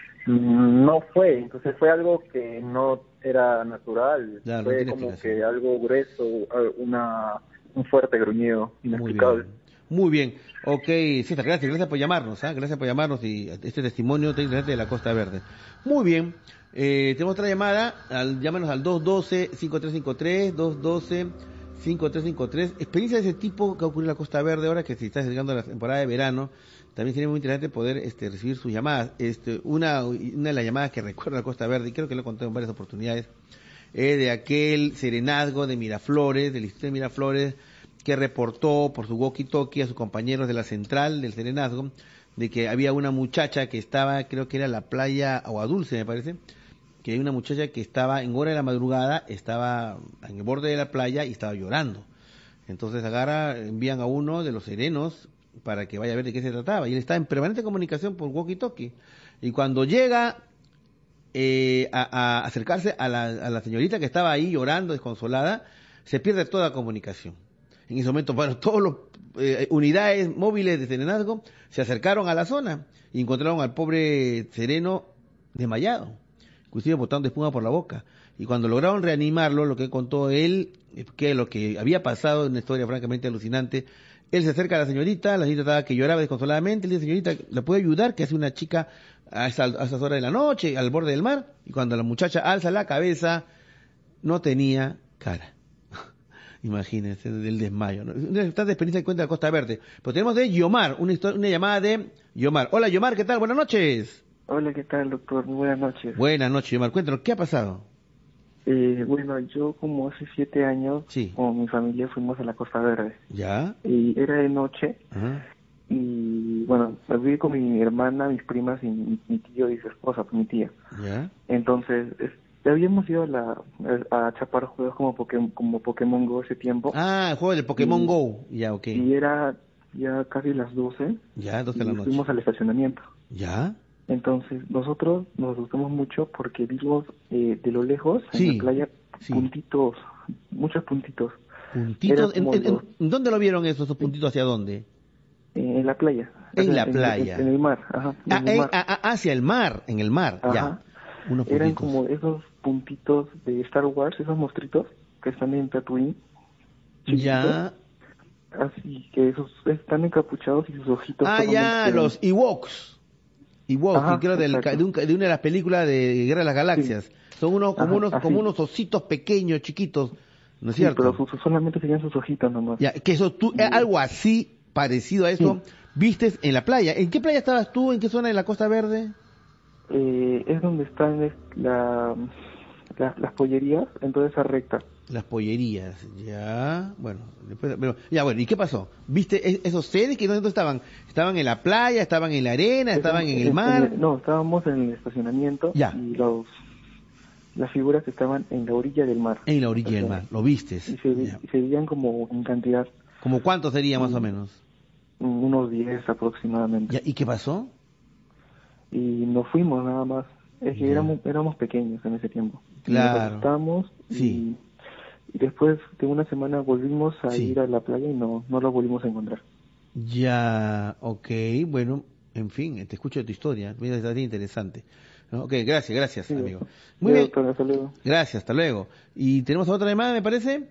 Speaker 15: No fue, entonces fue algo que no era natural, claro, fue no como que algo grueso, una un fuerte gruñido inexplicable.
Speaker 1: Muy bien, Muy bien. Ok, César, gracias, gracias por llamarnos, ¿eh? gracias por llamarnos y este testimonio de la Costa Verde. Muy bien, eh, tenemos otra llamada, al, llámanos al dos uno dos, cinco tres cinco tres, dos uno dos, cinco tres cinco tres, experiencia de ese tipo que ha ocurrido en la Costa Verde ahora que se está llegando a la temporada de verano. También sería muy interesante poder este, recibir sus llamadas. Este, una, una de las llamadas que recuerdo a Costa Verde, y creo que lo he contado en varias oportunidades, es de aquel serenazgo de Miraflores, del distrito de Miraflores, que reportó por su walkie-talkie a sus compañeros de la central del serenazgo, de que había una muchacha que estaba, creo que era la playa Agua Dulce, me parece, que hay una muchacha que estaba en hora de la madrugada, estaba en el borde de la playa y estaba llorando. Entonces agarra, envían a uno de los serenos para que vaya a ver de qué se trataba, y él está en permanente comunicación por walkie-talkie, y cuando llega eh, a, a acercarse a la, a la señorita que estaba ahí llorando, desconsolada, se pierde toda comunicación. En ese momento, bueno, todas las eh, unidades móviles de serenazgo se acercaron a la zona y encontraron al pobre sereno desmayado, inclusive botando espuma por la boca, y cuando lograron reanimarlo, lo que contó él, que lo que había pasado, una historia francamente alucinante. Él se acerca a la señorita, la señorita estaba que lloraba desconsoladamente, le dice, señorita, ¿la puede ayudar? Que hace una chica a, esa, a esas horas de la noche, al borde del mar, y cuando la muchacha alza la cabeza, no tenía cara. Imagínense, del desmayo, ¿no? Una bastante experiencia que cuenta de Costa Verde. Pero tenemos de Yomar, una, historia, una llamada de Yomar. Hola Yomar, ¿qué tal? Buenas noches.
Speaker 16: Hola, ¿qué tal, doctor? Muy buenas noches.
Speaker 1: Buenas noches, Yomar. Cuéntanos, ¿qué ha pasado?
Speaker 16: Eh, bueno, yo como hace siete años,
Speaker 1: sí.
Speaker 16: con mi familia fuimos a la Costa Verde.
Speaker 1: ¿Ya?
Speaker 16: Y era de noche.
Speaker 1: Ajá.
Speaker 16: Y bueno, viví con mi hermana, mis primas y mi, mi tío y su esposa, mi tía.
Speaker 1: ¿Ya?
Speaker 16: Entonces, es, habíamos ido a, la, a chapar juegos como Pokémon, como Pokémon Go ese tiempo.
Speaker 1: Ah, el juego del Pokémon
Speaker 16: y,
Speaker 1: Go. Ya, ok.
Speaker 16: Y era ya casi las doce.
Speaker 1: Ya, doce de la noche.
Speaker 16: Fuimos al estacionamiento.
Speaker 1: ¿Ya?
Speaker 16: Entonces, nosotros nos asustamos mucho porque vimos eh, de lo lejos,
Speaker 1: sí,
Speaker 16: en la playa,
Speaker 1: sí.
Speaker 16: puntitos, muchos puntitos.
Speaker 1: ¿Puntitos? ¿En, en, en, ¿Dónde lo vieron esos, esos puntitos? ¿Hacia dónde?
Speaker 16: Eh, en la playa.
Speaker 1: En
Speaker 16: o sea,
Speaker 1: la playa.
Speaker 16: En, en, en el mar, ajá.
Speaker 1: Ah,
Speaker 16: en el mar.
Speaker 1: En, a, hacia el mar, en el mar,
Speaker 16: ajá.
Speaker 1: ya. Unos
Speaker 16: Eran como esos puntitos de Star Wars, esos monstruitos que están en Tatooine.
Speaker 1: Chiquitos. Ya.
Speaker 16: Así que esos están encapuchados y sus ojitos.
Speaker 1: Ah, ya, los Ewoks. Ewoks,
Speaker 16: ajá,
Speaker 1: que creo del, de, un, de una de las películas de Guerra de las Galaxias. Sí. Son unos, como, ajá, unos, como unos ositos pequeños, chiquitos, ¿no es
Speaker 16: sí,
Speaker 1: cierto?
Speaker 16: Pero su, solamente serían sus ojitos nomás.
Speaker 1: Ya, que eso, tú, sí. algo así, parecido a eso, sí. vistes en la playa. ¿En qué playa estabas tú? ¿En qué zona de la Costa Verde?
Speaker 16: Eh, es donde están la, la, las pollerías, en toda esa recta.
Speaker 1: Las pollerías, ya, bueno, después, pero, ya bueno, ¿y qué pasó? ¿Viste esos seres que dónde estaban? ¿Estaban en la playa, estaban en la arena, estaban en el mar?
Speaker 16: En, no, estábamos en el estacionamiento
Speaker 1: ya.
Speaker 16: y los las figuras estaban en la orilla del mar.
Speaker 1: En la orilla o sea, del mar, ¿lo vistes?
Speaker 16: Y se, y se veían como en cantidad.
Speaker 1: ¿Como cuántos sería más o menos?
Speaker 16: Unos diez aproximadamente.
Speaker 1: ¿Ya? ¿Y qué pasó?
Speaker 16: Y nos fuimos nada más. Es que éramos, éramos pequeños en ese tiempo.
Speaker 1: Claro.
Speaker 16: Nos asustamos
Speaker 1: sí.
Speaker 16: y, y después de una semana volvimos a
Speaker 1: sí.
Speaker 16: ir a la playa y no, no lo volvimos a encontrar.
Speaker 1: Ya, ok, bueno, en fin, te escucho de tu historia, mira, está interesante. Ok, gracias, gracias, sí, amigo. Muy
Speaker 16: sí,
Speaker 1: bien.
Speaker 16: Doctor, hasta luego.
Speaker 1: Gracias, hasta luego. Y tenemos otra llamada, me parece,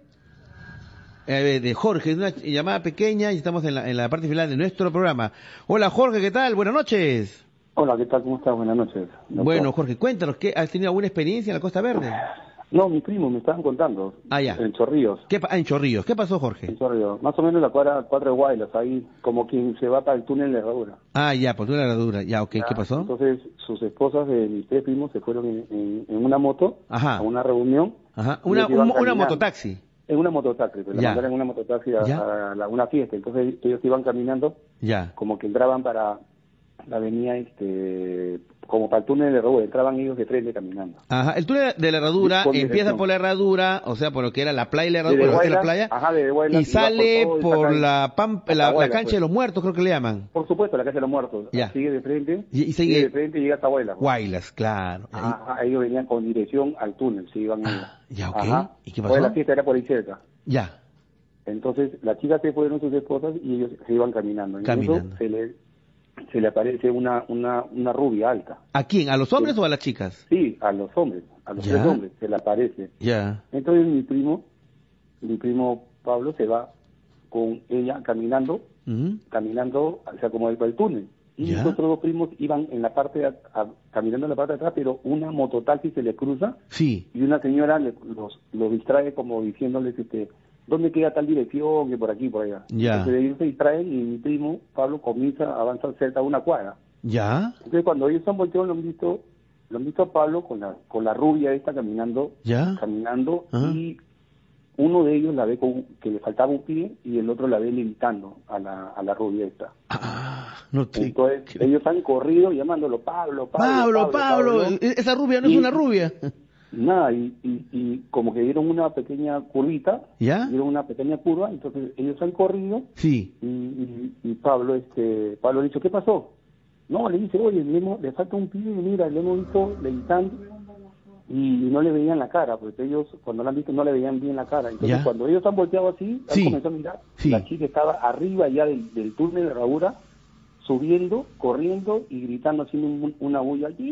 Speaker 1: eh, de Jorge, una llamada pequeña y estamos en la, en la parte final de nuestro programa. Hola Jorge, ¿qué tal? Buenas noches.
Speaker 17: Hola, ¿qué tal? ¿Cómo estás? Buenas noches. Doctor.
Speaker 1: Bueno, Jorge, cuéntanos, ¿qué, ¿has tenido alguna experiencia en la Costa Verde?
Speaker 17: No, mi primo me estaban contando.
Speaker 1: Ah, ya.
Speaker 17: En Chorrillos.
Speaker 1: ¿Qué, ah, en Chorrillos. ¿Qué pasó, Jorge?
Speaker 17: En Chorrillos. Más o menos la cuadra cuatro de Guaylas, ahí como quien se va para el túnel de Herradura.
Speaker 1: Ah, ya, por el túnel de Herradura. Ya, ok. Ya. ¿Qué pasó?
Speaker 17: Entonces, sus esposas de mis tres primos se fueron en, en, en una moto
Speaker 1: Ajá.
Speaker 17: a una reunión.
Speaker 1: Ajá. Una, un, una mototaxi.
Speaker 17: En una mototaxi. Pues, la mandaron en una mototaxi a, a, la, una fiesta. Entonces, ellos iban caminando.
Speaker 1: Ya.
Speaker 17: Como que entraban para... la avenida, este, como para el túnel de Herradura, entraban ellos de frente caminando.
Speaker 1: Ajá, el túnel de la Herradura
Speaker 17: Con
Speaker 1: empieza
Speaker 17: dirección.
Speaker 1: por la Herradura, o sea, por lo que era la playa y la Herradura,
Speaker 17: Desde
Speaker 1: la
Speaker 17: Guaylas,
Speaker 1: playa,
Speaker 17: ajá, desde Guaylas,
Speaker 1: y sale
Speaker 17: por, todo,
Speaker 1: por
Speaker 17: calle,
Speaker 1: la, pampa,
Speaker 17: hasta
Speaker 1: la, la
Speaker 17: Guaylas,
Speaker 1: cancha
Speaker 17: pues.
Speaker 1: de los muertos, creo que le llaman.
Speaker 17: Por supuesto, la calle de los muertos.
Speaker 1: Ya.
Speaker 17: Sigue de frente,
Speaker 1: Y, y
Speaker 17: sigue
Speaker 1: sigue
Speaker 17: de frente y llega hasta Guaylas. pues.
Speaker 1: Guaylas, claro. Ahí.
Speaker 17: Ajá, ellos venían con dirección al túnel, se iban
Speaker 1: Ah, ya, ok.
Speaker 17: Ajá.
Speaker 1: ¿Y qué pasó?
Speaker 17: Pues la fiesta era por ahí cerca.
Speaker 1: Ya.
Speaker 17: Entonces, las chicas se fueron sus esposas y ellos se iban caminando. En
Speaker 1: Caminando.
Speaker 17: eso se le, se le aparece una, una, una rubia alta.
Speaker 1: ¿A quién? ¿A los hombres
Speaker 17: Sí.
Speaker 1: o a las chicas?
Speaker 17: Sí, a los hombres, a los
Speaker 1: Ya.
Speaker 17: tres hombres se le aparece.
Speaker 1: Ya.
Speaker 17: Entonces mi primo, mi primo Pablo se va con ella caminando,
Speaker 1: Ujú.
Speaker 17: caminando hacia como el, el túnel. Y
Speaker 1: Ya.
Speaker 17: los otros dos primos iban en la parte de a- a- caminando en la parte de atrás, pero una mototaxi se le cruza
Speaker 1: Sí.
Speaker 17: y una señora le- los, los distrae como diciéndoles este, ¿dónde queda tal dirección? Que por aquí, por allá.
Speaker 1: Ya.
Speaker 17: Entonces ellos se distraen y mi primo Pablo comienza a avanzar cerca de una cuadra.
Speaker 1: Ya.
Speaker 17: Entonces cuando ellos han volteado lo han visto, lo han visto a Pablo con la, con la rubia esta caminando,
Speaker 1: Ya.
Speaker 17: caminando
Speaker 1: Ajá.
Speaker 17: y uno de ellos la ve con, que le faltaba un pie y el otro la ve levitando a la, a la rubia esta.
Speaker 1: No te...
Speaker 17: Entonces ellos han corrido llamándolo Pablo,
Speaker 1: Pablo,
Speaker 17: Pablo,
Speaker 1: Pablo,
Speaker 17: ¿no?
Speaker 1: esa rubia no
Speaker 17: Y-
Speaker 1: es una rubia.
Speaker 17: Nada, y, y, y como que dieron una pequeña curvita,
Speaker 1: ¿Ya?
Speaker 17: dieron una pequeña curva, entonces ellos han corrido
Speaker 1: Sí.
Speaker 17: y, y, y Pablo, este, Pablo le dice, ¿qué pasó? No, le dice, oye, le, hemos- le falta un pie, mira, le hemos visto levitando y no le veían la cara, porque ellos cuando la han visto no le veían bien la cara. Entonces
Speaker 1: Ya.
Speaker 17: cuando ellos han volteado así, han
Speaker 1: Sí.
Speaker 17: comenzado a mirar,
Speaker 1: Sí.
Speaker 17: la chica estaba arriba ya del, del túnel de Herradura, subiendo, corriendo y gritando, haciendo un- una bulla. Y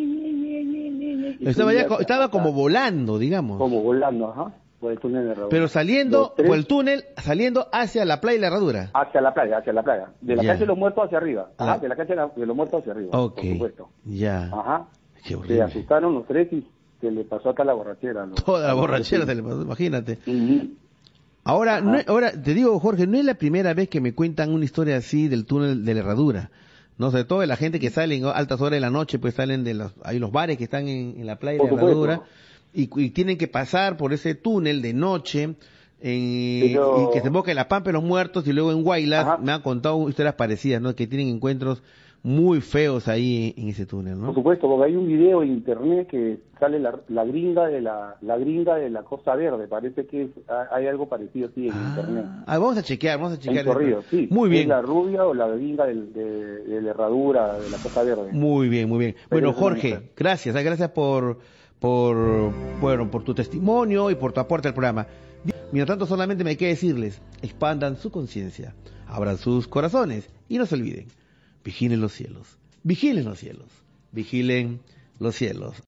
Speaker 1: Estaba, ya,
Speaker 17: subía
Speaker 1: co- estaba como volando, digamos.
Speaker 17: como volando, ajá, por el túnel de Herradura.
Speaker 1: Pero saliendo
Speaker 17: Los tres
Speaker 1: por el túnel, saliendo hacia la playa y la Herradura.
Speaker 17: hacia la playa, hacia la playa. De la
Speaker 1: Ya.
Speaker 17: calle de los muertos hacia arriba. Ajá,
Speaker 1: La-
Speaker 17: de la calle de la- de los muertos hacia arriba,
Speaker 1: Ok.
Speaker 17: por supuesto.
Speaker 1: Ya.
Speaker 17: Ajá.
Speaker 1: Qué
Speaker 17: Se
Speaker 1: horrible.
Speaker 17: asustaron los tres y se le pasó hasta la borrachera. ¿no?
Speaker 1: Toda la borrachera se le pasó, imagínate.
Speaker 17: Ujú.
Speaker 1: Ahora, no, es- ahora te digo, Jorge, no es la primera vez que me cuentan una historia así del túnel de la Herradura. No, sobre todo de la gente que sale en altas horas de la noche, pues salen de los, hay los bares que están en, en la playa de
Speaker 17: Por
Speaker 1: la Herradura
Speaker 17: supuesto.
Speaker 1: y, y tienen que pasar por ese túnel de noche en-
Speaker 17: Pero-
Speaker 1: y que se emboca en la Pampa de los Muertos y luego en Guaylas.
Speaker 17: Ajá.
Speaker 1: Me han contado historias parecidas, ¿no? Que tienen encuentros muy feos ahí en, en ese túnel, ¿no?
Speaker 17: Por supuesto, porque hay un video en internet que sale la, la gringa de la, la gringa de la Costa Verde. Parece que es- hay algo parecido así en internet.
Speaker 1: Ah, vamos a chequear, vamos a
Speaker 17: En
Speaker 1: chequear.
Speaker 17: corrido, sí.
Speaker 1: Muy
Speaker 17: ¿Es
Speaker 1: bien.
Speaker 17: la rubia o la gringa del- de, de la Herradura de la Costa Verde?
Speaker 1: Muy bien, muy bien.
Speaker 17: Pero
Speaker 1: Bueno,
Speaker 17: es una
Speaker 1: Jorge,
Speaker 17: mujer.
Speaker 1: gracias, ah, gracias por, por, bueno, por tu testimonio y por tu aporte al programa. Mientras tanto, solamente me queda decirles, expandan su conciencia, abran sus corazones y no se olviden, vigilen los cielos, vigilen los cielos, vigilen los cielos.